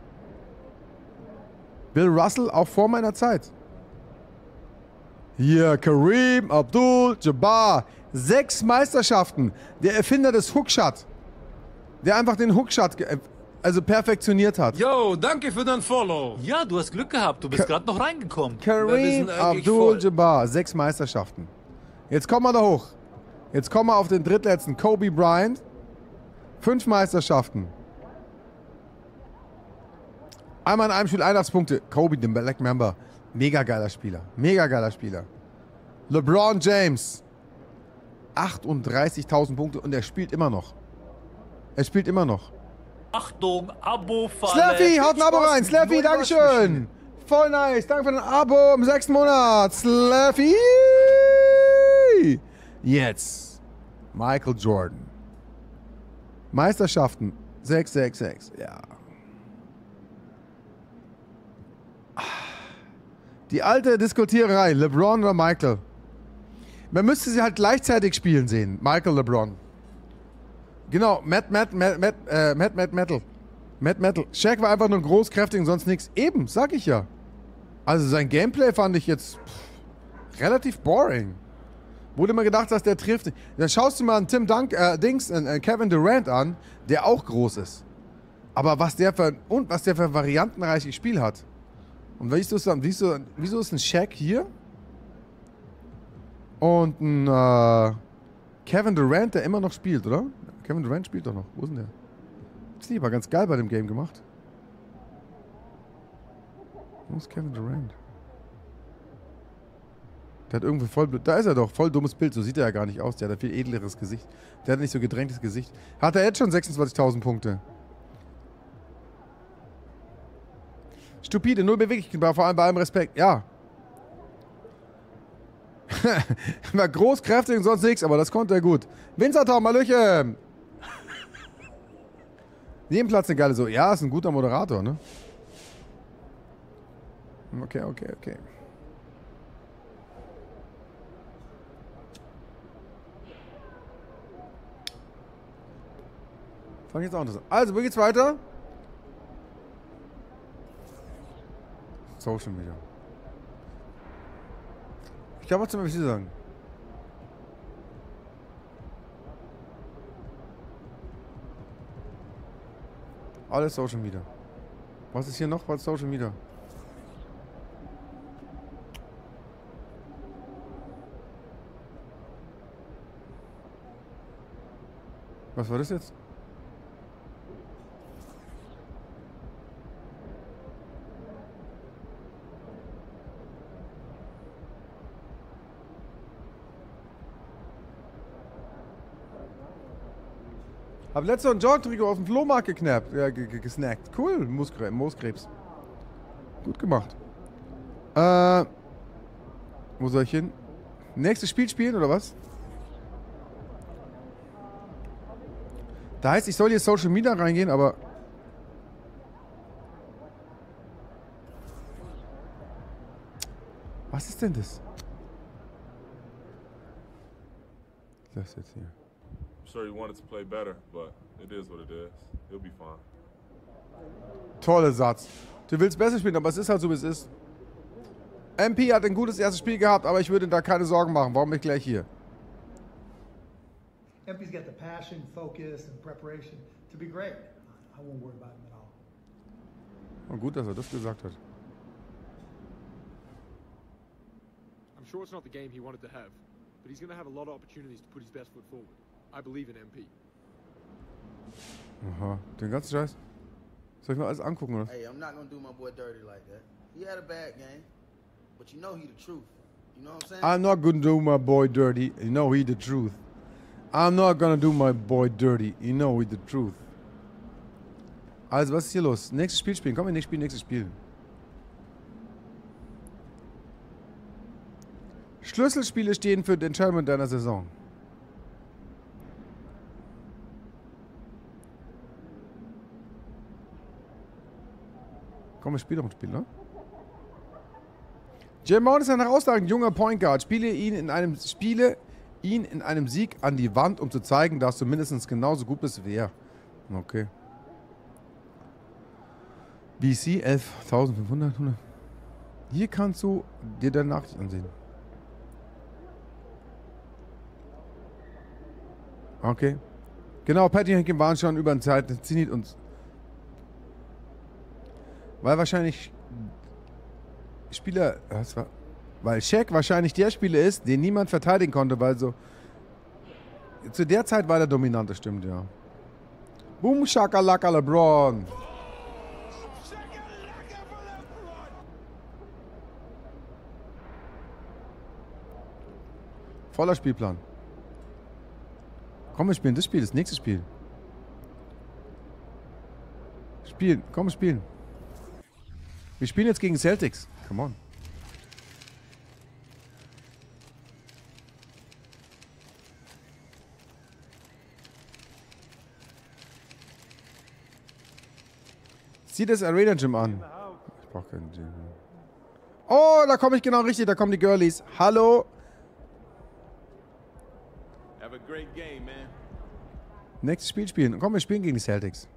Speaker 1: Bill Russell, auch vor meiner Zeit. Hier, Kareem Abdul-Jabbar. 6 Meisterschaften. Der Erfinder des Hookshot. Der einfach den Hookshot perfektioniert hat.
Speaker 5: Yo, danke für dein Follow. Ja, du hast Glück gehabt. Du bist gerade noch reingekommen.
Speaker 1: Kareem Abdul-Jabbar. 6 Meisterschaften. Jetzt kommen wir da hoch. Jetzt kommen wir auf den drittletzten. Kobe Bryant. 5 Meisterschaften. Einmal in einem Spiel 81 Punkte. Kobe, den Black Mamba. Mega geiler Spieler. LeBron James. 38.000 Punkte und er spielt immer noch.
Speaker 5: Achtung, Abo-Falle.
Speaker 1: Slaffy, haut ein Abo rein. Slaffy, dankeschön. Voll nice. Danke für den Abo im 6. Monat. Slaffy. Jetzt. Michael Jordan. Meisterschaften. 666. Ja. Die alte Diskutiererei. LeBron oder Michael? Man müsste sie halt gleichzeitig spielen sehen. Michael, LeBron. Genau. Matt Metal. Shaq war einfach nur groß, kräftig und sonst nichts. Eben, sag ich ja. Also sein Gameplay fand ich jetzt relativ boring. Wurde immer gedacht, dass der trifft. Dann schaust du mal einen Kevin Durant an, der auch groß ist. Aber was der für variantenreiches Spiel hat. Und wieso ist ein Shaq hier? Und ein Kevin Durant, der immer noch spielt, oder? Kevin Durant spielt doch noch. Wo ist denn der? Das war ganz geil bei dem Game gemacht. Wo ist Kevin Durant? Der hat irgendwie voll... Da ist er doch. Voll dummes Bild. So sieht er ja gar nicht aus. Der hat ein viel edleres Gesicht. Der hat nicht so gedrängtes Gesicht. Hat er jetzt schon 26.000 Punkte? Stupide, null Beweglichkeit, vor allem bei allem Respekt. Ja. War groß, kräftig und sonst nichts, aber das konnte er gut. Winzertom, Hallöchen! Nebenplatz eine geile so. Ja, ist ein guter Moderator, ne? Okay. Fand ich jetzt auch interessant. Also, wo geht's weiter? Social Media. Ich glaube, was soll ich sagen? Alles Social Media. Was ist hier noch? Was ist Social Media? Was war das jetzt? Hab letztes ein Jog-Trikot auf dem Flohmarkt gesnackt. Cool, Mooskrebs. Gut gemacht. Wo soll ich hin? Nächstes Spiel spielen, oder was? Da heißt, ich soll hier Social Media reingehen, aber... Was ist denn das? Das jetzt hier.
Speaker 20: Sure he wanted to play better, but it is what it is. He'll be fine.
Speaker 1: Toller Satz. Du willst besser spielen, aber es ist halt so, wie es ist. MP hat ein gutes erstes Spiel gehabt, aber ich würde da keine Sorgen machen. Warum bin ich gleich hier?
Speaker 21: MP's got the passion, focus and preparation to be great. I won't worry about him at all.
Speaker 1: Und gut, dass er das gesagt hat.
Speaker 22: I'm sure it's not the game he wanted to have, but he's going to have a lot of opportunities to put his best foot forward. I believe in MP.
Speaker 1: Aha, den ganzen Scheiß. Soll ich mal alles angucken, oder?
Speaker 23: Hey, I'm not gonna do my boy dirty like that. He had a bad game, but you know he the truth. You know what I'm saying?
Speaker 1: I'm not gonna do my boy dirty. You know he the truth. I'm not gonna do my boy dirty. You know he the truth. Also, was ist hier los? Nächstes Spiel spielen. Komm, wir nächstes Spiel. Schlüsselspiele stehen für den Entscheidung deiner Saison. Komm, wir spielen doch ein Spiel, ne? Jim Brown ist ein herausragend junger Point Guard. Spiele ihn in einem Sieg an die Wand, um zu zeigen, dass du mindestens genauso gut bist wie er. Okay. BC 11.500. Hier kannst du dir deine Nachricht ansehen. Okay. Genau, Patty und Henkin waren schon über eine Zeit. Zenit uns. Weil wahrscheinlich Spieler, weil Shaq wahrscheinlich der Spieler ist, den niemand verteidigen konnte, weil so zu der Zeit war der dominante, stimmt, ja. Boom, Shakalaka, LeBron. Voller Spielplan. Komm, wir spielen das Spiel, das nächste Spiel. Spielen, komm, wir spielen. Wir spielen jetzt gegen Celtics. Come on. Sieh das Arena Gym an. Ich brauch keinen Gym. Oh, da komme ich genau richtig. Da kommen die Girlies. Hallo.
Speaker 9: Have a great game, man.
Speaker 1: Nächstes Spiel spielen. Komm, wir spielen gegen die Celtics.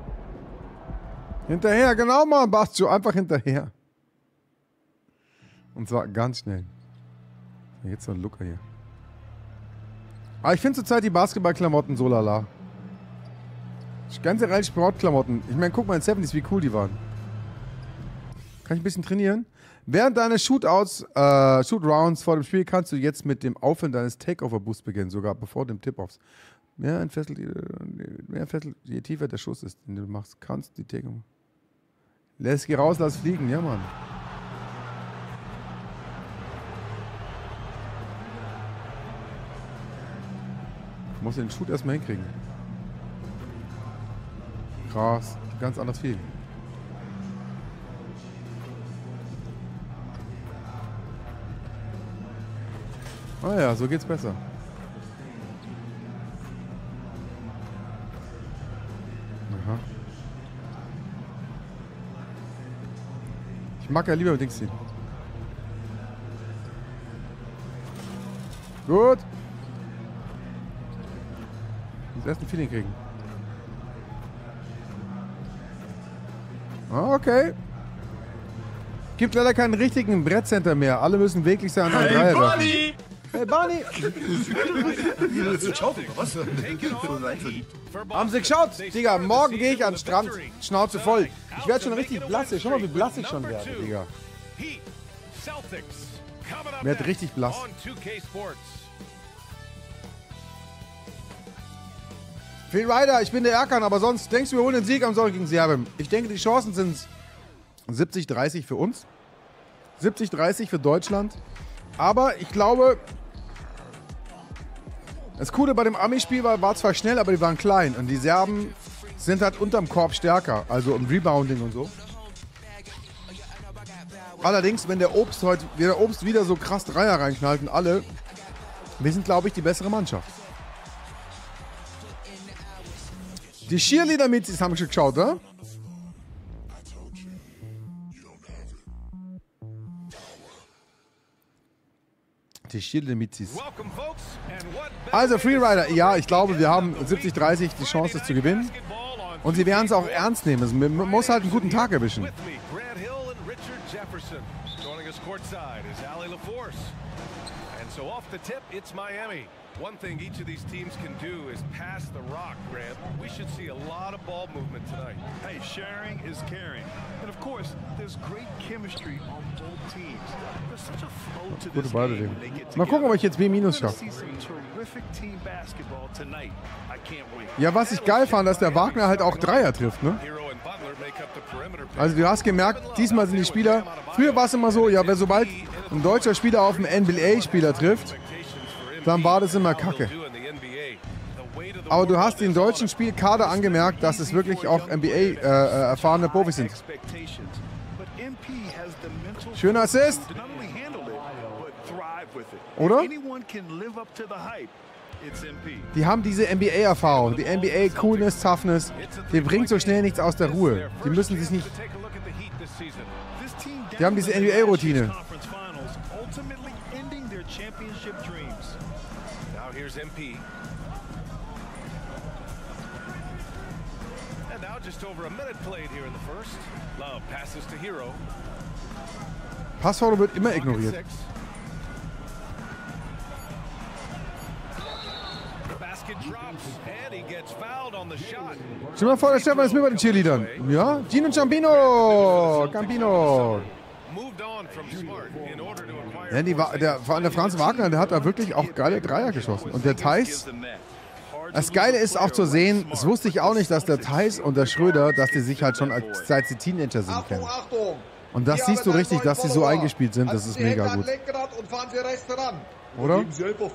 Speaker 1: Hinterher, genau, Mann, Bastio. Einfach hinterher. Und zwar ganz schnell. Jetzt so ein Looker hier. Aber ich finde zurzeit die Basketballklamotten so lala. Ganze Reihe Sportklamotten. Ich meine, guck mal in 70s, wie cool die waren. Kann ich ein bisschen trainieren? Während deines Shoot-Rounds vor dem Spiel kannst du jetzt mit dem Aufwand deines Takeover-Boosts beginnen, sogar bevor dem Tip-Offs. Mehr fesselt, je tiefer der Schuss ist, den du machst, kannst die Takeover. Geh raus, lass fliegen, ja Mann. Ich muss den Shoot erstmal hinkriegen. Krass, ganz anders viel. Ah ja, so geht's besser. Aha. Ich mag ja lieber mit Dings ziehen. Gut. Ich muss erst ein Feeling kriegen. Okay. Gibt leider keinen richtigen Brettcenter mehr. Alle müssen wirklich sein an Dreier werfen. Hey Barney!
Speaker 7: Was?
Speaker 1: Haben Sie geschaut? Digga, morgen gehe ich an den Strand. Schnauze voll. Ich werde schon richtig blass. Schau mal, wie blass ich schon werde, Digga. Ich werde richtig blass. Phil Ryder, ich bin der Erkan, aber sonst denkst du, wir holen den Sieg am Sonntag gegen Serbien? Ich denke, die Chancen sind 70-30 für uns. 70-30 für Deutschland. Aber ich glaube, das Coole bei dem Ami-Spiel war zwar schnell, aber die waren klein. Und die Serben sind halt unterm Korb stärker. Also im Rebounding und so. Allerdings, wenn der Obst wieder so krass Dreier reinknallt und alle, wir sind, glaube ich, die bessere Mannschaft. Die Cheerleader-Mitzis haben schon geschaut, oder? Die Cheerleader-Mitzis. Also Freerider, ja, ich glaube, wir haben 70-30 die Chance, es zu gewinnen. Und sie werden es auch ernst nehmen. Man muss halt einen guten Tag erwischen.
Speaker 2: One thing each of these teams can do is pass the rock, Grant. We should see a lot of ball movement tonight.
Speaker 3: Hey, sharing is caring. And of course, there's great chemistry on both teams. There's such a flow to this game when they get together.
Speaker 1: Mal gucken, ob ich jetzt B- schaffe. Ja, was ich geil fand, dass der Wagner halt auch Dreier trifft, ne? Also du hast gemerkt, diesmal sind die Spieler, früher war es immer so, ja, sobald ein deutscher Spieler auf einen NBA-Spieler trifft, dann war das immer Kacke. Aber du hast den deutschen Spielkader angemerkt, dass es wirklich auch NBA-erfahrene Profis sind. Schöner Assist. Oder? Die haben diese NBA-Erfahrung, die NBA-Coolness, Toughness. Die bringt so schnell nichts aus der Ruhe. Die müssen sich nicht... Die haben diese NBA-Routine.
Speaker 2: Here's MP. And now just over a minute played here in the first. Love passes to Hero.
Speaker 1: Passfoul wird immer ignoriert.
Speaker 2: Basket drops and he gets fouled on the shot.
Speaker 1: Stell dir mal vor, der Stefan ist mit bei den Cheerleadern. Ja? Gino Campino. Campino. Ja, vor allem der Franz Wagner, der hat da wirklich auch geile Dreier geschossen. Und der Theis, das Geile ist auch zu sehen, das wusste ich auch nicht, dass der Theis und der Schröder, dass die sich halt schon seit sie Teenager sind kennen. Und das siehst du richtig, dass sie so eingespielt sind, das ist mega gut. Oder?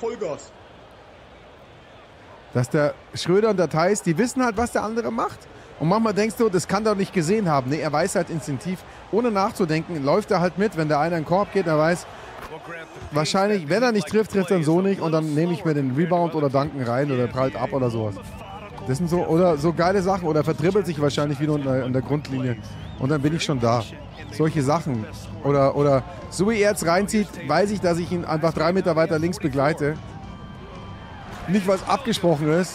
Speaker 1: Dass der Schröder und der Theis, die wissen halt, was der andere macht. Und manchmal denkst du, das kann er doch nicht gesehen haben. Nee, er weiß halt instinktiv, ohne nachzudenken, läuft er halt mit, wenn der eine in den Korb geht, er weiß, wahrscheinlich, wenn er nicht trifft, trifft er dann so nicht und dann nehme ich mir den Rebound oder Dunken rein oder prallt ab oder sowas. Das sind so, oder so geile Sachen oder verdribbelt sich wahrscheinlich wieder an der Grundlinie und dann bin ich schon da. Solche Sachen. Oder so wie er jetzt reinzieht, weiß ich, dass ich ihn einfach 3 Meter weiter links begleite. Nicht, was abgesprochen ist.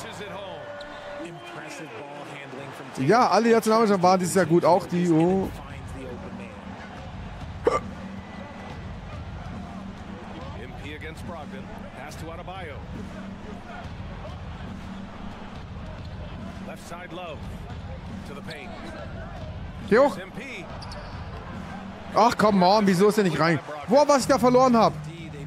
Speaker 1: Ja, alle Nationalmannschaften waren dieses Jahr gut, auch die. Oh.
Speaker 2: Pass to Adebayo. Left side Love to the paint.
Speaker 1: Geh hoch. Ach, komm on, wieso ist er nicht rein? Boah, was ich da verloren habe.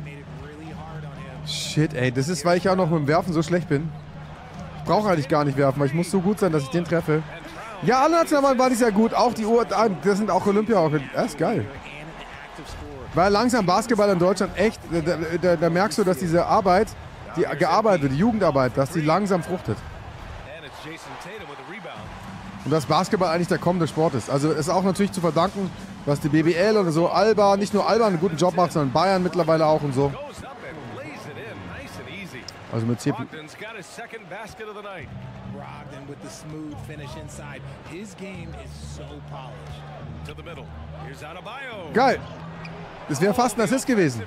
Speaker 1: Shit, ey, das ist, weil ich auch noch mit dem Werfen so schlecht bin. Ich brauche eigentlich gar nicht werfen, weil ich muss so gut sein, dass ich den treffe. Ja, alle Nationalmannschaften waren sehr gut. Auch die das sind auch Olympia. Das ist geil. Weil langsam Basketball in Deutschland echt, da merkst du, dass diese Arbeit, die gearbeitet wird, die Jugendarbeit, dass die langsam fruchtet. Und dass Basketball eigentlich der kommende Sport ist. Also ist auch natürlich zu verdanken, was die BBL oder so, Alba, nicht nur Alba einen guten Job macht, sondern Bayern mittlerweile auch und so. Also mit C.
Speaker 2: Brogdon with the smooth finish inside. His game is so polished. To the middle. Here's Adebayo.
Speaker 1: Geil. Das wäre fast ein Assist gewesen.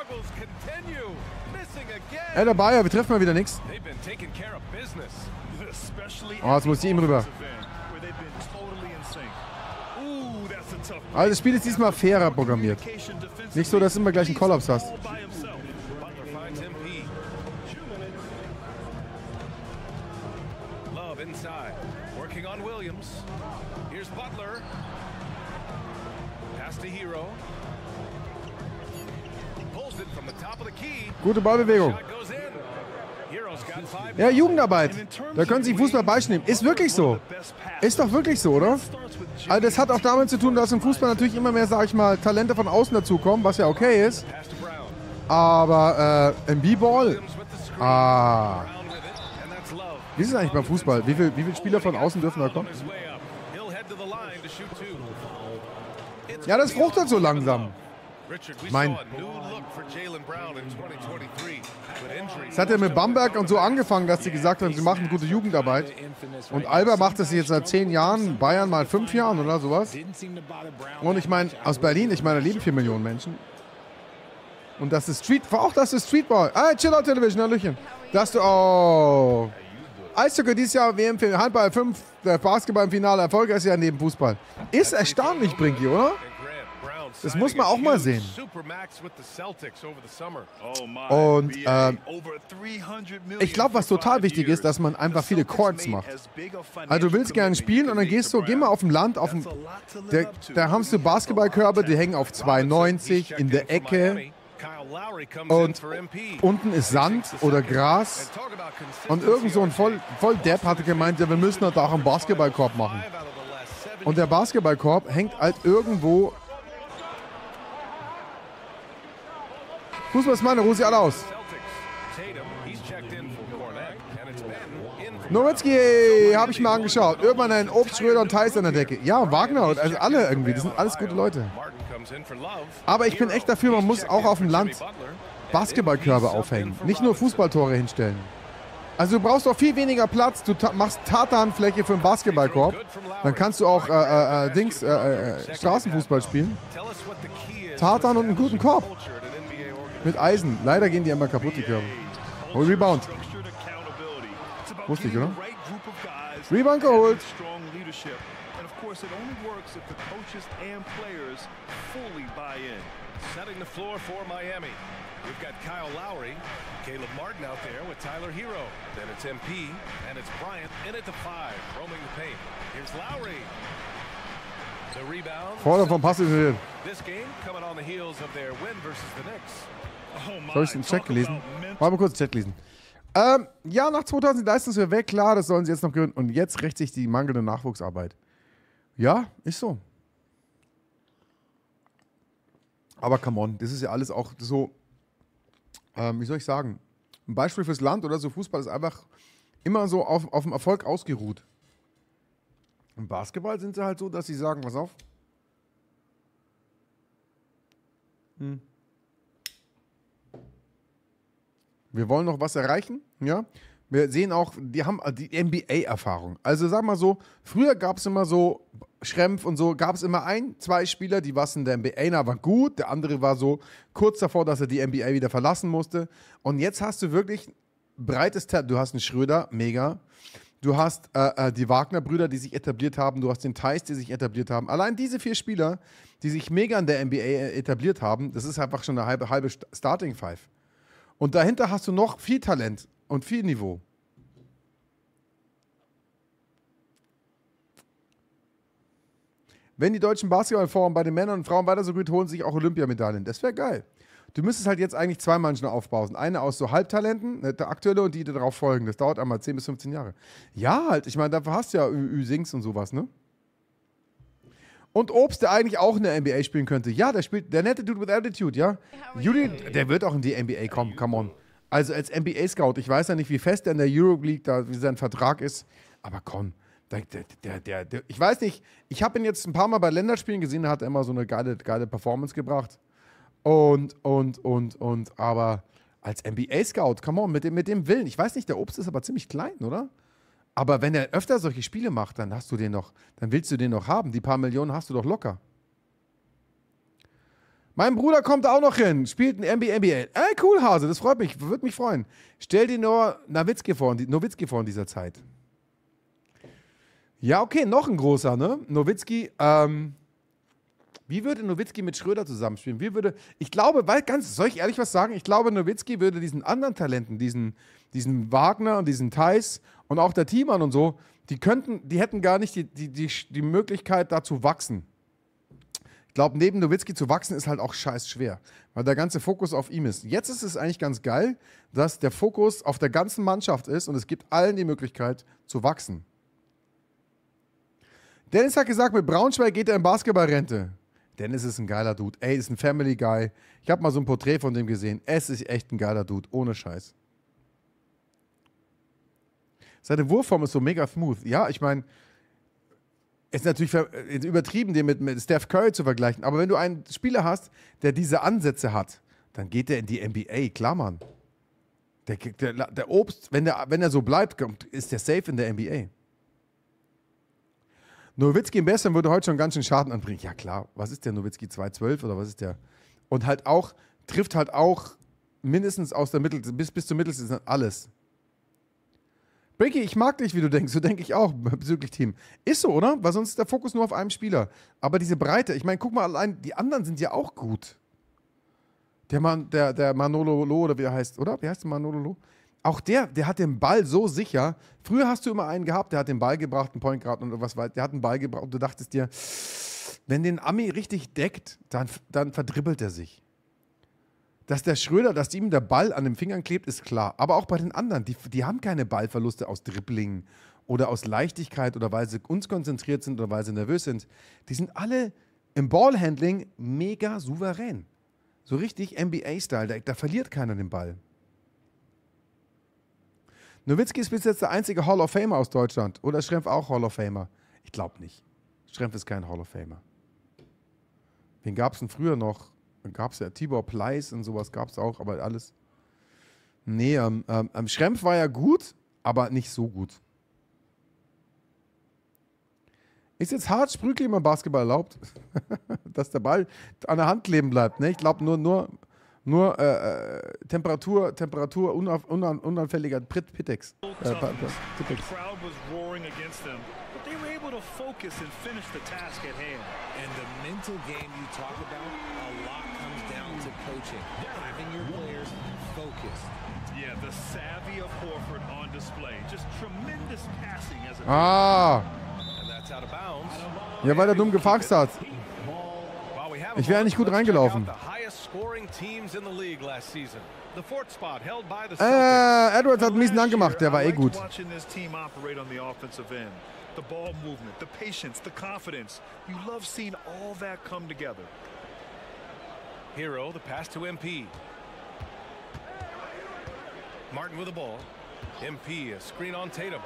Speaker 1: Adebayo, wir treffen mal wieder nichts. Oh, jetzt muss ich ihm rüber. Also das Spiel ist diesmal fairer programmiert. Nicht so, dass du immer gleich einen Kollaps hast.
Speaker 2: Inside, working on Williams. Here's Butler. Pass to Hero. Pulls it from the top of the key.
Speaker 1: Gute Ballbewegung. Ja, Jugendarbeit. Da können Sie Fußball beistimmen. Ist wirklich so. Ist doch wirklich so, oder? Also das hat auch damit zu tun, dass im Fußball natürlich immer mehr, sag ich mal, Talente von außen dazukommen, was ja okay ist. Aber im B-Ball, wie ist es eigentlich beim Fußball? Wie viele Spieler von außen dürfen da kommen? Ja, das fruchtet so langsam. Es hat ja mit Bamberg und so angefangen, dass sie gesagt haben, sie machen gute Jugendarbeit. Und Alba macht das jetzt seit 10 Jahren, Bayern mal 5 Jahren oder sowas. Und ich meine, aus Berlin, ich meine, da leben 4 Millionen Menschen. Und das ist Streetball. Ah, Chill-Out Television, Hallöchen. Eishockey dieses Jahr, WM für Handball 5, der Basketball im Finale, erfolgreich ist ja neben Fußball. Ist erstaunlich, Brinky, oder? Das muss man auch mal sehen. Und ich glaube, was total wichtig ist, dass man einfach viele Courts macht. Also du willst gerne spielen und dann geh mal auf dem Land, da haben du Basketballkörbe, die hängen auf 2,90 in der Ecke. Und unten ist Sand oder Gras. Und irgend so ein Volldepp hatte gemeint, ja, wir müssen da auch einen Basketballkorb machen. Und der Basketballkorb hängt halt irgendwo. Fußball ist meine, ruh sie alle aus. Nowitzki, habe ich mal angeschaut. Irgendwann ein Obst, Schröder und Theis an der Decke. Ja, Wagner, also alle irgendwie, das sind alles gute Leute. Aber ich bin echt dafür, man muss auch auf dem Land Basketballkörbe aufhängen. Nicht nur Fußballtore hinstellen. Also du brauchst auch viel weniger Platz. Du machst Tatanfläche für einen Basketballkorb. Dann kannst du auch Straßenfußball spielen. Tartan und einen guten Korb. Mit Eisen. Leider gehen die immer kaputt, die Körbe. Oh, Rebound. Wusste ich, oder? Rebound geholt.
Speaker 3: It only works if the coaches and players fully buy in.
Speaker 2: Setting the floor for Miami. We've got Kyle Lowry, Caleb Martin out there with Tyler Hero. Then it's MP, and it's Bryant in at the 5, roaming the paint. Here's Lowry. The rebound.
Speaker 1: Vorder vom Pass isoliert.
Speaker 2: This game coming on the heels of their win versus the Knicks.
Speaker 1: Habe ich den Chat gelesen? Mal kurz den Chat lesen. Ja, nach 2000 die Leistungswert weg, klar, das sollen sie jetzt noch gewinnen. Und jetzt rächt sich die mangelnde Nachwuchsarbeit. Ja, ist so. Aber come on, das ist ja alles auch so, wie soll ich sagen, ein Beispiel fürs Land oder so. Fußball ist einfach immer so auf dem Erfolg ausgeruht. Im Basketball sind sie halt so, dass sie sagen, pass auf. Wir wollen noch was erreichen, ja. Wir sehen auch, die haben die NBA-Erfahrung. Also sag mal so, früher gab es immer so, Schrempf und so, gab es immer 1, 2 Spieler, die was in der NBA, einer war gut, der andere war so kurz davor, dass er die NBA wieder verlassen musste. Und jetzt hast du wirklich breites Talent. Du hast einen Schröder, mega. Du hast die Wagner-Brüder, die sich etabliert haben. Du hast den Theis, die sich etabliert haben. Allein diese 4 Spieler, die sich mega in der NBA etabliert haben, das ist einfach schon eine halbe Starting Five. Und dahinter hast du noch viel Talent und viel Niveau. Wenn die deutschen Basketballforen bei den Männern und Frauen weiter so gut holen, sich auch Olympiamedaillen. Das wäre geil. Du müsstest halt jetzt eigentlich zwei Mannschaften aufbauen. Eine aus so Halbtalenten, der aktuelle, und die darauf folgen. Das dauert einmal 10 bis 15 Jahre. Ja, halt. Ich meine, dafür hast du ja Ü-Sings und sowas, ne? Und Obst, der eigentlich auch in der NBA spielen könnte. Ja, der nette Dude with Attitude, ja? Juli, der wird auch in die NBA kommen, come on. Also als NBA-Scout, ich weiß ja nicht, wie fest er in der Euroleague, da, wie sein Vertrag ist, aber komm. Ich weiß nicht, ich habe ihn jetzt ein paar Mal bei Länderspielen gesehen, da hat er immer so eine geile Performance gebracht. Aber als NBA-Scout, come on, mit dem Willen. Ich weiß nicht, der Obst ist aber ziemlich klein, oder? Aber wenn er öfter solche Spiele macht, dann willst du den noch haben. Die paar Millionen hast du doch locker. Mein Bruder kommt auch noch hin, spielt ein NBA. Ey, cool, Hase, das freut mich, würde mich freuen. Stell dir nur Nowitzki vor in dieser Zeit. Ja, okay, noch ein großer, ne? Nowitzki, wie würde Nowitzki mit Schröder zusammenspielen? Soll ich ehrlich was sagen? Ich glaube, Nowitzki würde diesen anderen Talenten, diesen Wagner und diesen Theis und auch der Thiemann und so, die hätten gar nicht die Möglichkeit, da zu wachsen. Ich glaube, neben Nowitzki zu wachsen ist halt auch scheiß schwer, weil der ganze Fokus auf ihm ist. Jetzt ist es eigentlich ganz geil, dass der Fokus auf der ganzen Mannschaft ist und es gibt allen die Möglichkeit zu wachsen. Dennis hat gesagt, mit Braunschweig geht er in Basketballrente. Dennis ist ein geiler Dude. Ey, ist ein Family Guy. Ich habe mal so ein Porträt von dem gesehen. Es ist echt ein geiler Dude, ohne Scheiß. Seine Wurfform ist so mega smooth. Ja, ich meine, es ist natürlich übertrieben, den mit Steph Curry zu vergleichen. Aber wenn du einen Spieler hast, der diese Ansätze hat, dann geht der in die NBA. Klar, Mann. Der Obst, wenn er so bleibt, ist der safe in der NBA. Nowitzki im Besten würde heute schon ganz schön Schaden anbringen. Ja klar, was ist der Nowitzki, 2,12 oder was ist der? Und halt auch, trifft halt auch mindestens aus der Mitte, bis zur Mitteldistanz alles. Breaky, ich mag dich, wie du denkst. So denke ich auch bezüglich Team. Ist so, oder? Weil sonst ist der Fokus nur auf einem Spieler. Aber diese Breite, ich meine, guck mal, allein die anderen sind ja auch gut. Der Manolo Lo, oder wie er heißt, oder? Wie heißt der Manolo Lo? Auch der hat den Ball so sicher. Früher hast du immer einen gehabt, der hat den Ball gebracht, einen Point Guard und was weiter. Der hat einen Ball gebracht und du dachtest dir, wenn den Ami richtig deckt, dann verdribbelt er sich. Dass der Schröder, dass ihm der Ball an den Fingern klebt, ist klar. Aber auch bei den anderen, die haben keine Ballverluste aus Dribbling oder aus Leichtigkeit oder weil sie unkonzentriert sind oder weil sie nervös sind. Die sind alle im Ballhandling mega souverän. So richtig NBA-Style, da verliert keiner den Ball. Nowitzki ist bis jetzt der einzige Hall of Famer aus Deutschland. Oder ist Schrempf auch Hall of Famer? Ich glaube nicht. Schrempf ist kein Hall of Famer. Wen gab es denn früher noch? Dann gab es ja Tibor Pleiss und sowas gab es auch, aber alles. Nee, Schrempf war ja gut, aber nicht so gut. Ist jetzt hart Sprügli beim Basketball erlaubt, dass der Ball an der Hand kleben bleibt. Ne? Ich glaube nur Temperatur unanfälliger Pitex.
Speaker 3: The crowd was roaring against them, but they were able to focus and finish the task at hand.
Speaker 14: And the mental game you talk about, a lot comes down to coaching, having your players focused.
Speaker 3: Yeah, the savvy of Horford on display. Just tremendous passing as a
Speaker 2: And that's out of bounds.
Speaker 1: Ja, weil er dumm gefaxt hat. Ich wäre eigentlich gut reingelaufen. Edwards hat einen miesen angemacht, der war eh gut.
Speaker 3: The ball movement, the patience, the confidence. You love seeing all that come together.
Speaker 2: Hero, the pass to MP. Martin with the ball. MP, a screen on Tatum.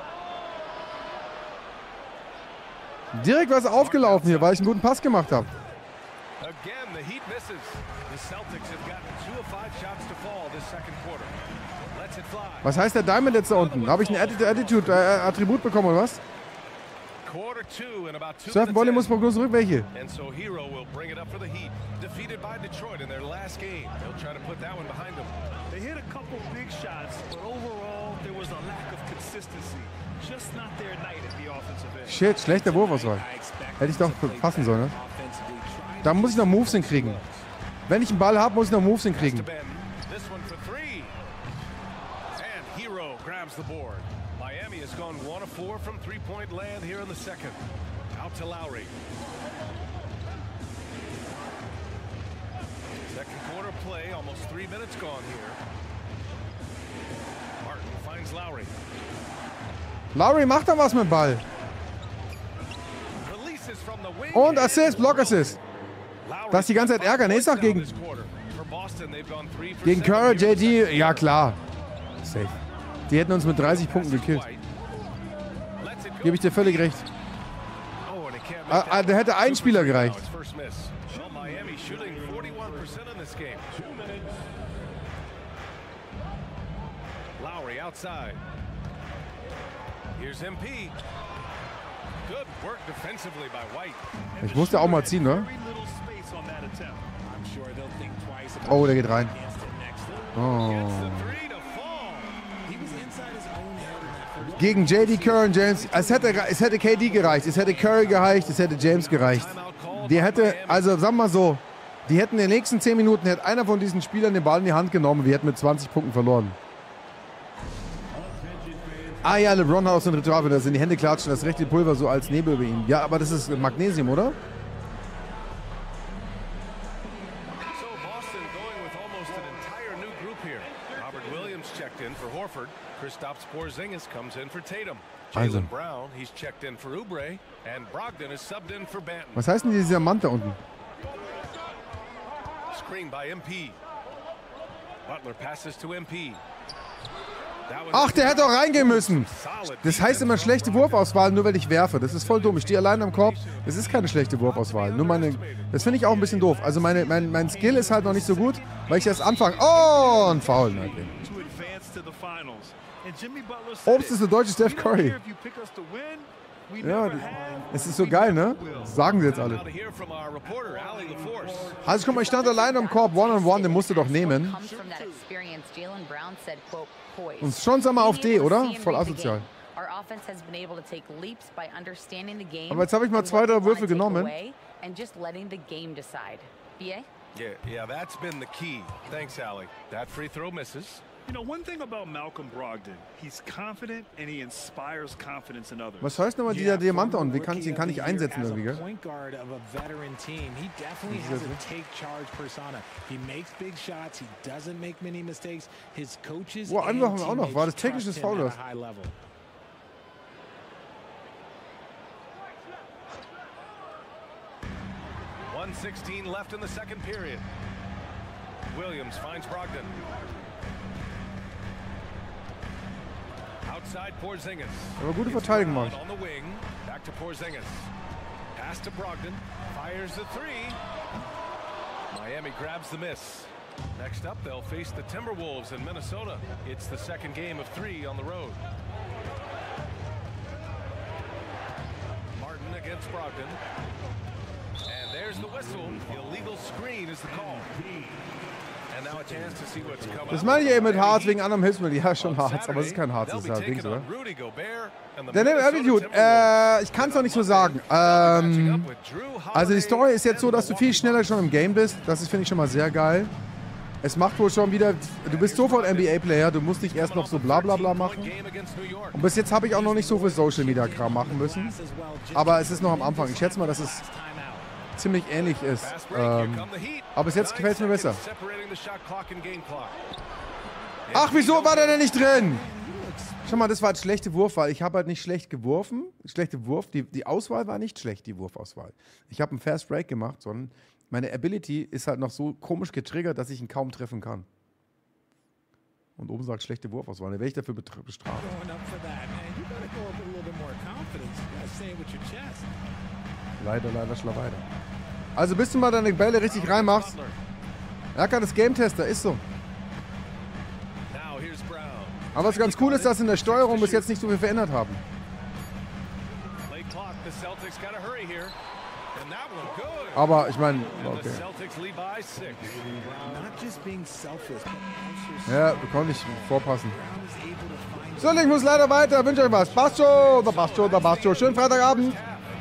Speaker 1: Direkt was aufgelaufen hier, weil ich einen guten Pass gemacht habe.
Speaker 2: Again, the Heat misses. The Celtics have gotten 2 of 5 shots to fall this second quarter. Let's it fly.
Speaker 1: Was heißt der Diamond jetzt da unten? Habe ich ein Attitude-Attribut bekommen, oder was? Surfen Volley muss Prognose zurück, welche?
Speaker 2: And so Hero will bring it up for the Heat. Defeated by Detroit in their last game. They'll try to put that one behind them.
Speaker 3: They hit a couple big shots, but overall there was a lack of consistency. Just not their night at the offensive end.
Speaker 1: Shit, schlechter Wurfauswahl. Hätte ich doch passen sollen, ne? Da muss ich noch Moves hinkriegen. Wenn ich einen Ball habe, muss ich noch Moves hinkriegen.
Speaker 2: grabs the board. Miami has gone 1 of 4 from three-point land here in the second. Out to Lowry. Second quarter play, almost 3 minutes gone here. Martin finds Lowry.
Speaker 1: Lowry macht da was mit dem Ball. Und Assist, Block-Assist. Das die ganze Zeit ärgern. Ist doch gegen Curry, JD. Ja, klar. Safe. Die hätten uns mit 30 Punkten gekillt. Gebe ich dir völlig recht. Da hätte ein Spieler gereicht.
Speaker 2: Lowry outside. Here's MP. Good work defensively by White.
Speaker 1: Ich musste auch mal ziehen, ne? Oh, der geht rein. Oh. Gegen JD, Curry und James. Es hätte KD gereicht, es hätte Curry gereicht, es hätte James gereicht. Die hätte, also sagen wir mal so, die hätten in den nächsten 10 Minuten, hätte einer von diesen Spielern den Ball in die Hand genommen, wir hätten mit 20 Punkten verloren. Ah ja, LeBron hat auch so ein Ritual, wenn das in die Hände klatschen, das rechte Pulver so als Nebel über ihm. Ja, aber das ist Magnesium, oder?
Speaker 2: So Boston going with almost an entire new group here. Robert Williams checked in for Horford. Kristaps Porzingis comes in for Tatum. Jaylen Brown, he's checked in for Oubre. And Brogdon is subbed in for Banton.
Speaker 1: Was heißt denn dieser Diamant da unten?
Speaker 2: Screen by MP. Butler passes to MP.
Speaker 1: Ach, der hätte auch reingehen müssen. Das heißt immer schlechte Wurfauswahl, nur weil ich werfe. Das ist voll dumm. Ich stehe allein am Korb. Das ist keine schlechte Wurfauswahl. Nur das finde ich auch ein bisschen doof. Also mein Skill ist halt noch nicht so gut, weil ich erst anfange. Oh, ein Foul. Okay. Obst ist der deutsche Steph Curry. Ja, es ist so geil, ne? Das sagen sie jetzt alle. Also guck mal, ich stand allein am Korb, One-on-One, den musst du doch nehmen. Und schon sind wir auf D, oder? Voll asozial. Aber jetzt habe ich mal 2, 3 Würfel genommen.
Speaker 2: Yeah, that's been the key. Thanks, Allie. That free throw misses.
Speaker 3: You know, one thing about Malcolm Brogdon, he's confident and he inspires confidence in others.
Speaker 1: Was heißt nochmal dieser Diamant und den kann ich einsetzen irgendwie, gell?
Speaker 4: Point guard of a veteran team, he definitely has a take charge persona. He makes big shots, he doesn't make many mistakes. His coaches
Speaker 1: and auch noch, war das technisches Foul das?
Speaker 2: 1:16 left in the second period. Williams finds Brogdon. Outside Porzingis.
Speaker 1: Aber gute Verteidigung macht.
Speaker 2: On the wing. Back to Porzingis. Pass to Brogdon. Fires the three. Miami grabs the miss. Next up, they'll face the Timberwolves in Minnesota. It's the second game of 3 on the road. Martin against Brogdon. And there's the whistle. The illegal screen is the call. And now a chance to see what's coming.
Speaker 1: Das meine ich eben mit Harz wegen anderem Hilfsmittel. Ja, schon Harz, aber es ist kein Harz, das ist halt Dings, oder? Der nimmt Attitude. Ich kann es noch nicht so sagen. Also die Story ist jetzt so, dass du viel schneller schon im Game bist. Das finde ich schon mal sehr geil. Es macht wohl schon wieder, du bist sofort NBA-Player, du musst nicht erst noch so bla bla bla machen. Und bis jetzt habe ich auch noch nicht so viel Social-Media-Kram machen müssen. Aber es ist noch am Anfang. Ich schätze mal, dass es ziemlich ähnlich ist. Aber bis jetzt gefällt es mir besser. Ach, wieso war der denn nicht drin? Schau mal, das war eine schlechte Wurfwahl. Ich habe halt nicht schlecht geworfen. Schlechte Wurf. Die Auswahl war nicht schlecht, die Wurfauswahl. Ich habe einen Fast Break gemacht, sondern meine Ability ist halt noch so komisch getriggert, dass ich ihn kaum treffen kann. Und oben sagt schlechte Wurfauswahl. Dann werde ich dafür bestraft. Leider, Schlaweiter. Also bis du mal deine Bälle richtig reinmachst. Erkan ist Game-Tester, ist so. Aber was ganz cool ist, dass in der Steuerung bis jetzt nicht so viel verändert haben. Aber ich meine, okay. Ja, wir können nicht vorpassen. So, ich muss leider weiter. Wünsche euch was. Passt schon. Schönen Freitagabend.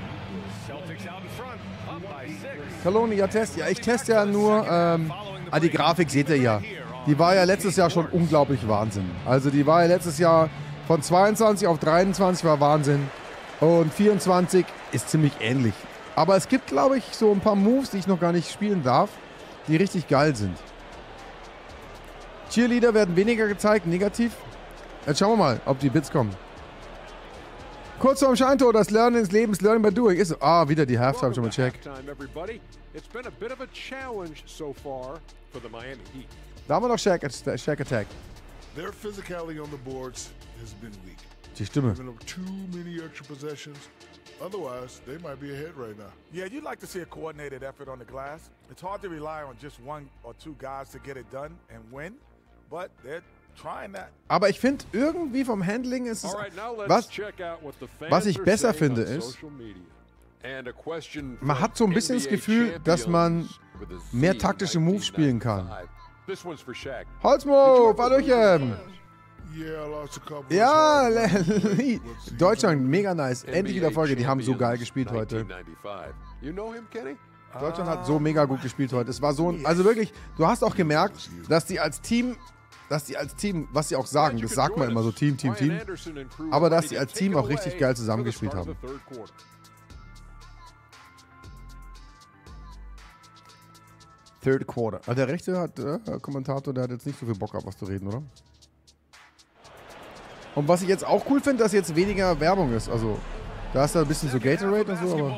Speaker 1: Kaloni, ja, Test. Ja, ich teste ja nur. Die Grafik seht ihr ja. Die war ja letztes Jahr schon unglaublich Wahnsinn. Also die war ja letztes Jahr Von 22 auf 23 war Wahnsinn. Und 24 ist ziemlich ähnlich. Aber es gibt, glaube ich, so ein paar Moves, die ich noch gar nicht spielen darf, die richtig geil sind. Cheerleader werden weniger gezeigt, negativ. Jetzt schauen wir mal, ob die Bits kommen. Kurz vorm Scheintor, das Lernen des Lebens, Learning by Doing. Ist wieder die Halftime schon mal check. Da haben wir noch Shaq Attack.
Speaker 3: Their physicality on the boards has been weak.
Speaker 1: Die Stimme.
Speaker 3: Giving up too many extra possessions. Otherwise, they might be ahead right now.
Speaker 11: Yeah, you'd like to see a coordinated effort on the glass. It's hard to rely on just one or two guys to get it done and win, but they're trying that.
Speaker 1: Aber ich finde, irgendwie vom Handling ist es... Was ich besser finde ist, man hat so ein bisschen das Gefühl, dass man mehr taktische Moves spielen kann. Holzmove, Hallöchen! Ja, Deutschland, mega nice. Endlich wieder Folge, die haben so geil gespielt heute. Deutschland hat so mega gut gespielt heute. Es war so, also wirklich, du hast auch gemerkt, dass die als Team, was sie auch sagen, das sagt man immer so, Team, aber dass sie als Team auch richtig geil zusammengespielt haben. Third Quarter. Der rechte Kommentator, der hat jetzt nicht so viel Bock auf was zu reden, oder? Und was ich jetzt auch cool finde, dass jetzt weniger Werbung ist. Also, da ist da ein bisschen so Gatorade und so, aber...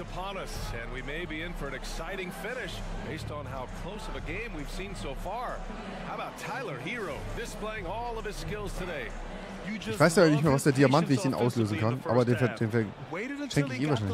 Speaker 1: Ich weiß ja nicht mehr, was der Diamant, wie ich den auslösen kann, aber den schenke ich wahrscheinlich.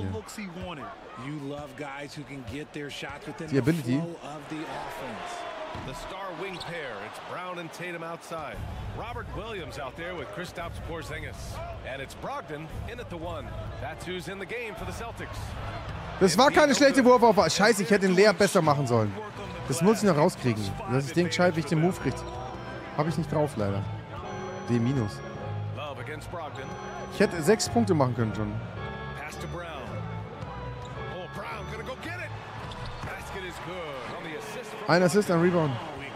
Speaker 1: Die Ability.
Speaker 2: The star wing pair, it's Brown and Tatum outside. Robert Williams out there with Kristaps Porzingis. And it's Brogdon in at the one. That's who's in the game for the Celtics.
Speaker 1: Das war keine schlechte Wurfaufgabe. Scheiße, ich hätte den Layup besser machen sollen. Das muss ich noch rauskriegen. Dass ich den gescheit, wie ich den Move kriege. Habe ich nicht drauf, leider. D-. Ich hätte 6 Punkte machen können schon. Ein Assist, ein Rebound.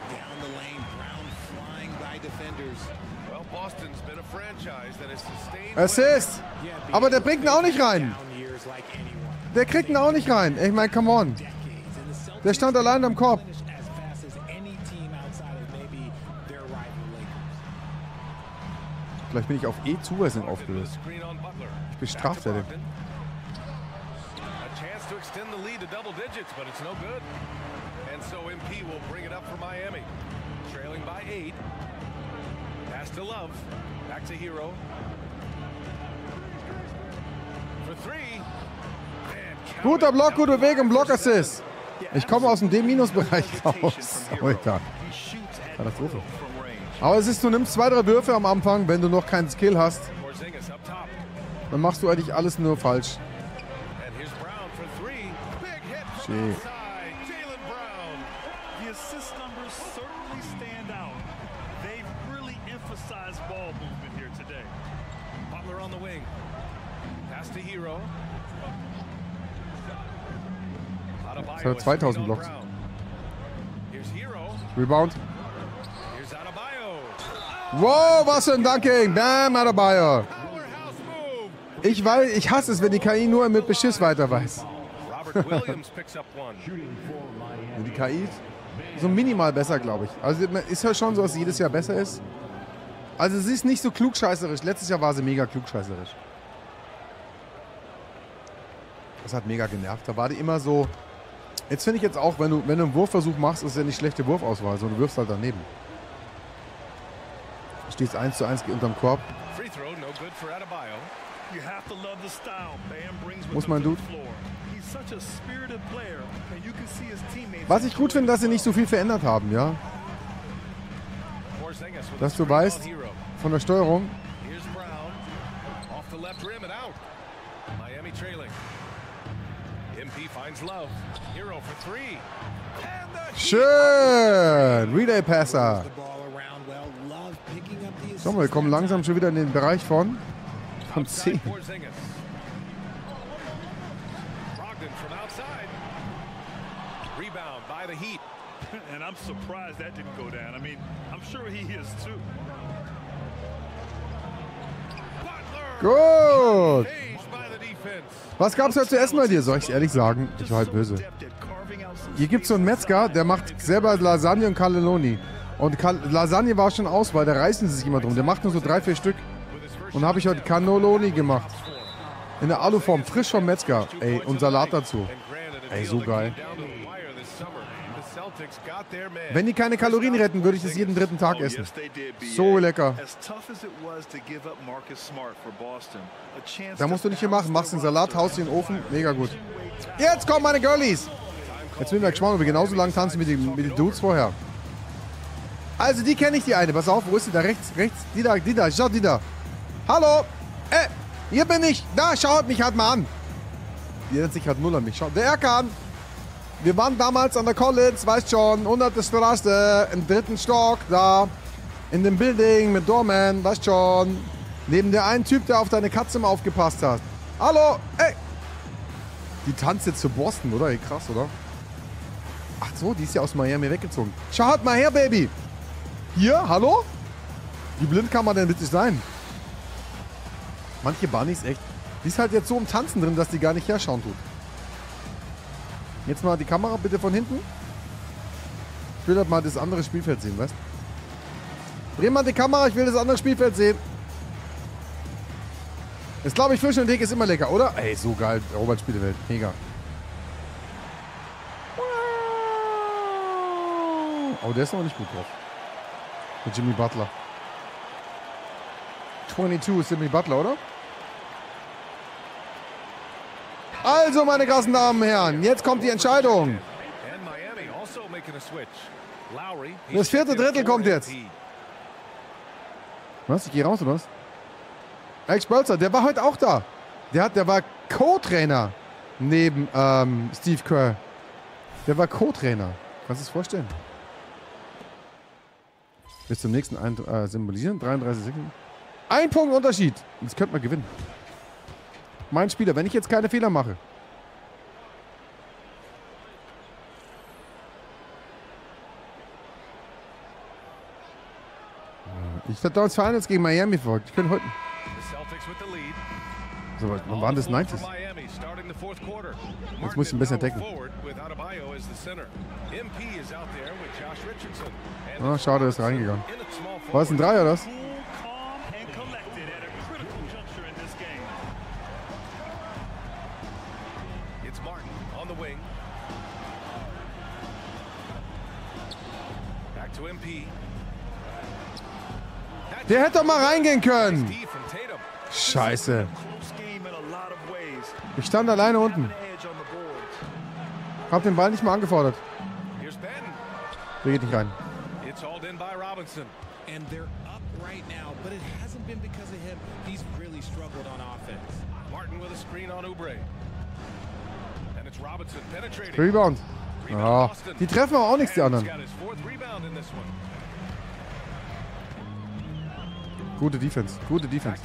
Speaker 1: Assist! Aber der bringt ihn auch nicht rein. Der kriegt ihn auch nicht rein. Ich meine, come on. Der stand allein am Korb. Vielleicht bin ich auf E-Zuweisung aufgelöst. Ich bestrafe den.
Speaker 2: And so MP will bring it up for Miami. Trailing by 8. Pass to Love. Back to Hero. For 3.
Speaker 1: Guter Block, gute Bewegung, Block-Assist. Ich komme aus dem D-Bereich raus. Oh, egal. Katastrophe. Aber es ist, du nimmst 2, 3 Würfe am Anfang, wenn du noch keinen Skill hast. Dann machst du eigentlich alles nur falsch. Shit. Das hat 2000 Blocks. Rebound. Wow, was für ein Dunking. Bam, Adebayo. Ich weiß, ich hasse es, wenn die KI nur mit Beschiss weiter weiß. Die KI so minimal besser, glaube ich. Also ist ja schon so, dass jedes Jahr besser ist. Also sie ist nicht so klugscheißerisch. Letztes Jahr war sie mega klugscheißerisch. Das hat mega genervt. Da war die immer so... Jetzt finde ich jetzt auch, wenn du einen Wurfversuch machst, ist ja nicht schlechte Wurfauswahl, sondern du wirfst halt daneben. Du stehst 1:1 unterm Korb. Muss mein Dude. Was ich gut finde, dass sie nicht so viel verändert haben, ja. Dass du weißt, von der Steuerung. Schön! Relay-Passer. Schau mal, wir kommen langsam schon wieder in den Bereich von 10.
Speaker 3: And I'm surprised that didn't go down. I mean, I'm sure he is too.
Speaker 1: Gut. Was gab's heute zu essen bei dir? Soll ich ehrlich sagen? Ich war halt böse. Hier gibt's so einen Metzger, der macht selber Lasagne und Cannelloni. Und Lasagne war schon aus, weil da reißen sie sich immer drum. Der macht nur so 3, 4 Stück. Und habe ich heute Cannelloni gemacht. In der Aluform, frisch vom Metzger. Ey, und Salat dazu. Ey, so geil. Wenn die keine Kalorien retten, würde ich das jeden 3. Tag essen. So lecker. Da musst du nicht viel machen. Machst den Salat, haust den in den Ofen. Mega gut. Jetzt kommen meine Girlies. Jetzt bin ich mal gespannt, ob wir genauso lang tanzen wie die Dudes vorher. Also, die kenne ich, die eine. Pass auf, wo ist die da? Rechts. Die da. Schau, die da. Hallo. Hier bin ich. Da, schaut mich halt mal an. Die nennt sich halt null an mich. Schau, der kann. Wir waren damals an der College, weißt schon, 100. Straße, im 3. Stock, da, in dem Building mit Doorman, weißt schon. Neben der einen Typ, der auf deine Katze mal aufgepasst hat. Hallo, ey. Die tanzt jetzt zu Boston, oder? Ey, krass, oder? Ach so, die ist ja aus Miami weggezogen. Schaut mal her, Baby. Hier, hallo? Wie blind kann man denn bitte sein? Manche Bunnies, echt. Die ist halt jetzt so im Tanzen drin, dass die gar nicht herschauen tut. Jetzt mal die Kamera bitte von hinten. Ich will halt mal das andere Spielfeld sehen, weißt du? Dreh mal die Kamera, ich will das andere Spielfeld sehen. Jetzt glaube ich, Fisch und Dick ist immer lecker, oder? Ey, so geil. Robert Spielewelt. Mega. Oh, der ist noch nicht gut drauf. Mit Jimmy Butler. 22 ist Jimmy Butler, oder? Also, meine krassen Damen und Herren, jetzt kommt die Entscheidung. Das 4. Drittel kommt jetzt. Was? Ich gehe raus, oder was? Alex Spölzer, der war heute auch da. Der war Co-Trainer neben Steve Kerr. Der war Co-Trainer. Kannst du es vorstellen? Bis zum nächsten symbolisieren. 33 Sekunden. 1 Punkt Unterschied. Das könnte man gewinnen. Mein Spieler, wenn ich jetzt keine Fehler mache. Ich hatte damals Finals gegen Miami verfolgt. Ich könnte heute. So, wann waren das 90s? Jetzt muss ich ein bisschen decken. Oh, schade, ist reingegangen. War es ein 3 oder was? Der hätte doch mal reingehen können. Scheiße. Ich stand alleine unten. Hab den Ball nicht mal angefordert. Der geht nicht rein.
Speaker 4: And they're up right now, but it hasn't been because of him. He's really struggled on offense.
Speaker 2: Martin with a screen on Oubre. And it's Robinson penetrating.
Speaker 1: Rebound. Oh, die treffen aber auch nichts, die anderen. Gute Defense, gute Defense.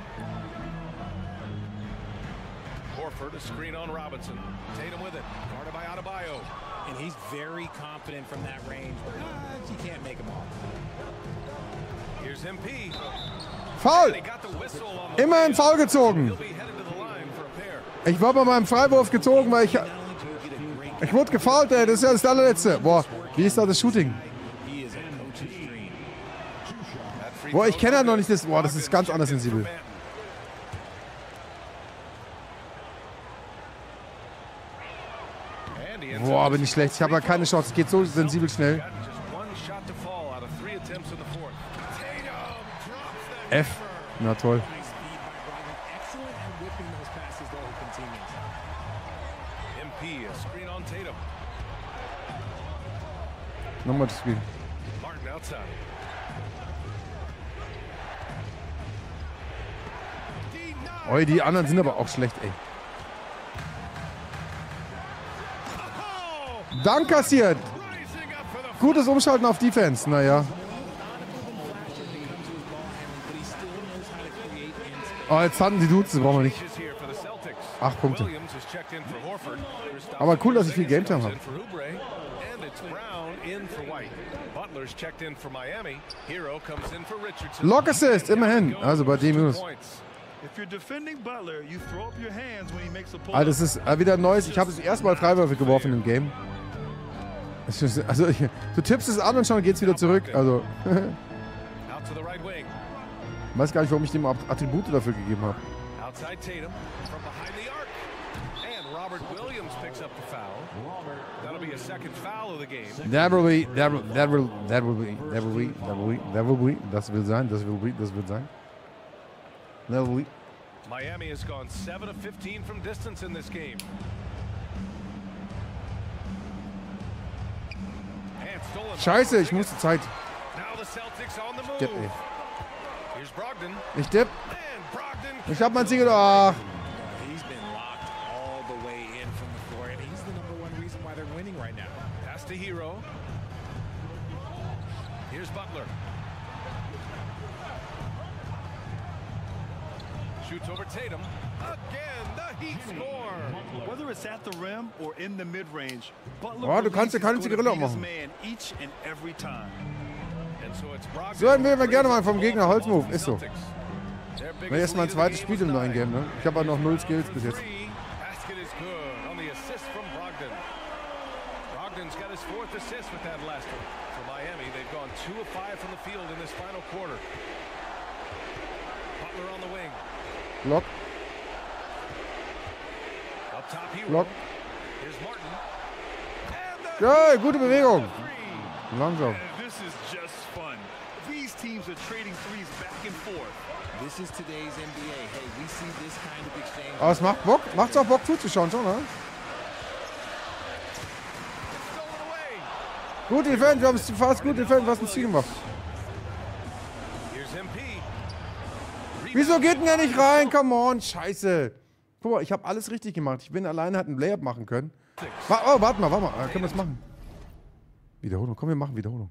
Speaker 2: Horford, a screen on Robinson. Tatum with it. Guarded by Adebayo.
Speaker 4: And he's very confident from that range. You can't make him all.
Speaker 2: Here's MP.
Speaker 1: Foul! Immerhin Foul gezogen. Ich war bei meinem Freiwurf gezogen, weil ich wurde gefoult, ey. Das ist ja das allerletzte. Boah, wie ist da das Shooting? Boah, ich kenne ja noch nicht das. Boah, das ist ganz anders sensibel. Boah, bin ich schlecht. Ich habe ja keine Chance. Es geht so sensibel schnell. F. Na toll. Nochmal das Spiel. Oh, die anderen sind aber auch schlecht, ey. Dank kassiert. Gutes Umschalten auf Defense, naja. Oh, jetzt hatten die Dudes, das brauchen wir nicht. 8 Punkte. Aber cool, dass ich viel Game Time habe. Lock Assist, immerhin. Also bei dem Minus. Ah, das ist wieder ein neues. Ich habe das erste Mal Freiwürfe geworfen im Game. Also, du tippst es an und schon geht's wieder zurück. Also. Ich weiß gar nicht, warum ich dem Attribute dafür gegeben habe. That will be. Das will sein.
Speaker 2: Miami has gone 7 of 15 from distance in this game.
Speaker 1: Scheiße, ich muss zur Zeit. Depp, ey. Ich depp. Ich hab mein Single. Ach.
Speaker 2: Pass to Hero. Here's Butler. Shoots over Tatum. Again, the Heat score.
Speaker 3: Whether it's at the rim or in the mid-range, Butler
Speaker 1: Oh, du kannst dir keine Zigarette aufmachen.
Speaker 3: man each and every time.
Speaker 1: So hätten wir gerne mal vom Gegner Holzmove. Ist so. Na, erst mein zweites Spiel im neuen Game, ne? Ich habe aber noch 0 Skills bis jetzt.
Speaker 2: Basket is good on the assist from Brogdon. Brogdon's got his 4th assist with that last one. For Miami, they've gone 2 of 5 from the field in this final quarter. Butler on the wing.
Speaker 1: Block.
Speaker 2: Up top, Hero.
Speaker 1: Block.
Speaker 2: Here's Martin.
Speaker 1: Geil, gute Bewegung. Langsam.
Speaker 3: This is just fun. These teams are trading threes back and forth.
Speaker 4: This is today's NBA. Hey, we see this kind of exchange.
Speaker 1: Aber es macht Bock. Macht's auch Bock zuzuschauen, schon, ne? Gut Defense, wir haben es fast gut Defense, was ein Ziel gemacht. Wieso geht denn der nicht rein? Come on, scheiße. Guck mal, ich habe alles richtig gemacht. Ich bin alleine, hätte einen Layup machen können. Oh, warte mal. Können wir das machen? Wiederholung, komm, wir machen Wiederholung.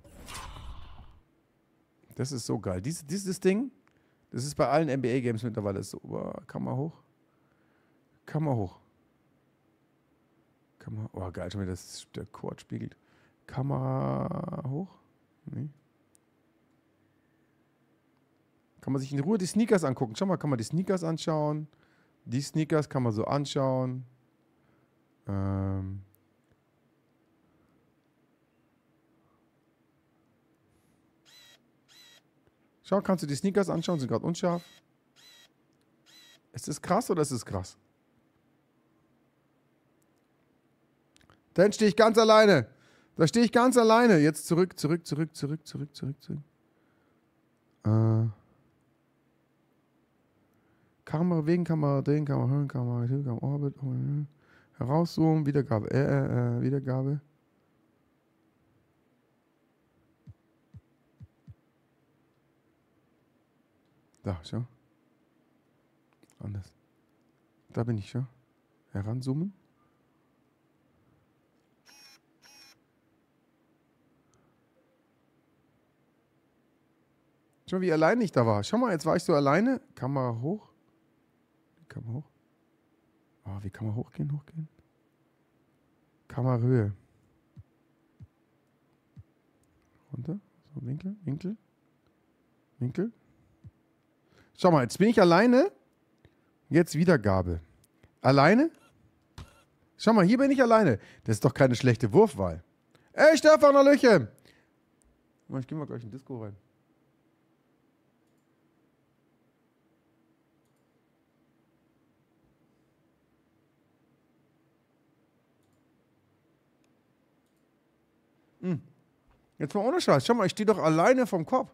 Speaker 1: Das ist so geil. Dieses Ding, das ist bei allen NBA-Games mittlerweile so. Kamera hoch. Oh, geil, schon wieder, das der Quad spiegelt. Kamera hoch. Nee. Kann man sich in Ruhe die Sneakers angucken. Schau mal, kann man die Sneakers anschauen. Die Sneakers kann man so anschauen. Schau, kannst du die Sneakers anschauen? Sind gerade unscharf. Ist das krass oder ist es krass? Dann stehe ich ganz alleine. Da stehe ich ganz alleine. Jetzt zurück. Kamera wegen, Kamera drehen, Kamera hören, Kamera hin, Kamera Orbit, herauszoomen, Wiedergabe, Wiedergabe. Da, schau. Anders. Da bin ich, schau. Heranzoomen. Schau, wie alleine ich da war. Schau mal, jetzt war ich so alleine. Kamera hoch. Kamera hoch. Oh, wie kann man hochgehen? Kamerahöhe. Runter. So, Winkel. Schau mal, jetzt bin ich alleine. Jetzt Wiedergabe. Alleine? Schau mal, hier bin ich alleine. Das ist doch keine schlechte Wurfwahl. Ey, Stefan, Hallöchen! Ich geh mal gleich in Disco rein. Jetzt mal ohne Scheiß. Schau mal, ich stehe doch alleine vom Korb.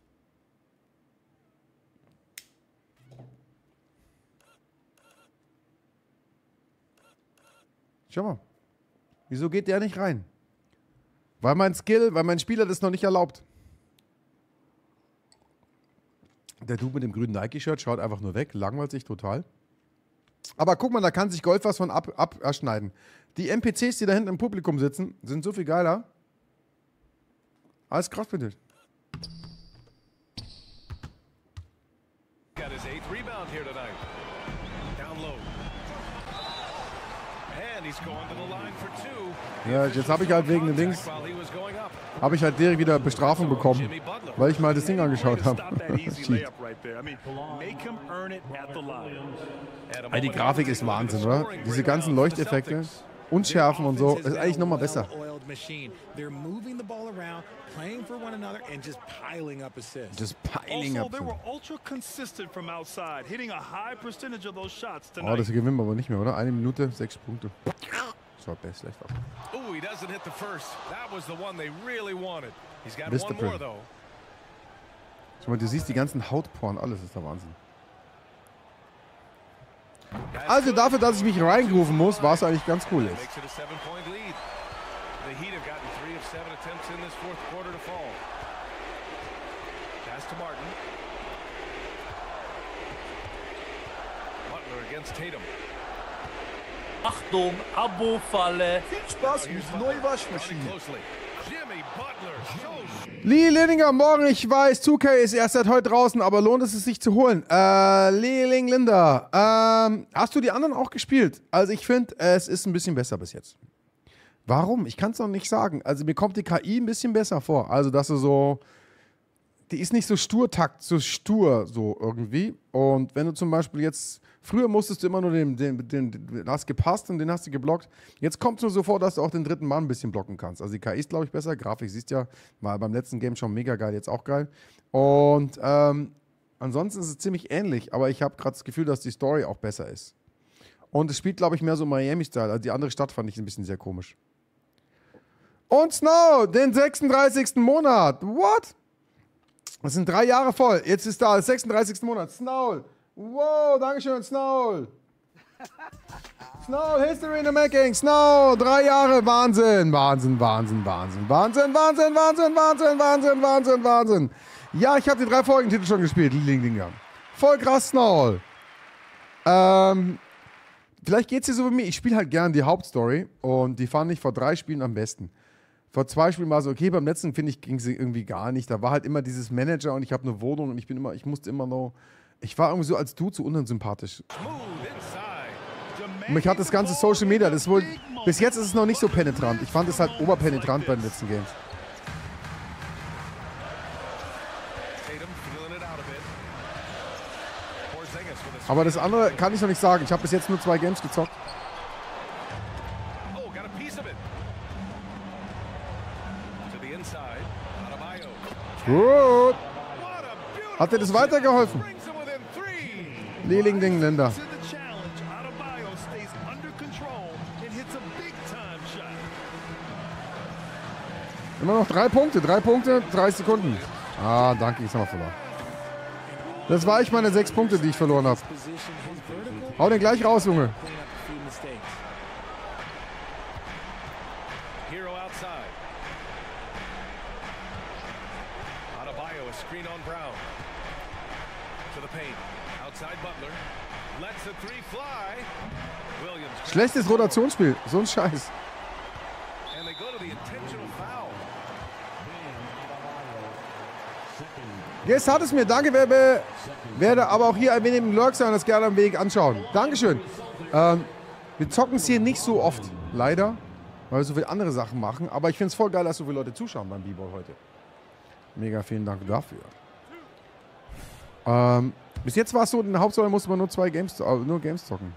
Speaker 1: Schau mal. Wieso geht der nicht rein? Weil mein Spieler das noch nicht erlaubt. Der Dude mit dem grünen Nike-Shirt schaut einfach nur weg, langweilt sich total. Aber guck mal, da kann sich Golf was von abschneiden. Die NPCs, die da hinten im Publikum sitzen, sind so viel geiler. Alles krass, bitte.
Speaker 2: Got his 8th rebound here tonight. Down low. And
Speaker 1: Ja, jetzt habe ich halt wegen den Dings, habe ich halt direkt wieder Bestrafung bekommen, weil ich mal das Ding angeschaut habe. Die Grafik ist Wahnsinn, oder? Diese ganzen Leuchteffekte, Unschärfen und so, ist eigentlich nochmal besser. Just piling up. Oh, das gewinnen wir aber nicht mehr, oder? 1 Minute, 6 Punkte. Schaut der schlecht aus. Schau mal, du siehst die ganzen Hautporen, alles ist der Wahnsinn. Also dafür, dass ich mich reingerufen muss, war es eigentlich ganz cool jetzt.
Speaker 5: Achtung, Abo-Falle.
Speaker 23: Viel Spaß mit der neuen Waschmaschine.
Speaker 1: Lee Lindinger, morgen, ich weiß, 2K ist erst seit heute draußen, aber lohnt es sich zu holen? Lee Lindinger, hast du die anderen auch gespielt? Also ich finde, es ist ein bisschen besser bis jetzt. Warum? Ich kann es noch nicht sagen. Also mir kommt die KI ein bisschen besser vor. Also dass du so, die ist nicht so stur so irgendwie. Und wenn du zum Beispiel jetzt, früher musstest du immer nur den hast gepasst und den hast du geblockt. Jetzt kommt es nur so vor, dass du auch den dritten Mann ein bisschen blocken kannst. Also die KI ist, glaube ich, besser. Grafik siehst ja, war beim letzten Game schon mega geil, jetzt auch geil. Und ansonsten ist es ziemlich ähnlich, aber ich habe gerade das Gefühl, dass die Story auch besser ist. Und es spielt, glaube ich, mehr so Miami-Style. Also die andere Stadt fand ich ein bisschen sehr komisch. Und Snow, den 36. Monat. What? Das sind 3 Jahre voll. Jetzt ist da, der 36. Monat. Snow. Wow, Dankeschön, Snow. Snow, History in the Making. Snow, 3 Jahre. Wahnsinn, Wahnsinn, Wahnsinn, Wahnsinn, Wahnsinn, Wahnsinn, Wahnsinn, Wahnsinn, Wahnsinn, Wahnsinn, Wahnsinn. Ja, ich habe die 3 Folgentitel schon gespielt, Lindinger. Voll krass, Snow. Vielleicht geht es dir so wie mir. Ich spiele halt gern die Hauptstory und die fand ich vor 3 Spielen am besten. Vor 2 Spielen war es okay, beim letzten, finde ich, ging es irgendwie gar nicht. Da war halt immer dieses Manager und ich habe eine Wohnung und ich musste immer noch, ich war irgendwie so als Dude so unsympathisch. Und mich hat das ganze Social Media, das wohl, bis jetzt ist es noch nicht so penetrant. Ich fand es halt oberpenetrant bei den letzten Games. Aber das andere kann ich noch nicht sagen. Ich habe bis jetzt nur 2 Games gezockt. Gut. Hat dir das weitergeholfen? Lilling-Ding-Länder. Immer noch 3 Punkte. 3 Punkte, 30 Sekunden. Ah, danke, ich habe verloren. Das war ich meine 6 Punkte, die ich verloren habe. Hau den gleich raus, Junge. Schlechtes Rotationsspiel. So ein Scheiß. Jetzt hat es mir. Danke, werde aber auch hier ein wenig im Lurk sein, das gerne am Weg anschauen. Dankeschön. Wir zocken es hier nicht so oft, leider, weil wir so viele andere Sachen machen. Aber ich finde es voll geil, dass so viele Leute zuschauen beim B-Ball heute. Mega vielen Dank dafür. Bis jetzt war es so, in der Hauptsache musste man nur Games zocken.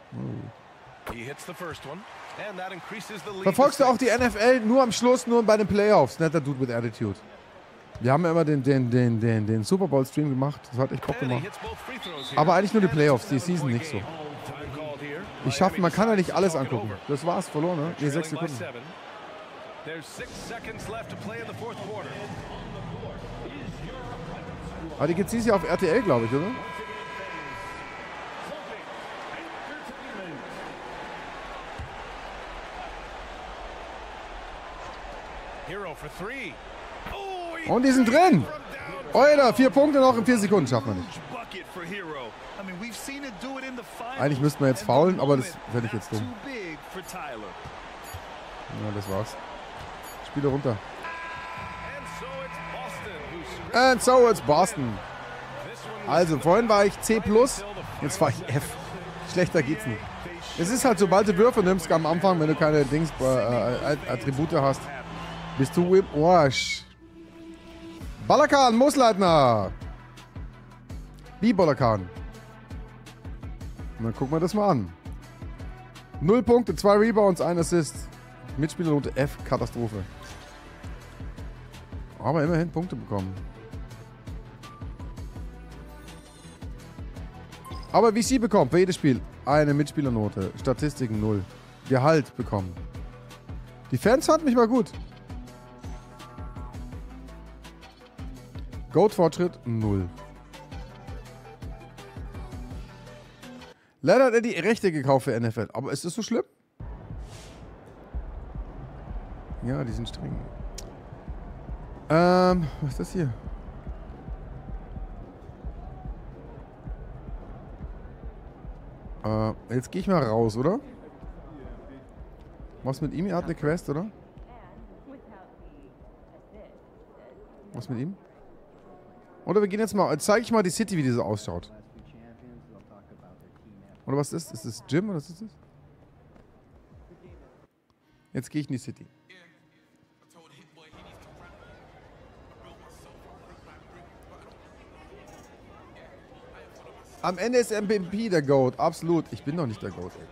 Speaker 1: Verfolgst du auch die NFL nur am Schluss, nur bei den Playoffs? Netter Dude with Attitude. Wir haben ja immer den Super Bowl Stream gemacht. Das hat echt Bock gemacht. Aber eigentlich nur die Playoffs, die Season nicht so. Man kann ja nicht alles angucken. Das war's, verloren, ne? Nee, 6 Sekunden. Aber die gibt's dieses Jahr auf RTL, glaube ich, oder? Und die sind drin. Euler, 4 Punkte noch in 4 Sekunden. Schafft man nicht. Eigentlich müssten wir jetzt faulen, aber das werde ich jetzt dumm. Ja, das war's. Spiele runter. And so it's Boston. Also, vorhin war ich C+, jetzt war ich F. Schlechter geht's nicht. Es ist halt, sobald du Würfe nimmst am Anfang, wenn du keine Attribute hast, bist du im Arsch. Balakan, Moosleitner. Wie Balakan? Dann gucken wir das mal an. 0 Punkte, 2 Rebounds, 1 Assist. Mitspielernote F, Katastrophe. Aber immerhin Punkte bekommen. Aber VC bekommt für jedes Spiel eine Mitspielernote. Statistiken 0. Gehalt bekommen. Die Fans fanden mich mal gut. Goat-Fortschritt 0. Leider hat er die Rechte gekauft für NFL. Aber ist das so schlimm? Ja, die sind streng. Was ist das hier? Jetzt gehe ich mal raus, oder? Was mit ihm? Er hat eine Quest, oder? Was mit ihm? Oder wir gehen jetzt mal, zeige ich mal die City, wie die so ausschaut. Oder was ist das? Ist das Gym oder was ist das? Jetzt gehe ich in die City. Am Ende ist MVP der GOAT. Absolut. Ich bin doch nicht der GOAT, ey.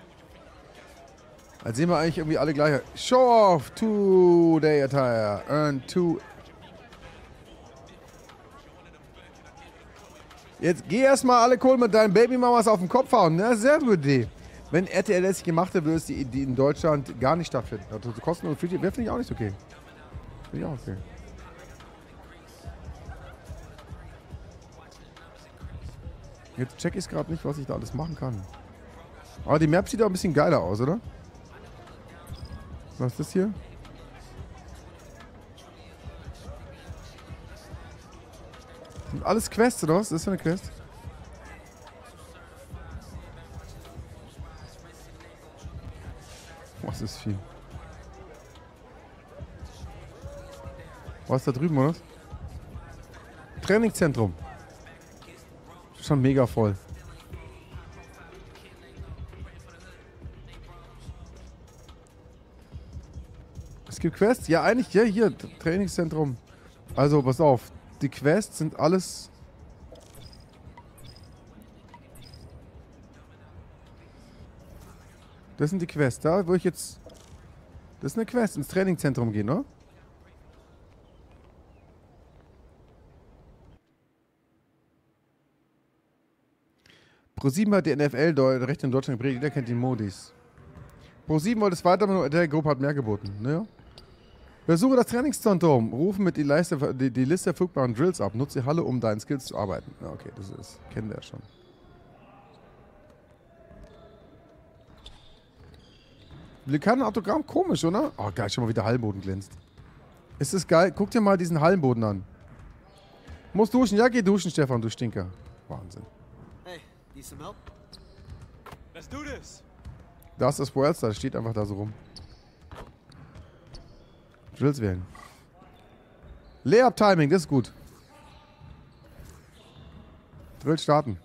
Speaker 1: Als sehen wir eigentlich irgendwie alle gleich. Show off 2-day attire. Earn 2. Jetzt geh erstmal alle Kohle mit deinen Babymamas auf den Kopf hauen. Na, sehr gute Idee. Wenn RTL das gemacht hätte, würde es die in Deutschland gar nicht stattfinden. Also kostenlos Free wäre, finde ich auch nicht okay. Finde ich auch okay. Jetzt check ich gerade nicht, was ich da alles machen kann. Aber die Map sieht auch ein bisschen geiler aus, oder? Was ist das hier? Sind alles Quests, oder was? Das ist eine Quest. Was ist viel? Was ist da drüben, oder? Trainingszentrum. Schon mega voll. Es gibt Quests? Ja, eigentlich, ja, hier, Trainingszentrum. Also, pass auf. Die Quests sind alles... Das sind die Quests, da wo ich jetzt... Das ist eine Quest, ins Trainingszentrum gehen, ne? Pro7 hat die NFL-Rechte in Deutschland geprägt, jeder kennt die Modis. Pro7 wollte es weitermachen, der Gruppe hat mehr geboten. Naja. Besuche das Trainingszentrum, rufen mit die Liste verfügbaren Drills ab, nutze die Halle, um deinen Skills zu arbeiten. Ja, okay, das kennen wir ja schon. Vulkan-Autogramm, komisch, oder? Oh, geil, schon mal wieder Hallenboden glänzt. Ist das geil? Guck dir mal diesen Hallenboden an. Muss duschen? Ja, geh duschen, Stefan, du Stinker. Wahnsinn.
Speaker 10: Hey, need some help? Let's do this.
Speaker 1: Da ist das Worldstar, das steht einfach da so rum. Drills wählen. Layup-Timing, das ist gut. Drill starten.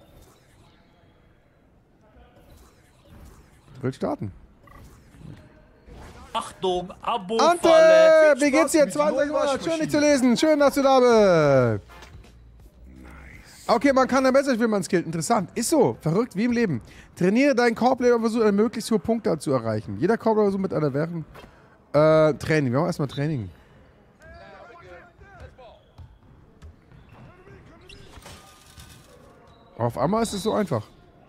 Speaker 1: Drill starten.
Speaker 5: Achtung, Abo
Speaker 1: Ante, wie geht's dir? 20 Monate, schön dich zu lesen. Schön, dass du da bist. Okay, man kann dann besser spielen, man skillt. Interessant. Ist so. Verrückt, wie im Leben. Trainiere deinen Korbleger und versuche, eine möglichst hohe Punkte zu erreichen. Jeder Korbleger versucht mit einer Währung. Training. Wir machen erstmal Training. Auf einmal ist es so einfach.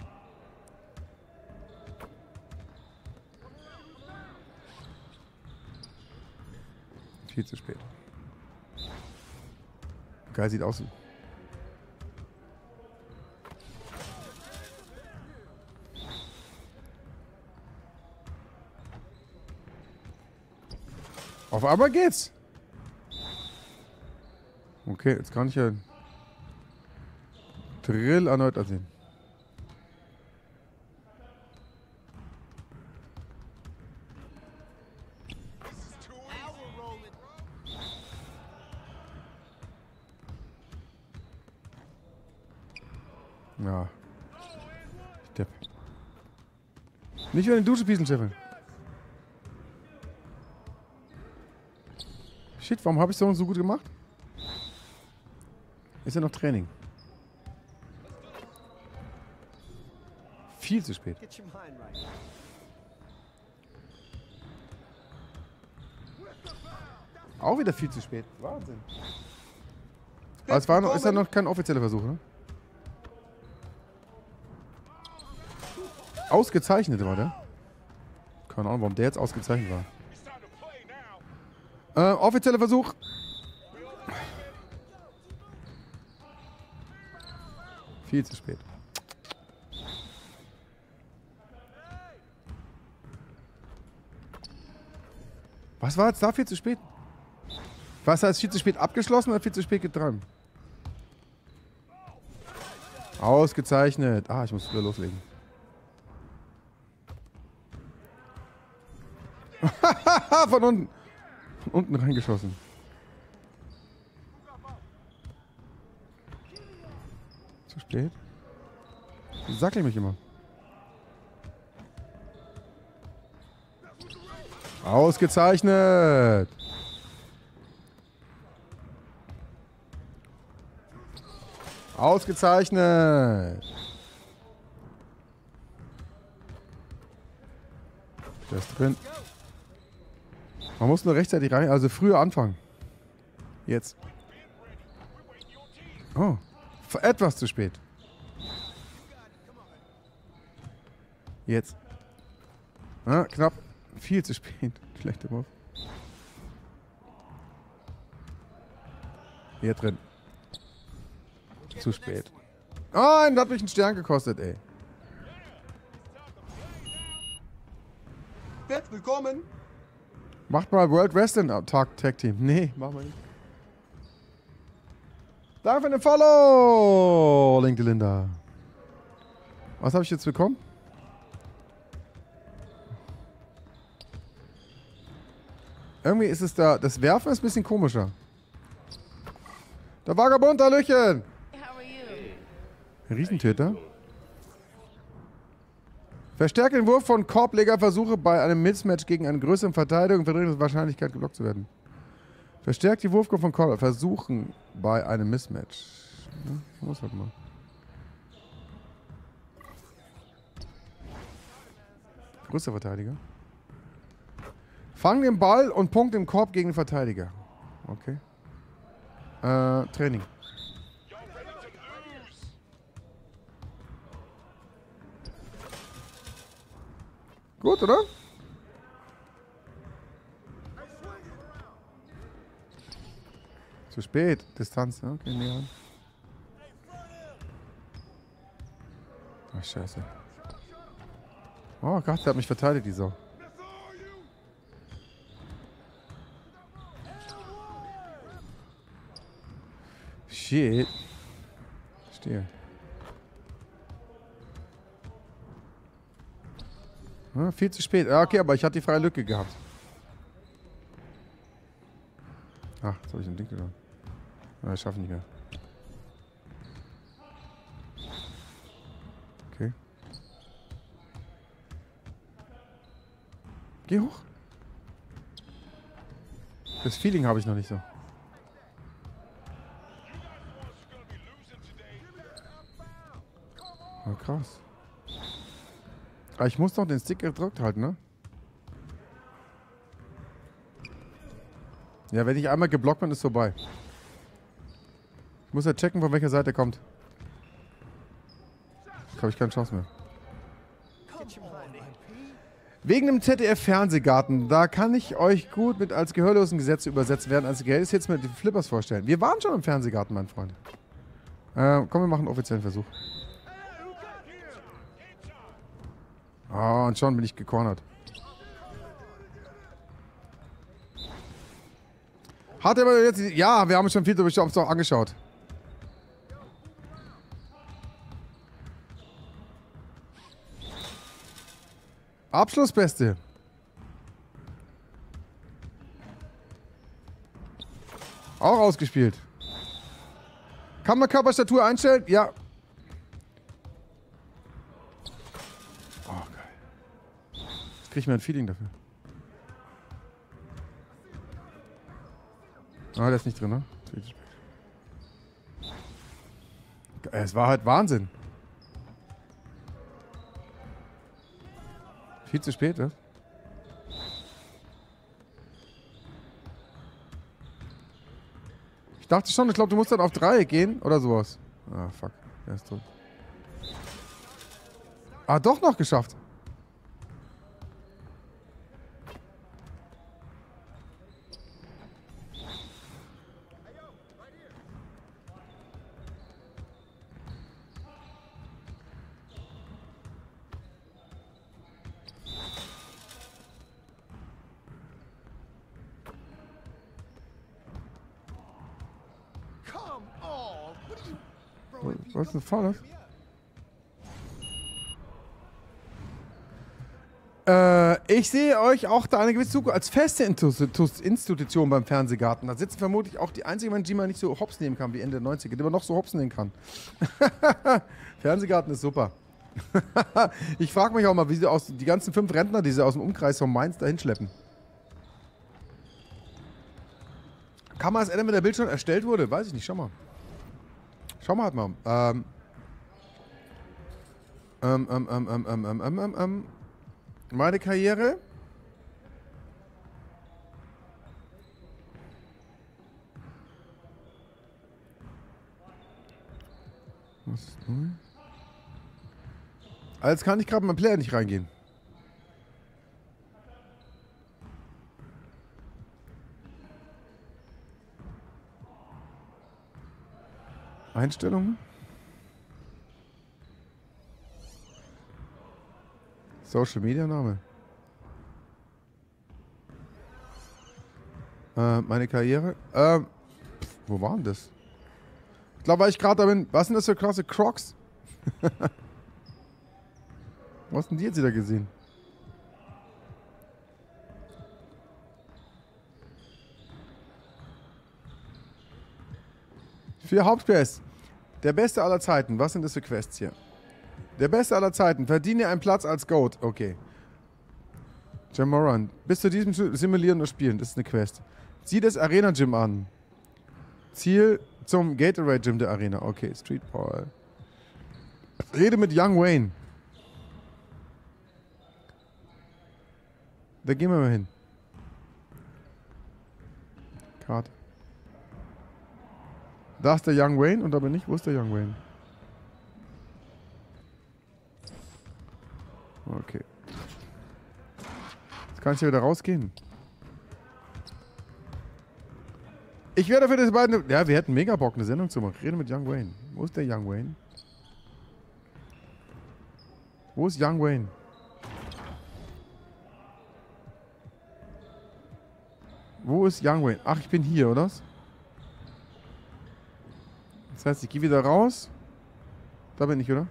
Speaker 1: Viel zu spät. Geil sieht aus. Auf einmal geht's. Okay, jetzt kann ich ja Drill erneut ansehen. Ja. Depp. Nicht über den Dusche pieseln, Chefin. Shit, warum habe ich so gut gemacht? Ist ja noch Training. Viel zu spät. Auch wieder viel zu spät. Wahnsinn. Aber es war noch, ist ja noch kein offizieller Versuch, ne? Ausgezeichnet war der. Keine Ahnung, warum der jetzt ausgezeichnet war. Offizieller Versuch. Viel zu spät. Was war jetzt da viel zu spät? Was heißt viel zu spät abgeschlossen oder viel zu spät geträumt? Ausgezeichnet. Ah, ich muss wieder loslegen. Von unten. Von unten reingeschossen. Zu spät? Sackel mich immer. Ausgezeichnet. Ausgezeichnet. Der ist drin. Man muss nur rechtzeitig rein, also früher anfangen. Jetzt. Oh. Etwas zu spät. Jetzt. Ah, knapp. Viel zu spät. Schlechter Wurf. Hier drin. Zu spät. Oh, das hat mich einen Stern gekostet, ey.
Speaker 6: Willkommen.
Speaker 1: Macht mal World Wrestling Tag Team. Nee, machen wir nicht. Danke für den Follow, linkte Linda. Was habe ich jetzt bekommen? Irgendwie ist es da, das Werfen ist ein bisschen komischer. Der Vagabund, Hallöchen! Riesentöter. Verstärke den Wurf von Korblegerversuche bei einem Mismatch gegen eine größere Verteidigung, verringert die Wahrscheinlichkeit, geblockt zu werden. Verstärkt die Wurfgruppe von Korbversuchen bei einem Mismatch. Ja, muss halt mal. Größter Verteidiger. Fang den Ball und Punkt im Korb gegen den Verteidiger. Okay. Training. Gut, oder? Zu spät. Distanz, ne? Okay, näher an. Ach, scheiße. Oh Gott, der hat mich verteidigt, die Sau. Shit. Stehe. Ja, viel zu spät. Ja, okay, aber ich hatte die freie Lücke gehabt. Ach, jetzt habe ich ein Ding getan. Ja, ich schaffe nicht mehr. Okay. Geh hoch. Das Feeling habe ich noch nicht so. Oh, krass. Aber ich muss doch den Stick gedrückt halten, ne? Ja, wenn ich einmal geblockt bin, ist vorbei. Ich muss ja checken, von welcher Seite er kommt. Da habe ich keine Chance mehr. Wegen dem ZDF-Fernsehgarten, da kann ich euch gut mit als gehörlosen Gesetze übersetzt werden, als Geld ist jetzt mit den Flippers vorstellen. Wir waren schon im Fernsehgarten, mein Freund. Komm, wir machen einen offiziellen Versuch. Ah, und schon bin ich gecornert. Hat er aber jetzt... Ja, wir haben schon viel darüber auch angeschaut. Abschlussbeste. Auch ausgespielt. Kann man Körperstatur einstellen? Ja. Oh, geil. kriege ich mir ein Feeling dafür. Ah, der ist nicht drin, ne? Es war halt Wahnsinn. Viel zu spät, ne? Ich dachte schon, ich glaube, du musst dann auf 3 gehen oder sowas. Ah, fuck. Er ist tot. Ah, doch noch geschafft. Was ist denn Foul? Ich sehe euch auch da eine gewisse Zukunft als feste Institution beim Fernsehgarten. Da sitzen vermutlich auch die einzigen Menschen, die man nicht so hops nehmen kann wie Ende der 90er, die man noch so hops nehmen kann. Fernsehgarten ist super. Ich frage mich auch mal, wie sie die ganzen 5 Rentner, die sie aus dem Umkreis von Mainz dahin schleppen. Kann man das ändern, wenn der Bild schon erstellt wurde? Weiß ich nicht, schau mal. Schau mal halt mal. Meine Karriere. Was ist neu? Jetzt kann ich gerade mein Player nicht reingehen. Einstellungen. Social Media Name. Meine Karriere. Wo war denn das? Ich glaube, weil ich gerade da bin. Was sind das für krasse Crocs? Was hast denn die jetzt wieder gesehen? Für Hauptquests. Der beste aller Zeiten. Was sind das für Quests hier? Der beste aller Zeiten. Verdiene einen Platz als Goat. Okay. Jamoran. Bis zu diesem Simulieren und Spielen. Das ist eine Quest. Zieh das Arena Gym an. Ziel zum Gatorade Gym der Arena. Okay. Street Paul. Rede mit Young Wayne. Da gehen wir mal hin. Karte. Da ist der Young Wayne und da bin ich. Wo ist der Young Wayne? Okay. Jetzt kann ich hier wieder rausgehen. Ich wäre dafür, dass die beiden... Ja, wir hätten mega Bock, eine Sendung zu machen. Rede mit Young Wayne. Wo ist der Young Wayne? Wo ist Young Wayne? Wo ist Young Wayne? Ach, ich bin hier, oder? Das heißt, ich gehe wieder raus. Da bin ich, oder?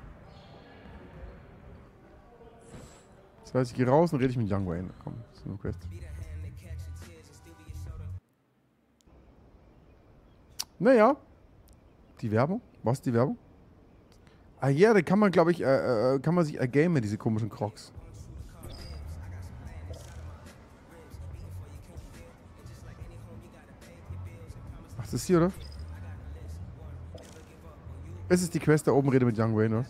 Speaker 1: Das heißt, ich gehe raus und rede ich mit Young Wayne. Komm, das ist nur Quest. Naja. Die Werbung? Was ist die Werbung? Ah ja, da kann man, glaube ich, kann man sich ergamen, diese komischen Crocs. Ach, das ist hier, oder? Es ist die Quest da oben, rede mit Young Wayne, oder?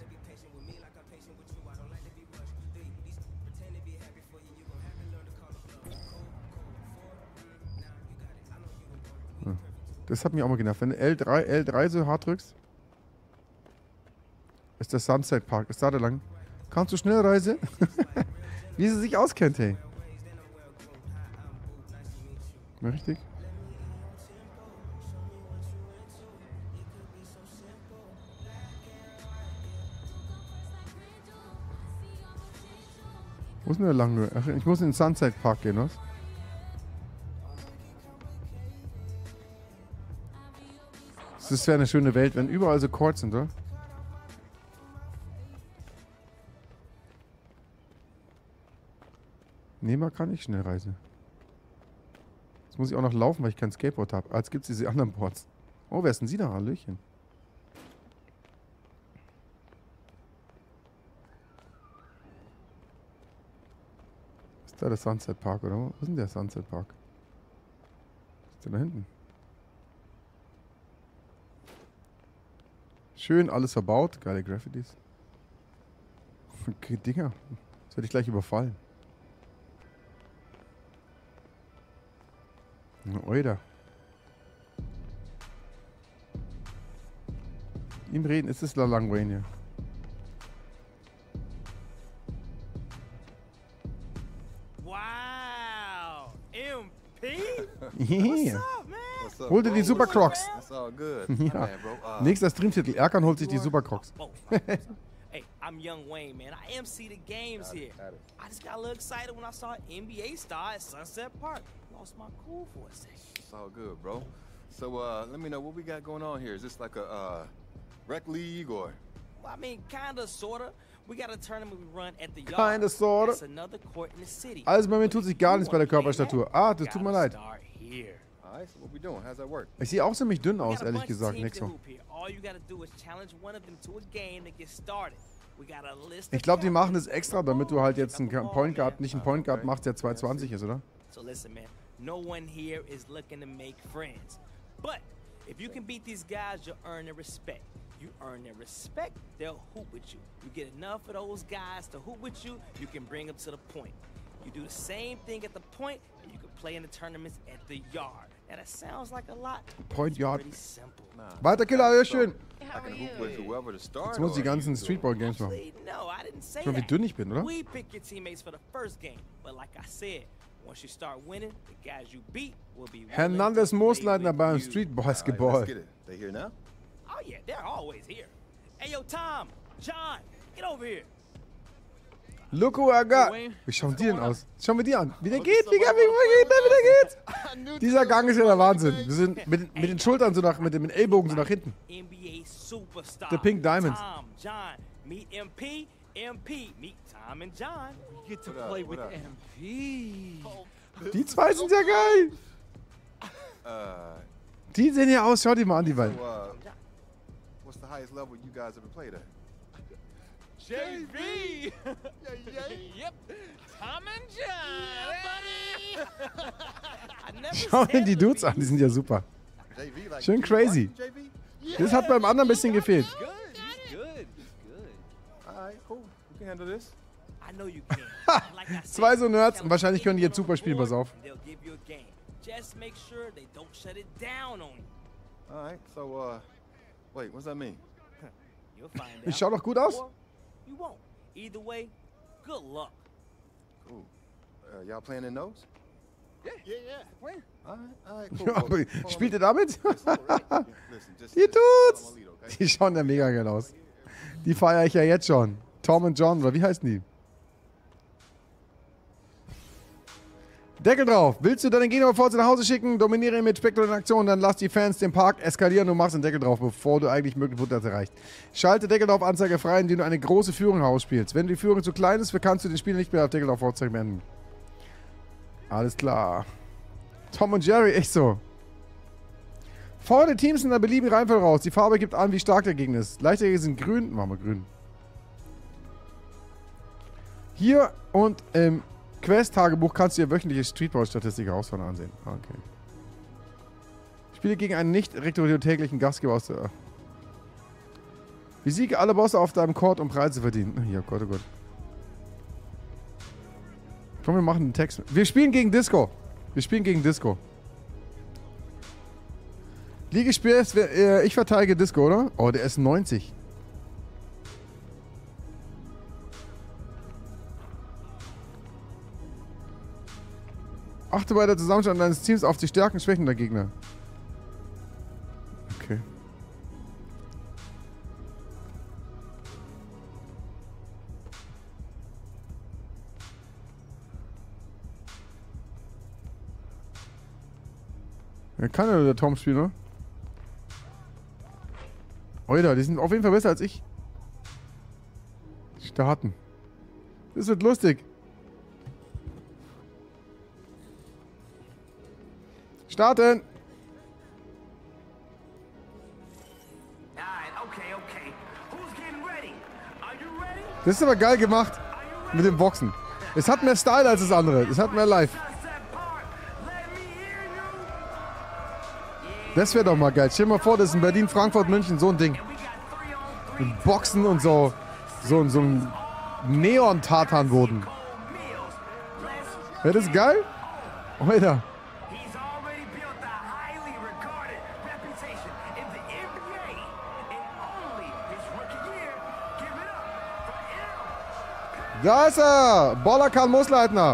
Speaker 1: Das hat mich auch mal genervt. Wenn du L3 so hart drückst, ist der Sunset Park. Ist da lang? Kannst du Schnellreise? Wie sie sich auskennt, hey. Mal richtig? Wo ist denn der lang? Ach, ich muss in den Sunset Park gehen, was? Das wäre eine schöne Welt, wenn überall so Chords sind, oder? Nee, man kann nicht Schnellreise. Jetzt muss ich auch noch laufen, weil ich kein Skateboard habe. Jetzt gibt es diese anderen Boards. Oh, wer ist denn sie da? Hallöchen. Da der Sunset Park, oder? Wo ist denn der Sunset Park? Ist der da hinten? Schön, alles verbaut. Geile Graffitis. Okay, Dinger. Das werde ich gleich überfallen. Oida. Ihm reden, ist es La Langwayne.
Speaker 6: Wow, MP?
Speaker 1: Yeah.
Speaker 6: What's up,
Speaker 1: Hol dir die Super Crocs.
Speaker 6: That's all good.
Speaker 1: Ja.
Speaker 6: Man, bro.
Speaker 1: Nächster Streamtitel. Erkan holt sich die Super Crocs.
Speaker 6: Hey, I'm Young Wayne, man. I MC the games here. I just got a little excited when I saw an NBA star at Sunset Park. Lost my cool for a second.
Speaker 7: It's all good, bro. So, let me know what we got going on here. Is this like a, rec league or?
Speaker 6: Well, I mean, kinda, sorta. We got a tournament we run at the yard.
Speaker 1: Kinda, sorta.
Speaker 6: That's another court in the city.
Speaker 1: Also bei mir tut sich gar nichts bei der Körperstatur. Ah, das tut mir leid.
Speaker 7: Alright, so what we doing? How's that work?
Speaker 1: Ich sehe auch ziemlich dünn aus, ehrlich gesagt. Nicht so. Ich glaube, die machen das extra, damit du halt jetzt einen Point Guard, nicht einen Point Guard machst, der 220 ist, oder?
Speaker 6: So listen, man. No one here is looking to make friends. But if you can beat these guys, you'll earn their respect. You earn their respect, they'll hoop with you. You get enough of those guys to hoop with you, you can bring them to the point. You do the same thing at the point, and you can play in the tournaments at the yard. Now that sounds like a lot.
Speaker 1: Point Yard. Weiter, Killer, ja schön.
Speaker 7: Jetzt
Speaker 1: muss ich die ganzen Streetball-Games machen.
Speaker 6: No, I didn't say
Speaker 1: Schon wie
Speaker 6: that.
Speaker 1: dünn ich bin, oder?
Speaker 6: We pick your teammates for the first game, but like I said, once you start winning, the guys you beat will be.
Speaker 1: Hernandez Moosleitner beim Streetbasketball.
Speaker 7: They here now?
Speaker 6: Oh yeah, they're always here. Hey yo, Tom, John, get over here.
Speaker 1: Loco Aga. Wie schauen die denn aus? Schauen wir die an. Wie der geht, wie der geht. Dieser Gang ist ja der Wahnsinn. Wir sind mit den Schultern so mit den Ellbogen so nach hinten.
Speaker 6: NBA Superstar.
Speaker 1: The Pink Diamonds.
Speaker 6: Tom, John, meet MP. MP, meet Tom and John. We get to play with MP.
Speaker 1: Die zwei sind ja geil. Die sehen ja aus. Schau die mal an, die beiden.
Speaker 7: What's the highest level you guys ever played at?
Speaker 6: JV! Yep, Tom and John, buddy!
Speaker 1: Schau dir die Dudes an, die sind ja super. Schön crazy. Das hat beim anderen ein bisschen gefehlt. Zwei so Nerds und wahrscheinlich können die jetzt super spielen, pass auf.
Speaker 7: Alright, so, wait, what's that mean?
Speaker 1: Ich schau doch gut aus.
Speaker 6: You won't. Either way, good luck.
Speaker 7: Cool. Y'all playing in those?
Speaker 6: Yeah. Where?
Speaker 7: Alright, cool.
Speaker 1: Spielt ihr damit? Die tut's. Die schauen ja mega geil aus. Die feiere ich ja jetzt schon. Tom und John, oder wie heißen die? Deckel drauf. Willst du deinen Gegner vor nach Hause schicken? Dominiere ihn mit spektakulären Aktionen, dann lass die Fans den Park eskalieren und machst den Deckel drauf, bevor du eigentlich mögliche Futter erreicht. Schalte Deckel drauf Anzeige frei, indem du eine große Führung ausspielst. Wenn die Führung zu klein ist, kannst du den Spieler nicht mehr auf Deckel drauf Vorzeichen beenden. Alles klar. Tom und Jerry, echt so. Fordere Teams in einer beliebigen Reihenfolge raus. Die Farbe gibt an, wie stark der Gegner ist. Leichtjährige sind grün. Machen wir grün. Hier und im Quest-Tagebuch kannst du dir wöchentliche Streetball-Statistik herausfahren ansehen. Okay. Spiele gegen einen nicht täglichen Gastgeber aus der... Besiege alle Bosse auf deinem Court, um Preise verdienen. Ja, Gott, oh Gott. Komm, wir machen den Text. Wir spielen gegen Disco. Ligespiel, ich verteidige Disco, oder? Oh, der ist 90. Achte bei der Zusammenstellung deines Teams auf die Stärken und Schwächen der Gegner. Okay. Ja, kann ja der Tom spielen, ne? Oida, die sind auf jeden Fall besser als ich. Starten. Das wird lustig. Starten! Das ist aber geil gemacht. Mit dem Boxen. Es hat mehr Style als das andere. Es hat mehr Life. Das wäre doch mal geil. Stell dir mal vor, das ist in Berlin, Frankfurt, München so ein Ding. Mit Boxen und so ein Neon-Tartan-Boden. Wäre das geil? Alter. Da ist er! Bollerkan Moosleitner.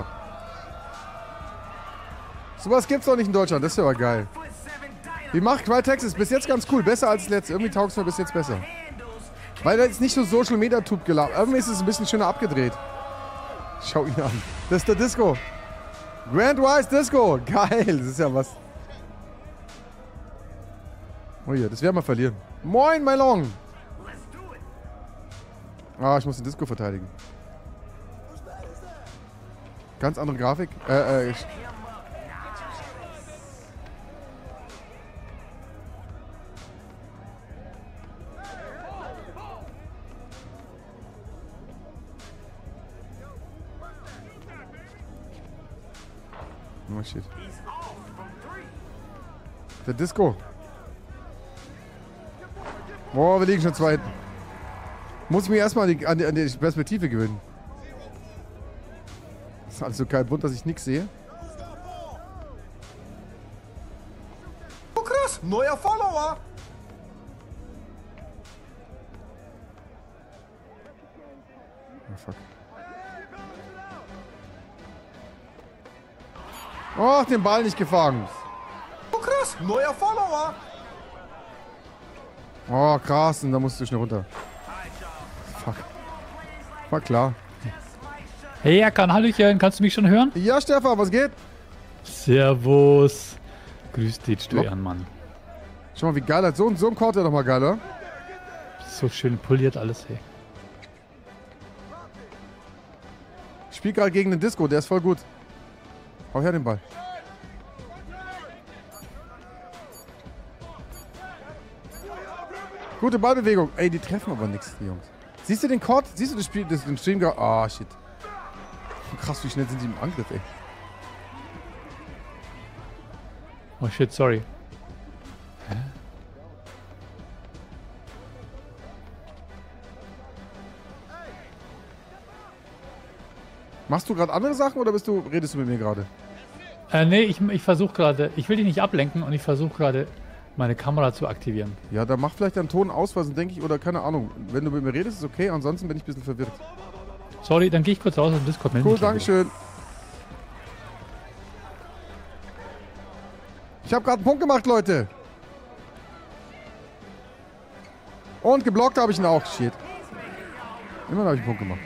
Speaker 1: Sowas gibt's doch nicht in Deutschland. Das ist aber geil. Wie macht Cry Texas? Bis jetzt ganz cool. Besser als das letzte. Irgendwie taugt es mir bis jetzt besser. Weil da ist nicht so Social Media Tube gelaufen. Irgendwie ist es ein bisschen schöner abgedreht. Schau ihn an. Das ist der Disco. Grand Wise Disco. Geil. Das ist ja was. Oh ja, das werden wir verlieren. Moin, my Long. Ah, ich muss den Disco verteidigen. Ganz andere Grafik. Oh shit. Der Disco. Oh, wir liegen schon zwei. Muss ich mir erstmal an die Perspektive gewöhnen. Das ist alles so geil bunt, dass ich nichts sehe. Oh krass, neuer Follower! Oh fuck. Oh, den Ball nicht gefangen. Oh krass, neuer Follower! Oh krass, und da musst du schnell runter. Fuck. War klar.
Speaker 24: Hey Erkan, Hallöchen, kannst du mich schon hören?
Speaker 1: Ja, Stefan, was geht?
Speaker 24: Servus. Grüß dich, Steuern, Mann.
Speaker 1: Schau mal, wie geil das. So ein Chord wäre doch mal geil, oder?
Speaker 24: So schön poliert alles, hey.
Speaker 1: Ich spiel gerade gegen den Disco, der ist voll gut. Hau her den Ball. Gute Ballbewegung. Ey, die treffen aber nichts, die Jungs. Siehst du den Chord? Siehst du das Spiel, den Stream gerade? Ah, shit. Krass, wie schnell sind die im Angriff, ey.
Speaker 24: Oh shit, sorry. Hä?
Speaker 1: Machst du gerade andere Sachen oder redest du mit mir gerade?
Speaker 24: Nee, ich versuche gerade, ich will dich nicht ablenken und ich versuche gerade meine Kamera zu aktivieren.
Speaker 1: Ja, dann mach vielleicht deinen Ton aus, was denke ich, oder keine Ahnung. Wenn du mit mir redest, ist okay, ansonsten bin ich ein bisschen verwirrt.
Speaker 24: Sorry, dann gehe ich kurz raus aus dem Discord.
Speaker 1: Cool, dankeschön. Ich habe gerade einen Punkt gemacht, Leute. Und geblockt habe ich ihn auch. Shit. Immer noch habe ich einen Punkt gemacht.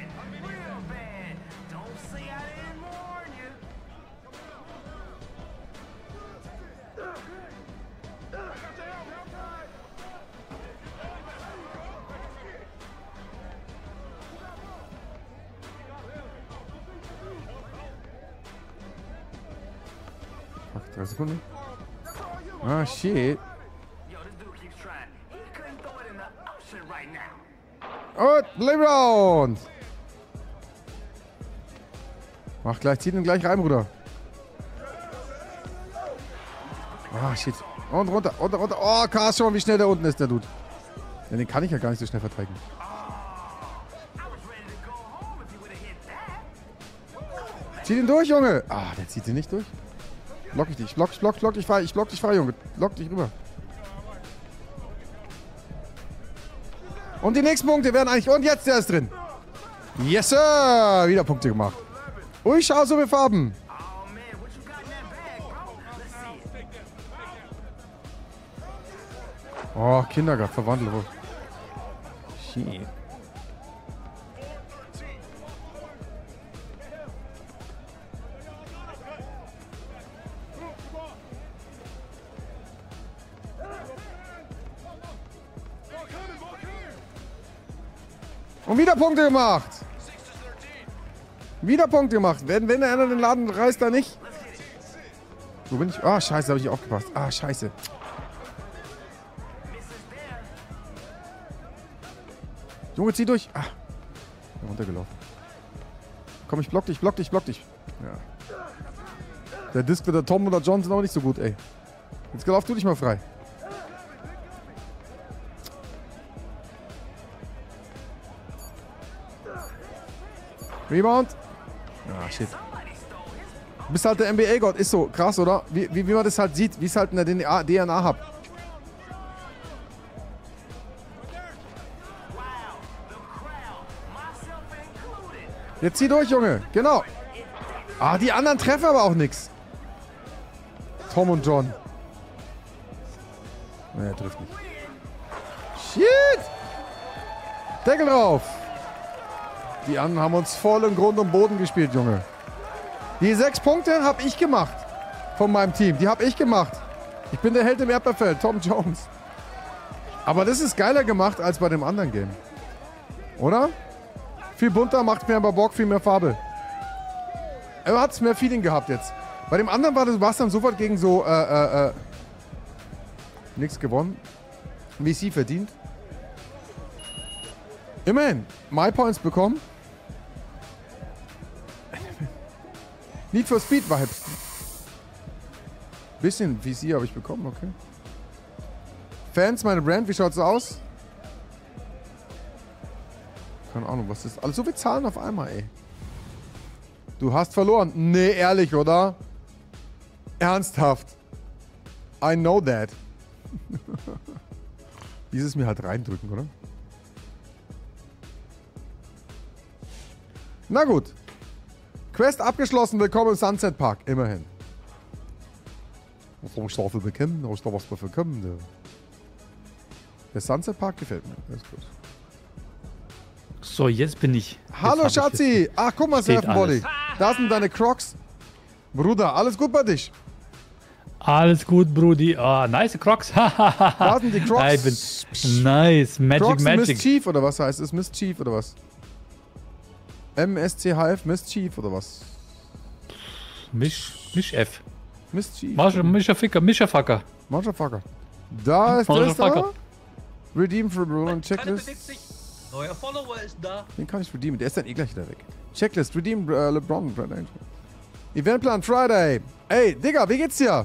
Speaker 1: Fuck, 3 Sekunden. Ah, shit. Und Playground. Mach gleich, zieh den gleich rein, Bruder. Ah, shit. Und runter, runter, runter. Oh, krass, schon mal, wie schnell der unten ist, der Dude. Ja, den kann ich ja gar nicht so schnell verteidigen. Zieh den durch, Junge. Ah, der zieht den nicht durch. Block ich dich, block dich frei, Junge. Block dich rüber. Und die nächsten Punkte werden eigentlich... Und jetzt, der ist drin. Yes, Sir. Wieder Punkte gemacht. Ui, schau, so viele Farben. Oh, Kindergarten, verwandelt. Shit. Und wieder Punkte gemacht. Wieder Punkte gemacht. Wenn einer den Laden reißt, dann nicht. Wo bin ich? Ah, scheiße, habe ich nicht aufgepasst. Ah, scheiße. Junge, zieh durch. Ah, runtergelaufen. Komm, ich block dich. Ja. Der Disc mit der Tom oder John sind auch nicht so gut, ey. Jetzt lauf du dich mal frei. Rebound. Ah, shit. Du bist halt der NBA-Gott. Ist so. Krass, oder? Wie man das halt sieht. Wie es halt in der DNA hat. Jetzt zieh durch, Junge. Genau. Ah, die anderen treffen aber auch nichts. Tom und John. Nee, er trifft nicht. Shit! Deckel drauf. Die anderen haben uns voll im Grund und Boden gespielt, Junge. Die 6 Punkte habe ich gemacht. Von meinem Team. Die habe ich gemacht. Ich bin der Held im Erdbeerfeld. Tom Jones. Aber das ist geiler gemacht als bei dem anderen Game. Oder? Viel bunter, macht mehr Bock, viel mehr Farbe. Er hat mehr Feeling gehabt jetzt. Bei dem anderen war es dann sofort gegen so, nichts gewonnen. VC verdient. Immerhin, My Points bekommen. Need for Speed Vibes. Bisschen VC habe ich bekommen, okay. Fans, meine Brand, wie schaut's aus? Keine Ahnung, was ist. Also so viele Zahlen auf einmal, ey. Du hast verloren. Nee, ehrlich, oder? Ernsthaft. I know that. Dieses mir halt reindrücken, oder? Na gut. Quest abgeschlossen. Willkommen im Sunset Park. Immerhin. Was soll ich dafür bekommen? Was da was dafür bekommen? Der Sunset Park gefällt mir. Das ist gut.
Speaker 24: So, jetzt bin ich.
Speaker 1: Hallo Schatzi! Ach, guck mal, Surfenbody. Da sind deine Crocs. Bruder, alles gut bei dich?
Speaker 24: Alles gut, Brudi. Oh, nice Crocs.
Speaker 1: Da sind die Crocs.
Speaker 24: Nice. Magic,
Speaker 1: Crocs
Speaker 24: Magic.
Speaker 1: Mischief oder was heißt es? Mischief oder was? MSCHF Mischief oder was?
Speaker 24: Misch-F.
Speaker 1: Mischief.
Speaker 24: Mischerfucker.
Speaker 1: Motherfucker. Da ist das da. Redeem for Roland Checklist.
Speaker 8: Neuer Follower ist da.
Speaker 1: Den kann ich redeemen. Der ist dann eh gleich wieder weg. Checklist. Redeem LeBron. Eventplan Friday. Ey, Digga, wie geht's dir?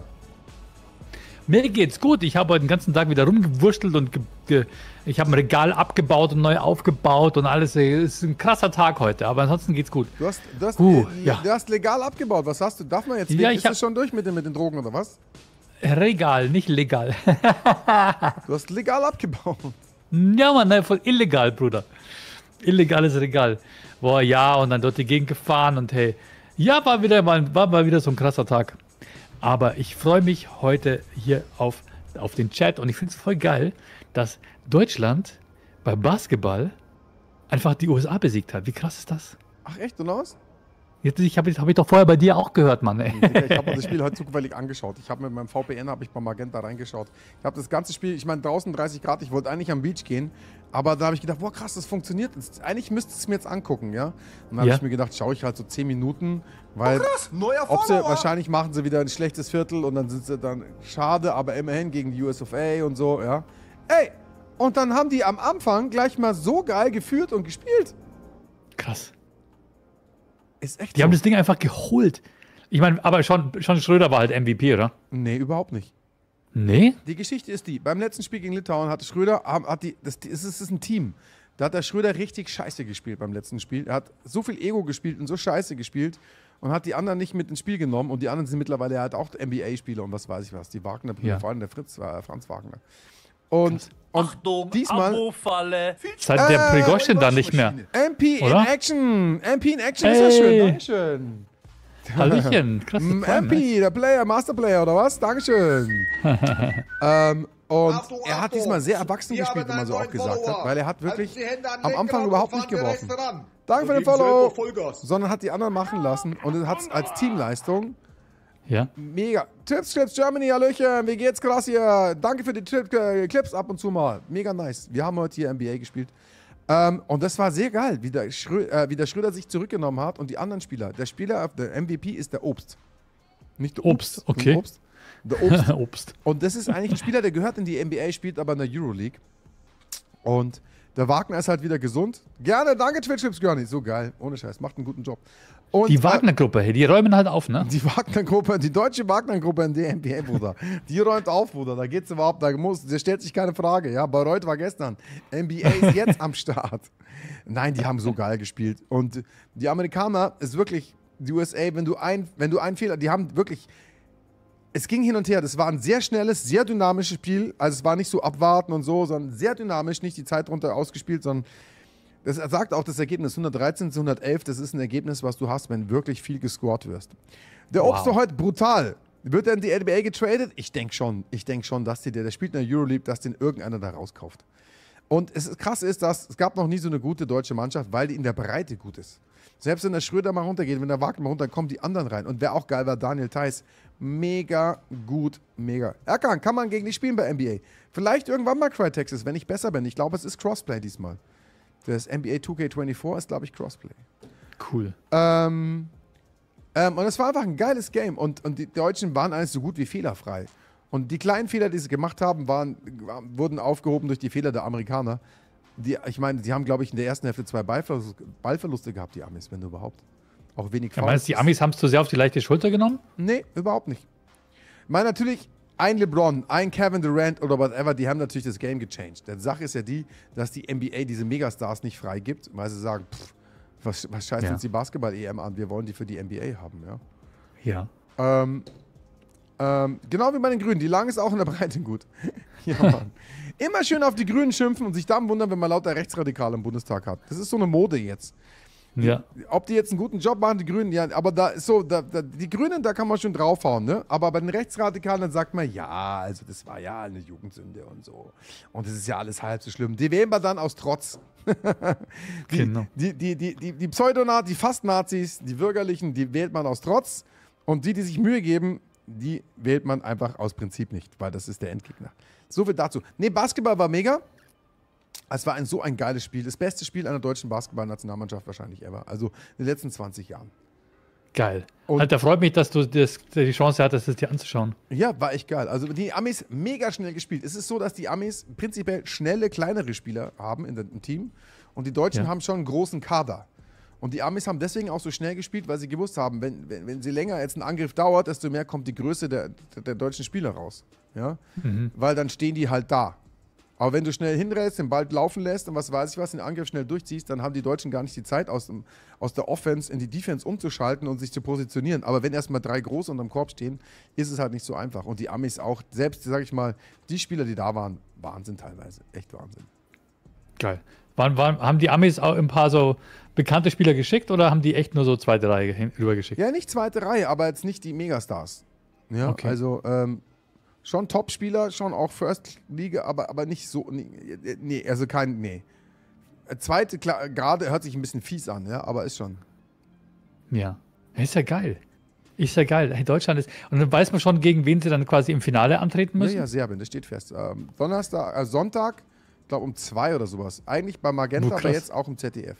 Speaker 24: Mir geht's gut. Ich habe heute den ganzen Tag wieder rumgewurstelt und ich habe ein Regal abgebaut und neu aufgebaut und alles. Es ist ein krasser Tag heute, aber ansonsten geht's gut.
Speaker 1: Du hast legal abgebaut. Was hast du? Darf man jetzt?
Speaker 24: Ja,
Speaker 1: ist das schon durch mit den Drogen oder was?
Speaker 24: Regal, nicht legal.
Speaker 1: Du hast legal abgebaut.
Speaker 24: Ja, Mann, nein, voll illegal, Bruder. Illegales Regal. Boah, ja, und dann dort die Gegend gefahren und hey. Ja, war mal wieder so ein krasser Tag. Aber ich freue mich heute hier auf den Chat und ich finde es voll geil, dass Deutschland bei Basketball einfach die USA besiegt hat. Wie krass ist das?
Speaker 1: Ach echt, oder was?
Speaker 24: Jetzt, hab ich doch vorher bei dir auch gehört, Mann. Ey.
Speaker 1: Ich habe mir das Spiel heute zufällig angeschaut. Ich habe mit meinem VPN bei Magenta reingeschaut. Ich habe das ganze Spiel, ich meine draußen 30 Grad, ich wollte eigentlich am Beach gehen, aber da habe ich gedacht, boah krass, das funktioniert. Eigentlich müsste es mir jetzt angucken, ja. Und dann habe ich mir gedacht, schaue ich halt so 10 Minuten, weil wahrscheinlich machen sie wieder ein schlechtes Viertel und dann sind sie dann schade, aber immerhin gegen die US of A und so, ja. Ey, und dann haben die am Anfang gleich mal so geil geführt und gespielt.
Speaker 24: Krass.
Speaker 1: Ist echt
Speaker 24: die haben das Ding einfach geholt. Ich meine, aber schon Schröder war halt MVP, oder?
Speaker 1: Nee, überhaupt nicht.
Speaker 24: Nee?
Speaker 1: Die Geschichte ist die, beim letzten Spiel gegen Litauen hatte Schröder, das ist ein Team. Da hat der Schröder richtig scheiße gespielt beim letzten Spiel. Er hat so viel Ego gespielt und so scheiße gespielt und hat die anderen nicht mit ins Spiel genommen. Und die anderen sind mittlerweile halt auch NBA-Spieler und was weiß ich was. Die Wagner, vor allem der Franz Wagner. Und
Speaker 8: Achtung,
Speaker 1: diesmal
Speaker 8: Abo-Falle.
Speaker 24: Ist halt der Prigozhin da nicht mehr.
Speaker 1: MP
Speaker 24: oder?
Speaker 1: in Action. MP in Action ist ja schön. Dankeschön.
Speaker 24: Hallöchen. Krass.
Speaker 1: MP, der Player, Masterplayer oder was? Dankeschön. Und er hat diesmal sehr erwachsen gespielt, wie man so auch gesagt hat, weil er hat wirklich am Anfang überhaupt nicht geworfen. Danke für den Follow. Sondern hat die anderen machen lassen und hat es als Teamleistung.
Speaker 24: Ja.
Speaker 1: Mega. Clips Germany, Hallöchen, wie geht's krass hier? Danke für die Clips ab und zu mal. Mega nice. Wir haben heute hier NBA gespielt. Und das war sehr geil, wie der Schröder sich zurückgenommen hat und die anderen Spieler. Der Spieler, der MVP ist der Obst. Nicht der Obst.
Speaker 24: Okay.
Speaker 1: Obst. Der Obst.
Speaker 24: Obst.
Speaker 1: Und das ist eigentlich ein Spieler, der gehört in die NBA, spielt aber in der Euroleague. Und Der Wagner ist halt wieder gesund. Gerne, danke Twitch-Chips, Görni. So geil, ohne Scheiß, macht einen guten Job. Und,
Speaker 24: die Wagner-Gruppe, hey, die räumen halt auf, ne?
Speaker 1: Die Wagner-Gruppe, die deutsche Wagner-Gruppe in der NBA, Bruder. Die räumt auf, Bruder. Da geht's überhaupt, da stellt sich keine Frage. Ja, Bayreuth war gestern. NBA ist jetzt am Start. Nein, die haben so geil gespielt. Und die Amerikaner ist wirklich, die USA, wenn du einen Fehler, die haben wirklich, es ging hin und her. Das war ein sehr schnelles, sehr dynamisches Spiel. Also es war nicht so abwarten und so, sondern sehr dynamisch, nicht die Zeit runter ausgespielt, sondern das sagt auch das Ergebnis 113 zu 111. Das ist ein Ergebnis, was du hast, wenn wirklich viel gescored wirst. Der Obst heute brutal. Wird er in die NBA getradet? Ich denke schon. Ich denke schon, dass der spielt in der Euroleague, dass den irgendeiner da rauskauft. Und krass ist, dass es gab noch nie so eine gute deutsche Mannschaft, weil die in der Breite gut ist. Selbst wenn der Schröder mal runtergeht, wenn der Wagner mal runter, kommen die anderen rein. Und wer auch geil war, Daniel Theis. Mega gut, mega. Erkan, kann man gegen dich spielen bei NBA? Vielleicht irgendwann mal Crytexas, wenn ich besser bin. Ich glaube, es ist Crossplay diesmal. Das NBA 2K24 ist, glaube ich, Crossplay.
Speaker 24: Cool.
Speaker 1: Und es war einfach ein geiles Game. Und die Deutschen waren eigentlich so gut wie fehlerfrei. Und die kleinen Fehler, die sie gemacht haben, wurden aufgehoben durch die Fehler der Amerikaner. Ich meine, die haben, glaube ich, in der ersten Hälfte 2 Ballverluste gehabt, die Amis, wenn überhaupt. Auch wenig
Speaker 24: Fouls. Meinst du, die Amis haben es zu sehr auf die leichte Schulter genommen?
Speaker 1: Nee, überhaupt nicht. Ich meine, natürlich, ein LeBron, ein Kevin Durant oder whatever, die haben natürlich das Game gechanged. Die Sache ist ja die, dass die NBA diese Megastars nicht freigibt, weil sie sagen, was scheißt uns die Basketball-EM an, wir wollen die für die NBA haben, ja.
Speaker 24: Ja.
Speaker 1: Genau wie bei den Grünen, die lagen ist auch in der Breite gut. Ja, Mann. Immer schön auf die Grünen schimpfen und sich dann wundern, wenn man lauter Rechtsradikale im Bundestag hat. Das ist so eine Mode jetzt.
Speaker 24: Ja.
Speaker 1: Ob die jetzt einen guten Job machen, die Grünen, ja, aber die Grünen, da kann man schon draufhauen, ne? Aber bei den Rechtsradikalen, dann sagt man, ja, also das war ja eine Jugendsünde und so. Und das ist ja alles halb so schlimm. Die wählen wir dann aus Trotz.
Speaker 24: Genau.
Speaker 1: Die Pseudonazis, die Fast-Nazis, die Bürgerlichen, die wählt man aus Trotz. Und die sich Mühe geben, die wählt man einfach aus Prinzip nicht, weil das ist der Endgegner. So viel dazu. Nee, Basketball war mega. Es war so ein geiles Spiel. Das beste Spiel einer deutschen Basketball-Nationalmannschaft wahrscheinlich ever. Also in den letzten 20 Jahren.
Speaker 24: Geil. Und Alter, freut mich, dass du die Chance hattest, es dir anzuschauen.
Speaker 1: Ja, war echt geil. Also die Amis mega schnell gespielt. Es ist so, dass die Amis prinzipiell schnelle, kleinere Spieler haben im Team. Und die Deutschen haben schon einen großen Kader. Und die Amis haben deswegen auch so schnell gespielt, weil sie gewusst haben, wenn sie länger jetzt ein Angriff dauert, desto mehr kommt die Größe der deutschen Spieler raus. Ja? Weil dann stehen die halt da. Aber wenn du schnell hinrennst, den Ball laufen lässt und was weiß ich was, den Angriff schnell durchziehst, dann haben die Deutschen gar nicht die Zeit, aus der Offense in die Defense umzuschalten und sich zu positionieren. Aber wenn erstmal 3 Große unterm Korb stehen, ist es halt nicht so einfach. Und die Amis auch, selbst, sag ich mal, die Spieler, die da waren, Wahnsinn teilweise. Echt Wahnsinn.
Speaker 24: Geil. Haben die Amis auch ein paar so bekannte Spieler geschickt oder haben die echt nur so zweite Reihe rübergeschickt?
Speaker 1: Ja, nicht zweite Reihe, aber jetzt nicht die Megastars. Ja,
Speaker 24: okay.
Speaker 1: Also, schon Top-Spieler, schon auch First Liga, aber nicht so. Nee, also kein. Nee. Zweite, klar, gerade hört sich ein bisschen fies an, ja, aber ist schon.
Speaker 24: Ja. Ist ja geil. Ist ja geil. Hey, Deutschland ist. Und dann weiß man schon, gegen wen sie dann quasi im Finale antreten müssen?
Speaker 1: Ja, Serbien, das steht fest. Sonntag, ich glaube um 2 oder sowas. Eigentlich bei Magenta, aber jetzt auch im ZDF.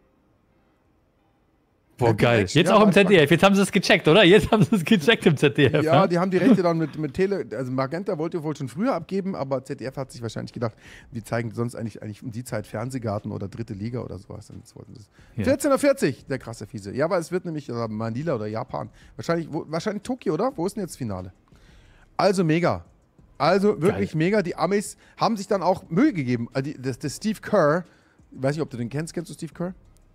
Speaker 24: Boah, geil. Jetzt auch im ZDF. Jetzt haben sie es gecheckt, oder? Jetzt haben sie es gecheckt im ZDF.
Speaker 1: Ja, die haben die Rechte dann mit Tele... Also Magenta wollte wohl schon früher abgeben, aber ZDF hat sich wahrscheinlich gedacht, die zeigen sonst eigentlich um die Zeit Fernsehgarten oder dritte Liga oder sowas. Und jetzt wollten sie es. 14:40 Uhr, der krasse Fiese. Ja, aber es wird nämlich Manila oder Japan. Wahrscheinlich Tokio, oder? Wo ist denn jetzt das Finale? Also mega. Also wirklich mega. Die Amis haben sich dann auch Mühe gegeben. Das Steve Kerr, ich weiß nicht, ob du den kennst. Kennst du Steve Kerr?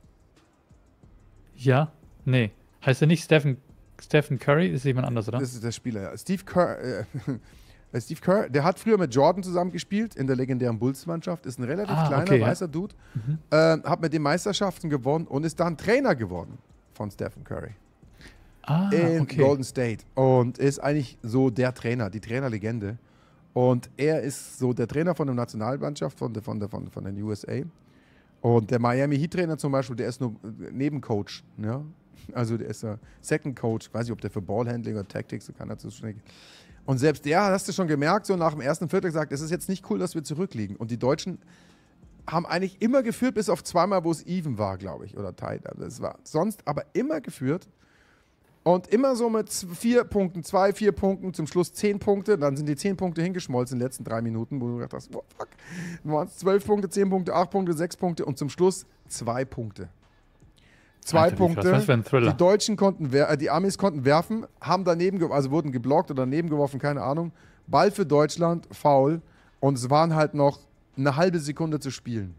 Speaker 24: Ja, nee. Heißt er nicht Stephen Curry? Ist jemand anders, oder?
Speaker 1: Das ist der Spieler, ja. Steve Kerr, der hat früher mit Jordan zusammen gespielt in der legendären Bulls-Mannschaft. Ist ein relativ kleiner, weißer Dude. Hat mit den Meisterschaften gewonnen und ist dann Trainer geworden von Stephen Curry. In Golden State. Und ist eigentlich so der Trainer, die Trainerlegende. Und er ist so der Trainer von der Nationalmannschaft von den USA. Und der Miami Heat-Trainer zum Beispiel, der ist nur Nebencoach. Ja? Also der ist Second Coach. Weiß nicht, ob der für Ballhandling oder Tactics, so kann er zu schnell. Und selbst der, hast du schon gemerkt, so nach dem ersten Viertel gesagt, es ist jetzt nicht cool, dass wir zurückliegen. Und die Deutschen haben eigentlich immer geführt, bis auf zweimal, wo es even war, glaube ich, oder tight. Also es war sonst aber immer geführt. Und immer so mit 4 Punkten, 4 Punkten, zum Schluss 10 Punkte. Dann sind die 10 Punkte hingeschmolzen in den letzten 3 Minuten, wo du gedacht hast, oh fuck. Dann waren es 12 Punkte, 10 Punkte, 8 Punkte, 6 Punkte und zum Schluss 2 Punkte. 2 Punkte.
Speaker 24: Was für ein Thriller.
Speaker 1: Die Deutschen konnten, die Amis konnten werfen, haben daneben, also wurden geblockt oder daneben geworfen, keine Ahnung. Ball für Deutschland, Foul. Und es waren halt noch eine halbe Sekunde zu spielen.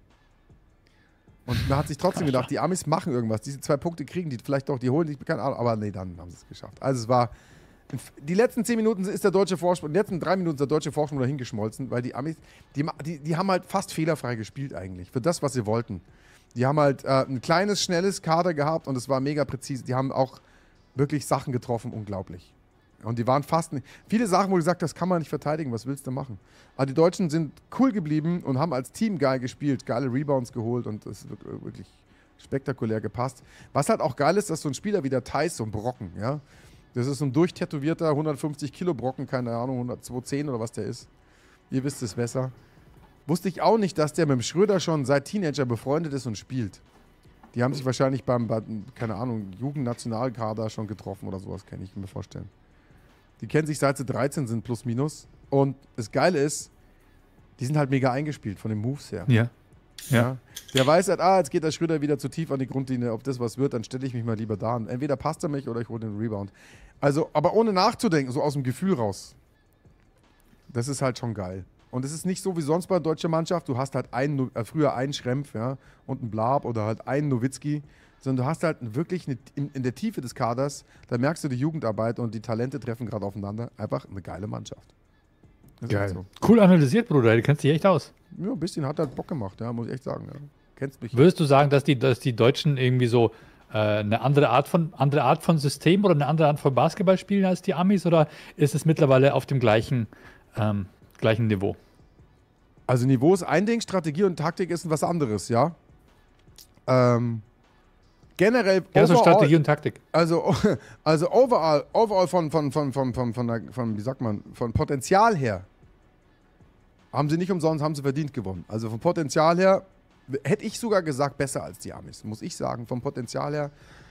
Speaker 1: Und man hat sich trotzdem gedacht, die Amis machen irgendwas. Diese 2 Punkte kriegen die vielleicht doch, die holen sich, keine Ahnung. Aber nee, dann haben sie es geschafft. Also es war, die letzten 10 Minuten ist der deutsche Vorsprung, die letzten 3 Minuten ist der deutsche Vorsprung dahin geschmolzen, weil die Amis, die haben halt fast fehlerfrei gespielt eigentlich, für das, was sie wollten. Die haben halt ein kleines, schnelles Kader gehabt und es war mega präzise. Die haben auch wirklich Sachen getroffen, unglaublich. Und die waren fast nicht. Viele Sachen, wo du gesagt hast, das kann man nicht verteidigen, was willst du machen? Aber die Deutschen sind cool geblieben und haben als Team geil gespielt, geile Rebounds geholt und das wird wirklich spektakulär gepasst. Was halt auch geil ist, dass so ein Spieler wie der Theis, so ein Brocken, ja, das ist so ein durchtätowierter 150 Kilo Brocken, keine Ahnung, 210 oder was der ist. Ihr wisst es besser. Wusste ich auch nicht, dass der mit dem Schröder schon seit Teenager befreundet ist und spielt. Die haben sich wahrscheinlich beim keine Ahnung, Jugendnationalkader schon getroffen oder sowas, kann ich mir vorstellen. Die kennen sich seit sie 13 sind, plus minus. Und das Geile ist, die sind halt mega eingespielt von den Moves her.
Speaker 24: Ja.
Speaker 1: Der weiß halt, jetzt geht der Schröder wieder zu tief an die Grundlinie, ob das was wird, dann stelle ich mich mal lieber da. Und entweder passt er mich oder ich hole den Rebound. Also, aber ohne nachzudenken, so aus dem Gefühl raus. Das ist halt schon geil. Und es ist nicht so wie sonst bei der deutschen Mannschaft, du hast halt früher einen Schrempf, ja, und einen Blab oder halt einen Nowitzki, sondern du hast halt wirklich in der Tiefe des Kaders, da merkst du die Jugendarbeit und die Talente treffen gerade aufeinander. Einfach eine geile Mannschaft.
Speaker 24: Geil. Halt so. Cool analysiert, Bruder. Du kennst dich echt aus.
Speaker 1: Ja, ein bisschen hat halt Bock gemacht, ja, muss ich echt sagen. Ja. Kennst mich.
Speaker 24: Würdest du sagen, dass die Deutschen irgendwie so eine andere Art von System oder eine andere Art von Basketball spielen als die Amis oder ist es mittlerweile auf dem gleichen Niveau?
Speaker 1: Also Niveau ist ein Ding, Strategie und Taktik ist was anderes, ja. Generell
Speaker 24: ja, so Strategie und Taktik.
Speaker 1: Also overall von wie sagt man, von Potenzial her haben sie nicht umsonst, haben sie verdient gewonnen. Also vom Potenzial her hätte ich sogar gesagt, besser als die Amis, muss ich sagen. Vom Potenzial her.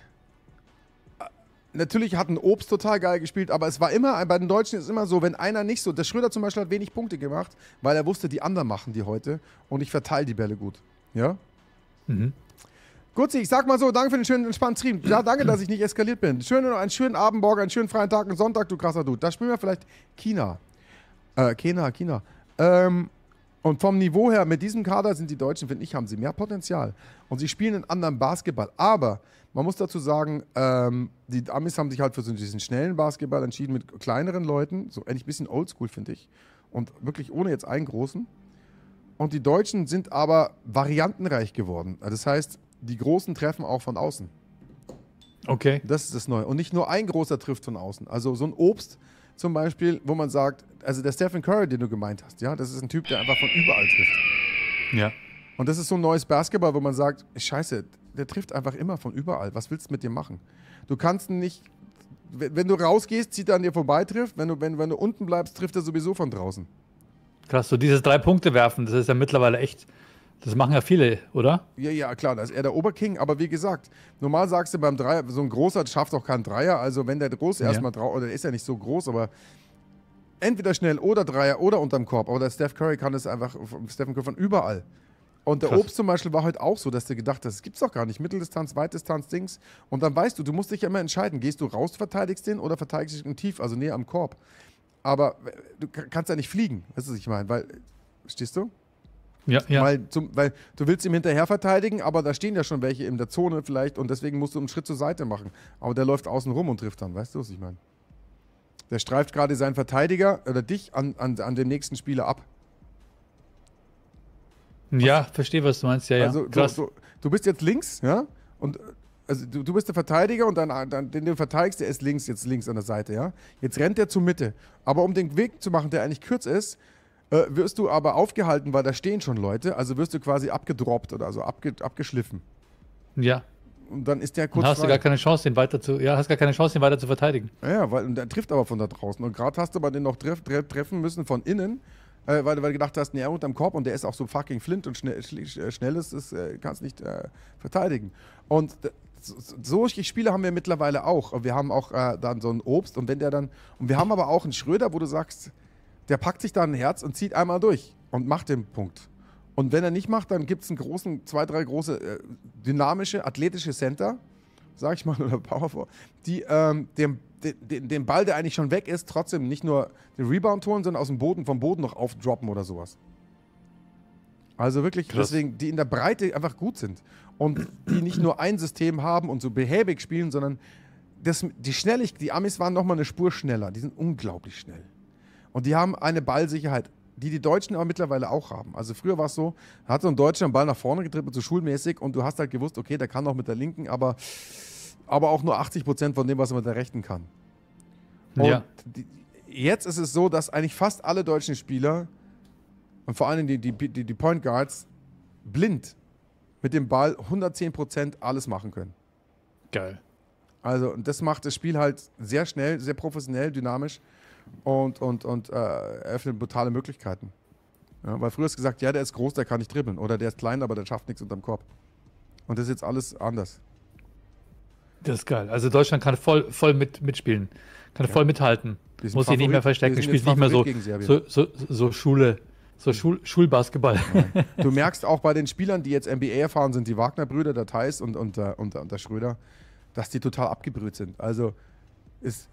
Speaker 1: Natürlich hat ein Obst total geil gespielt, aber es war immer, bei den Deutschen ist es immer so, wenn einer nicht so, der Schröder zum Beispiel hat wenig Punkte gemacht, weil er wusste, die anderen machen die heute und ich verteile die Bälle gut. Ja?
Speaker 24: Mhm.
Speaker 1: Gutzi, ich sag mal so, danke für den schönen, entspannten Stream. Ja, danke, dass ich nicht eskaliert bin. Einen schönen Abend, morgen, einen schönen freien Tag, einen Sonntag, du krasser Dude. Da spielen wir vielleicht China. Und vom Niveau her, mit diesem Kader sind die Deutschen, finde ich, haben sie mehr Potenzial. Und sie spielen einen anderen Basketball. Aber man muss dazu sagen, die Amis haben sich halt für so diesen schnellen Basketball entschieden mit kleineren Leuten. So eigentlich ein bisschen oldschool, finde ich. Und wirklich ohne jetzt einen großen. Und die Deutschen sind aber variantenreich geworden. Das heißt, die Großen treffen auch von außen.
Speaker 24: Okay.
Speaker 1: Das ist das Neue. Und nicht nur ein Großer trifft von außen. Also so ein Obst zum Beispiel, wo man sagt, also der Stephen Curry, den du gemeint hast, ja, das ist ein Typ, der einfach von überall trifft.
Speaker 24: Ja.
Speaker 1: Und das ist so ein neues Basketball, wo man sagt, scheiße, der trifft einfach immer von überall. Was willst du mit dem machen? Du kannst nicht, wenn du rausgehst, zieht er an dir vorbei, trifft. Wenn du unten bleibst, trifft er sowieso von draußen. Krass,
Speaker 24: so dieses 3-Punkte werfen, das ist ja mittlerweile echt, das machen ja viele, oder?
Speaker 1: Ja, klar, da ist er der Oberking, aber wie gesagt, normal sagst du beim Dreier, so ein Großer schafft auch keinen Dreier, also wenn der Große erstmal drauf, oder der ist ja nicht so groß, aber entweder schnell oder Dreier oder unterm Korb, aber der Steph Curry kann es einfach, Stephen Curry von überall. Und der Obst zum Beispiel war heute auch so, dass der gedacht hat, das gibt's doch gar nicht, Mitteldistanz, Weitdistanz, Dings, und dann weißt du musst dich ja immer entscheiden, gehst du raus, verteidigst den oder verteidigst dich tief, also näher am Korb. Aber du kannst ja nicht fliegen, weißt du, was ich meine, weil, verstehst du?
Speaker 24: Ja.
Speaker 1: Weil du willst ihm hinterher verteidigen, aber da stehen ja schon welche in der Zone vielleicht und deswegen musst du einen Schritt zur Seite machen. Aber der läuft außen rum und trifft dann, weißt du, was ich meine? Der streift gerade seinen Verteidiger oder dich an dem nächsten Spieler ab.
Speaker 24: Ja, verstehe, was du meinst, ja.
Speaker 1: Also du bist jetzt links, ja, und also du bist der Verteidiger und dann den du verteidigst, der ist jetzt links an der Seite, ja. Jetzt rennt der zur Mitte. Aber um den Weg zu machen, der eigentlich kürzer ist, wirst du aber aufgehalten, weil da stehen schon Leute, also wirst du quasi abgedroppt oder also abgeschliffen.
Speaker 24: Ja.
Speaker 1: Und dann ist der kurz.
Speaker 24: Und hast du gar keine Chance, den weiter zu verteidigen.
Speaker 1: Ja, weil der trifft aber von da draußen. Und gerade hast du aber den noch treffen müssen von innen, weil du gedacht hast, er unterm Korb und der ist auch so fucking flint und schnell ist, kannst nicht verteidigen. Und solche Spiele haben wir mittlerweile auch. Und wir haben auch dann so ein Obst und wenn der dann. Und wir haben aber auch einen Schröder, wo du sagst, der packt sich da ein Herz und zieht einmal durch und macht den Punkt. Und wenn er nicht macht, dann gibt es 2, 3 große dynamische, athletische Center, sag ich mal, oder Power, die den Ball, der eigentlich schon weg ist, trotzdem nicht nur den Rebound holen, sondern vom Boden noch aufdroppen oder sowas. Also wirklich,
Speaker 24: Krass.
Speaker 1: deswegen, die in der Breite einfach gut sind. Und die nicht nur ein System haben und so behäbig spielen, sondern die Amis waren nochmal eine Spur schneller. Die sind unglaublich schnell. Und die haben eine Ballsicherheit, die Deutschen aber mittlerweile auch haben. Also früher war es so, da hat so ein Deutscher einen Ball nach vorne getrippelt, so schulmäßig, und du hast halt gewusst, okay, der kann auch mit der linken, aber auch nur 80% von dem, was er mit der rechten kann. Und
Speaker 24: Ja.
Speaker 1: Jetzt ist es so, dass eigentlich fast alle deutschen Spieler und vor allem die Point Guards blind mit dem Ball 110% alles machen können.
Speaker 24: Geil.
Speaker 1: Also, und das macht das Spiel halt sehr schnell, sehr professionell, dynamisch und eröffnet brutale Möglichkeiten. Ja, weil früher hast du gesagt, ja, der ist groß, der kann nicht dribbeln. Oder der ist klein, aber der schafft nichts unterm Korb. Und das ist jetzt alles anders.
Speaker 24: Das ist geil. Also Deutschland kann voll mitspielen. Kann voll mithalten. Muss sich nicht mehr verstecken. Spielt nicht mehr so Schule. So Schulbasketball.
Speaker 1: Ja. Du merkst auch bei den Spielern, die jetzt NBA erfahren sind, die Wagner-Brüder, der Theis und der Schröder, dass die total abgebrüht sind. Also es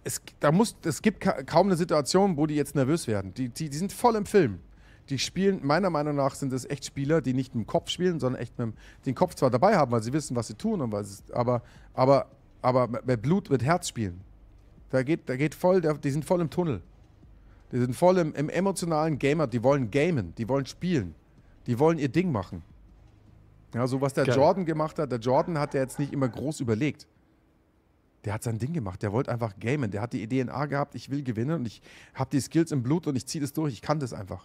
Speaker 1: gibt kaum eine Situation, wo die jetzt nervös werden. Die sind voll im Film. Die spielen, meiner Meinung nach, sind es echt Spieler, die nicht mit dem Kopf spielen, sondern echt den Kopf zwar dabei haben, weil sie wissen, was sie tun, aber mit Blut, mit Herz spielen. Die sind voll im Tunnel. Die sind voll im emotionalen Gamer, die wollen gamen, die wollen spielen, die wollen ihr Ding machen. Ja, so was der
Speaker 24: Geil.
Speaker 1: Jordan gemacht hat, der Jordan hat ja jetzt nicht immer groß überlegt. Der hat sein Ding gemacht, der wollte einfach gamen, der hat die DNA gehabt, ich will gewinnen und ich habe die Skills im Blut und ich ziehe das durch, ich kann das einfach.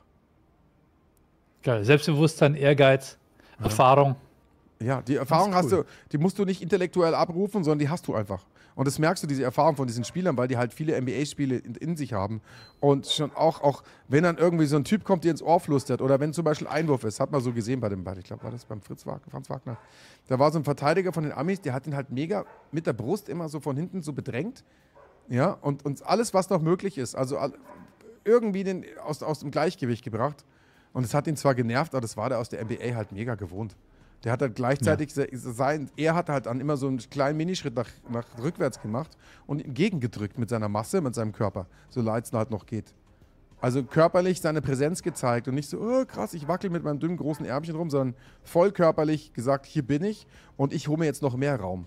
Speaker 24: Geil. Selbstbewusstsein, Ehrgeiz, Erfahrung.
Speaker 1: Ja, die Erfahrung die musst du nicht intellektuell abrufen, sondern die hast du einfach. Und das merkst du, diese Erfahrung von diesen Spielern, weil die halt viele NBA-Spiele in sich haben. Und schon auch, wenn dann irgendwie so ein Typ kommt, der ins Ohr flüstert, oder wenn zum Beispiel Einwurf ist, hat man so gesehen ich glaube, war das beim Franz Wagner. Da war so ein Verteidiger von den Amis, der hat ihn halt mega mit der Brust immer so von hinten so bedrängt. Ja, und alles, was noch möglich ist, also irgendwie den aus dem Gleichgewicht gebracht. Und es hat ihn zwar genervt, aber das war der aus der NBA halt mega gewohnt. Der hat halt gleichzeitig er hat halt dann immer so einen kleinen Minischritt nach rückwärts gemacht und entgegengedrückt mit seiner Masse, mit seinem Körper, so leid es halt noch geht. Also körperlich seine Präsenz gezeigt und nicht so, oh, krass, ich wackel mit meinem dünnen großen Ärmchen rum, sondern voll körperlich gesagt, hier bin ich und ich hole mir jetzt noch mehr Raum.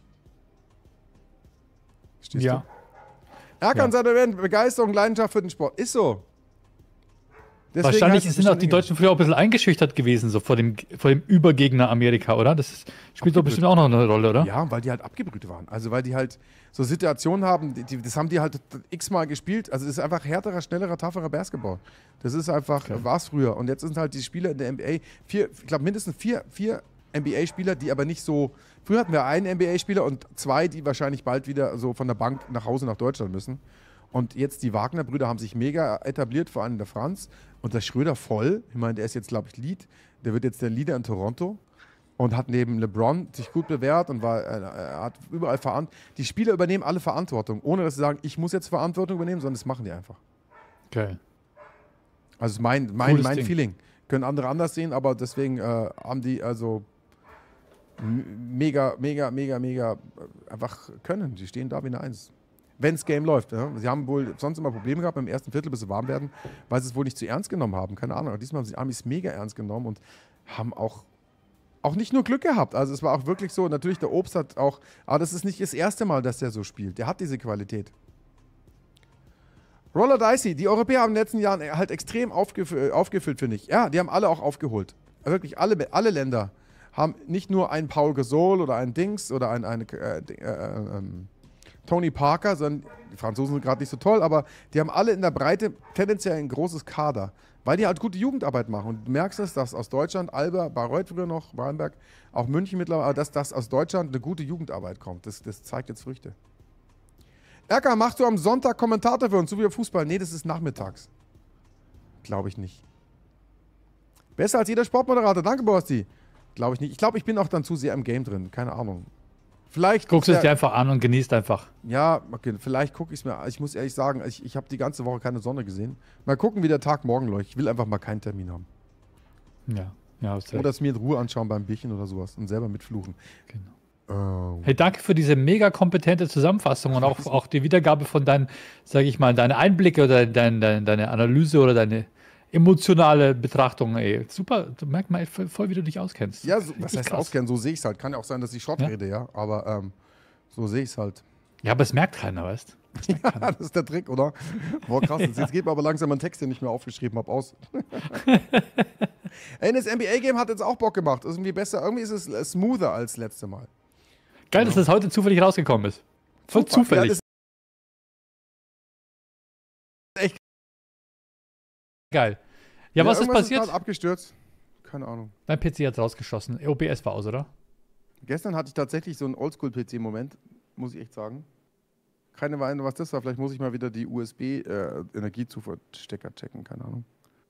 Speaker 1: Verstehst du? Erkan seine Begeisterung, Leidenschaft für den Sport. Ist so. Deswegen
Speaker 24: wahrscheinlich sind auch die Deutschen früher auch ein bisschen eingeschüchtert gewesen, so vor dem Übergegner Amerika, oder? Das spielt doch bestimmt auch noch eine Rolle, oder?
Speaker 1: Ja, weil die halt abgebrüht waren. Also weil die halt so Situationen haben, das haben die halt x-mal gespielt. Also das ist einfach härterer, schnellerer, tougherer Basketball. Das ist einfach, war es früher. Und jetzt sind halt die Spieler in der NBA, ich glaube mindestens vier NBA-Spieler, die aber nicht so, früher hatten wir einen NBA-Spieler und 2, die wahrscheinlich bald wieder so von der Bank nach Hause nach Deutschland müssen. Und jetzt die Wagner-Brüder haben sich mega etabliert, vor allem der Franz. Und der Schröder voll. Ich meine, der ist jetzt, glaube ich, Lead. Der wird jetzt der Leader in Toronto. Und hat neben LeBron sich gut bewährt und hat überall Verantwortung. Die Spieler übernehmen alle Verantwortung, ohne dass sie sagen, ich muss jetzt Verantwortung übernehmen, sondern das machen die einfach.
Speaker 24: Geil.
Speaker 1: Also ist mein Feeling. Können andere anders sehen, aber deswegen haben die also mega einfach können. Die stehen da wie eine Eins. Wenn das Game läuft. Ja. Sie haben wohl sonst immer Probleme gehabt im ersten Viertel, bis sie warm werden, weil sie es wohl nicht zu ernst genommen haben. Keine Ahnung. Aber diesmal haben sie die Amis mega ernst genommen und haben auch nicht nur Glück gehabt. Also es war auch wirklich so, natürlich der Obst hat auch, aber das ist nicht das erste Mal, dass der so spielt. Der hat diese Qualität. Roller Dicey, die Europäer haben in den letzten Jahren halt extrem aufgefüllt, finde ich. Ja, die haben alle auch aufgeholt. Wirklich alle Länder haben nicht nur einen Paul Gasol oder einen Dings oder einen Tony Parker, sondern die Franzosen sind gerade nicht so toll, aber die haben alle in der Breite tendenziell ein großes Kader, weil die halt gute Jugendarbeit machen. Und du merkst es, dass aus Deutschland, Alba, Bayreuth früher noch, Weinberg, auch München mittlerweile, dass aus Deutschland eine gute Jugendarbeit kommt. Das zeigt jetzt Früchte. Erkan, machst du am Sonntag Kommentator für uns, so wie Fußball? Nee, das ist nachmittags. Glaube ich nicht. Besser als jeder Sportmoderator. Danke, Borsti. Glaube ich nicht. Ich glaube, ich bin auch dann zu sehr im Game drin. Keine Ahnung. Vielleicht
Speaker 24: guckst du es dir einfach an und genießt einfach.
Speaker 1: Ja, okay, vielleicht gucke ich es mir. Ich muss ehrlich sagen, ich habe die ganze Woche keine Sonne gesehen. Mal gucken, wie der Tag morgen läuft. Ich will einfach mal keinen Termin haben.
Speaker 24: Ja.
Speaker 1: Oder es mir in Ruhe anschauen beim Bierchen oder sowas und selber mitfluchen.
Speaker 24: Genau. Hey, danke für diese mega kompetente Zusammenfassung und auch die Wiedergabe von deinen, sage ich mal, deine Einblicke oder deine Analyse oder deine emotionale Betrachtung. Ey, super, du merkst mal voll, wie du dich auskennst.
Speaker 1: Ja, was heißt auskennen? So sehe ich es halt. Kann ja auch sein, dass ich Schrott rede, ja. Aber so sehe ich es halt.
Speaker 24: Ja, aber es merkt keiner, weißt du?
Speaker 1: Ja, das ist der Trick, oder? Boah, krass. Jetzt geht mir aber langsam mein Text, den ich mir aufgeschrieben habe, aus. Ey, das NBA-Game hat jetzt auch Bock gemacht. Ist irgendwie besser. Irgendwie ist es smoother als letzte Mal.
Speaker 24: Geil, dass das heute zufällig rausgekommen ist. Voll zufällig.
Speaker 1: Ja, echt
Speaker 24: geil. Ja, was ist passiert?
Speaker 1: Ist abgestürzt. Keine Ahnung.
Speaker 24: Dein PC hat rausgeschossen. OBS war aus, oder?
Speaker 1: Gestern hatte ich tatsächlich so einen Oldschool-PC-Moment, muss ich echt sagen. Keine Ahnung, was das war. Vielleicht muss ich mal wieder die USB-Energiezufuhrstecker checken. Keine Ahnung.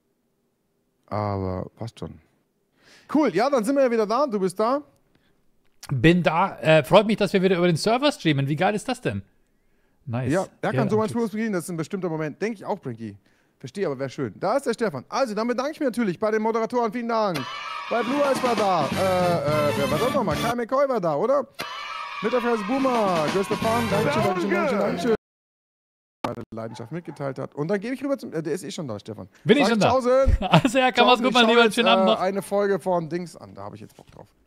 Speaker 1: Aber passt schon. Cool, ja, dann sind wir ja wieder da. Du bist da.
Speaker 24: Bin da. Freut mich, dass wir wieder über den Server streamen. Wie geil ist das denn? Nice.
Speaker 1: Ja, er kann so manchmal beginnen. Das ist ein bestimmter Moment. Denke ich auch, Brinky. Verstehe, aber wäre schön. Da ist der Stefan. Also, dann bedanke ich mich natürlich bei den Moderatoren. Vielen Dank. Bei Blue Eyes war da. Wer war das nochmal? Kyle McCoy war da, oder? Mit der Fresse Boomer. Christoph Pan. Dankeschön. Meine Leidenschaft mitgeteilt hat. Und dann gebe ich rüber zum. Der ist eh schon da, Stefan.
Speaker 24: Bin ich schon da? Also, ja, kann man es gut mal lieber einen schönen Abend noch.
Speaker 1: Eine Folge von Dings an. Da habe ich jetzt Bock drauf.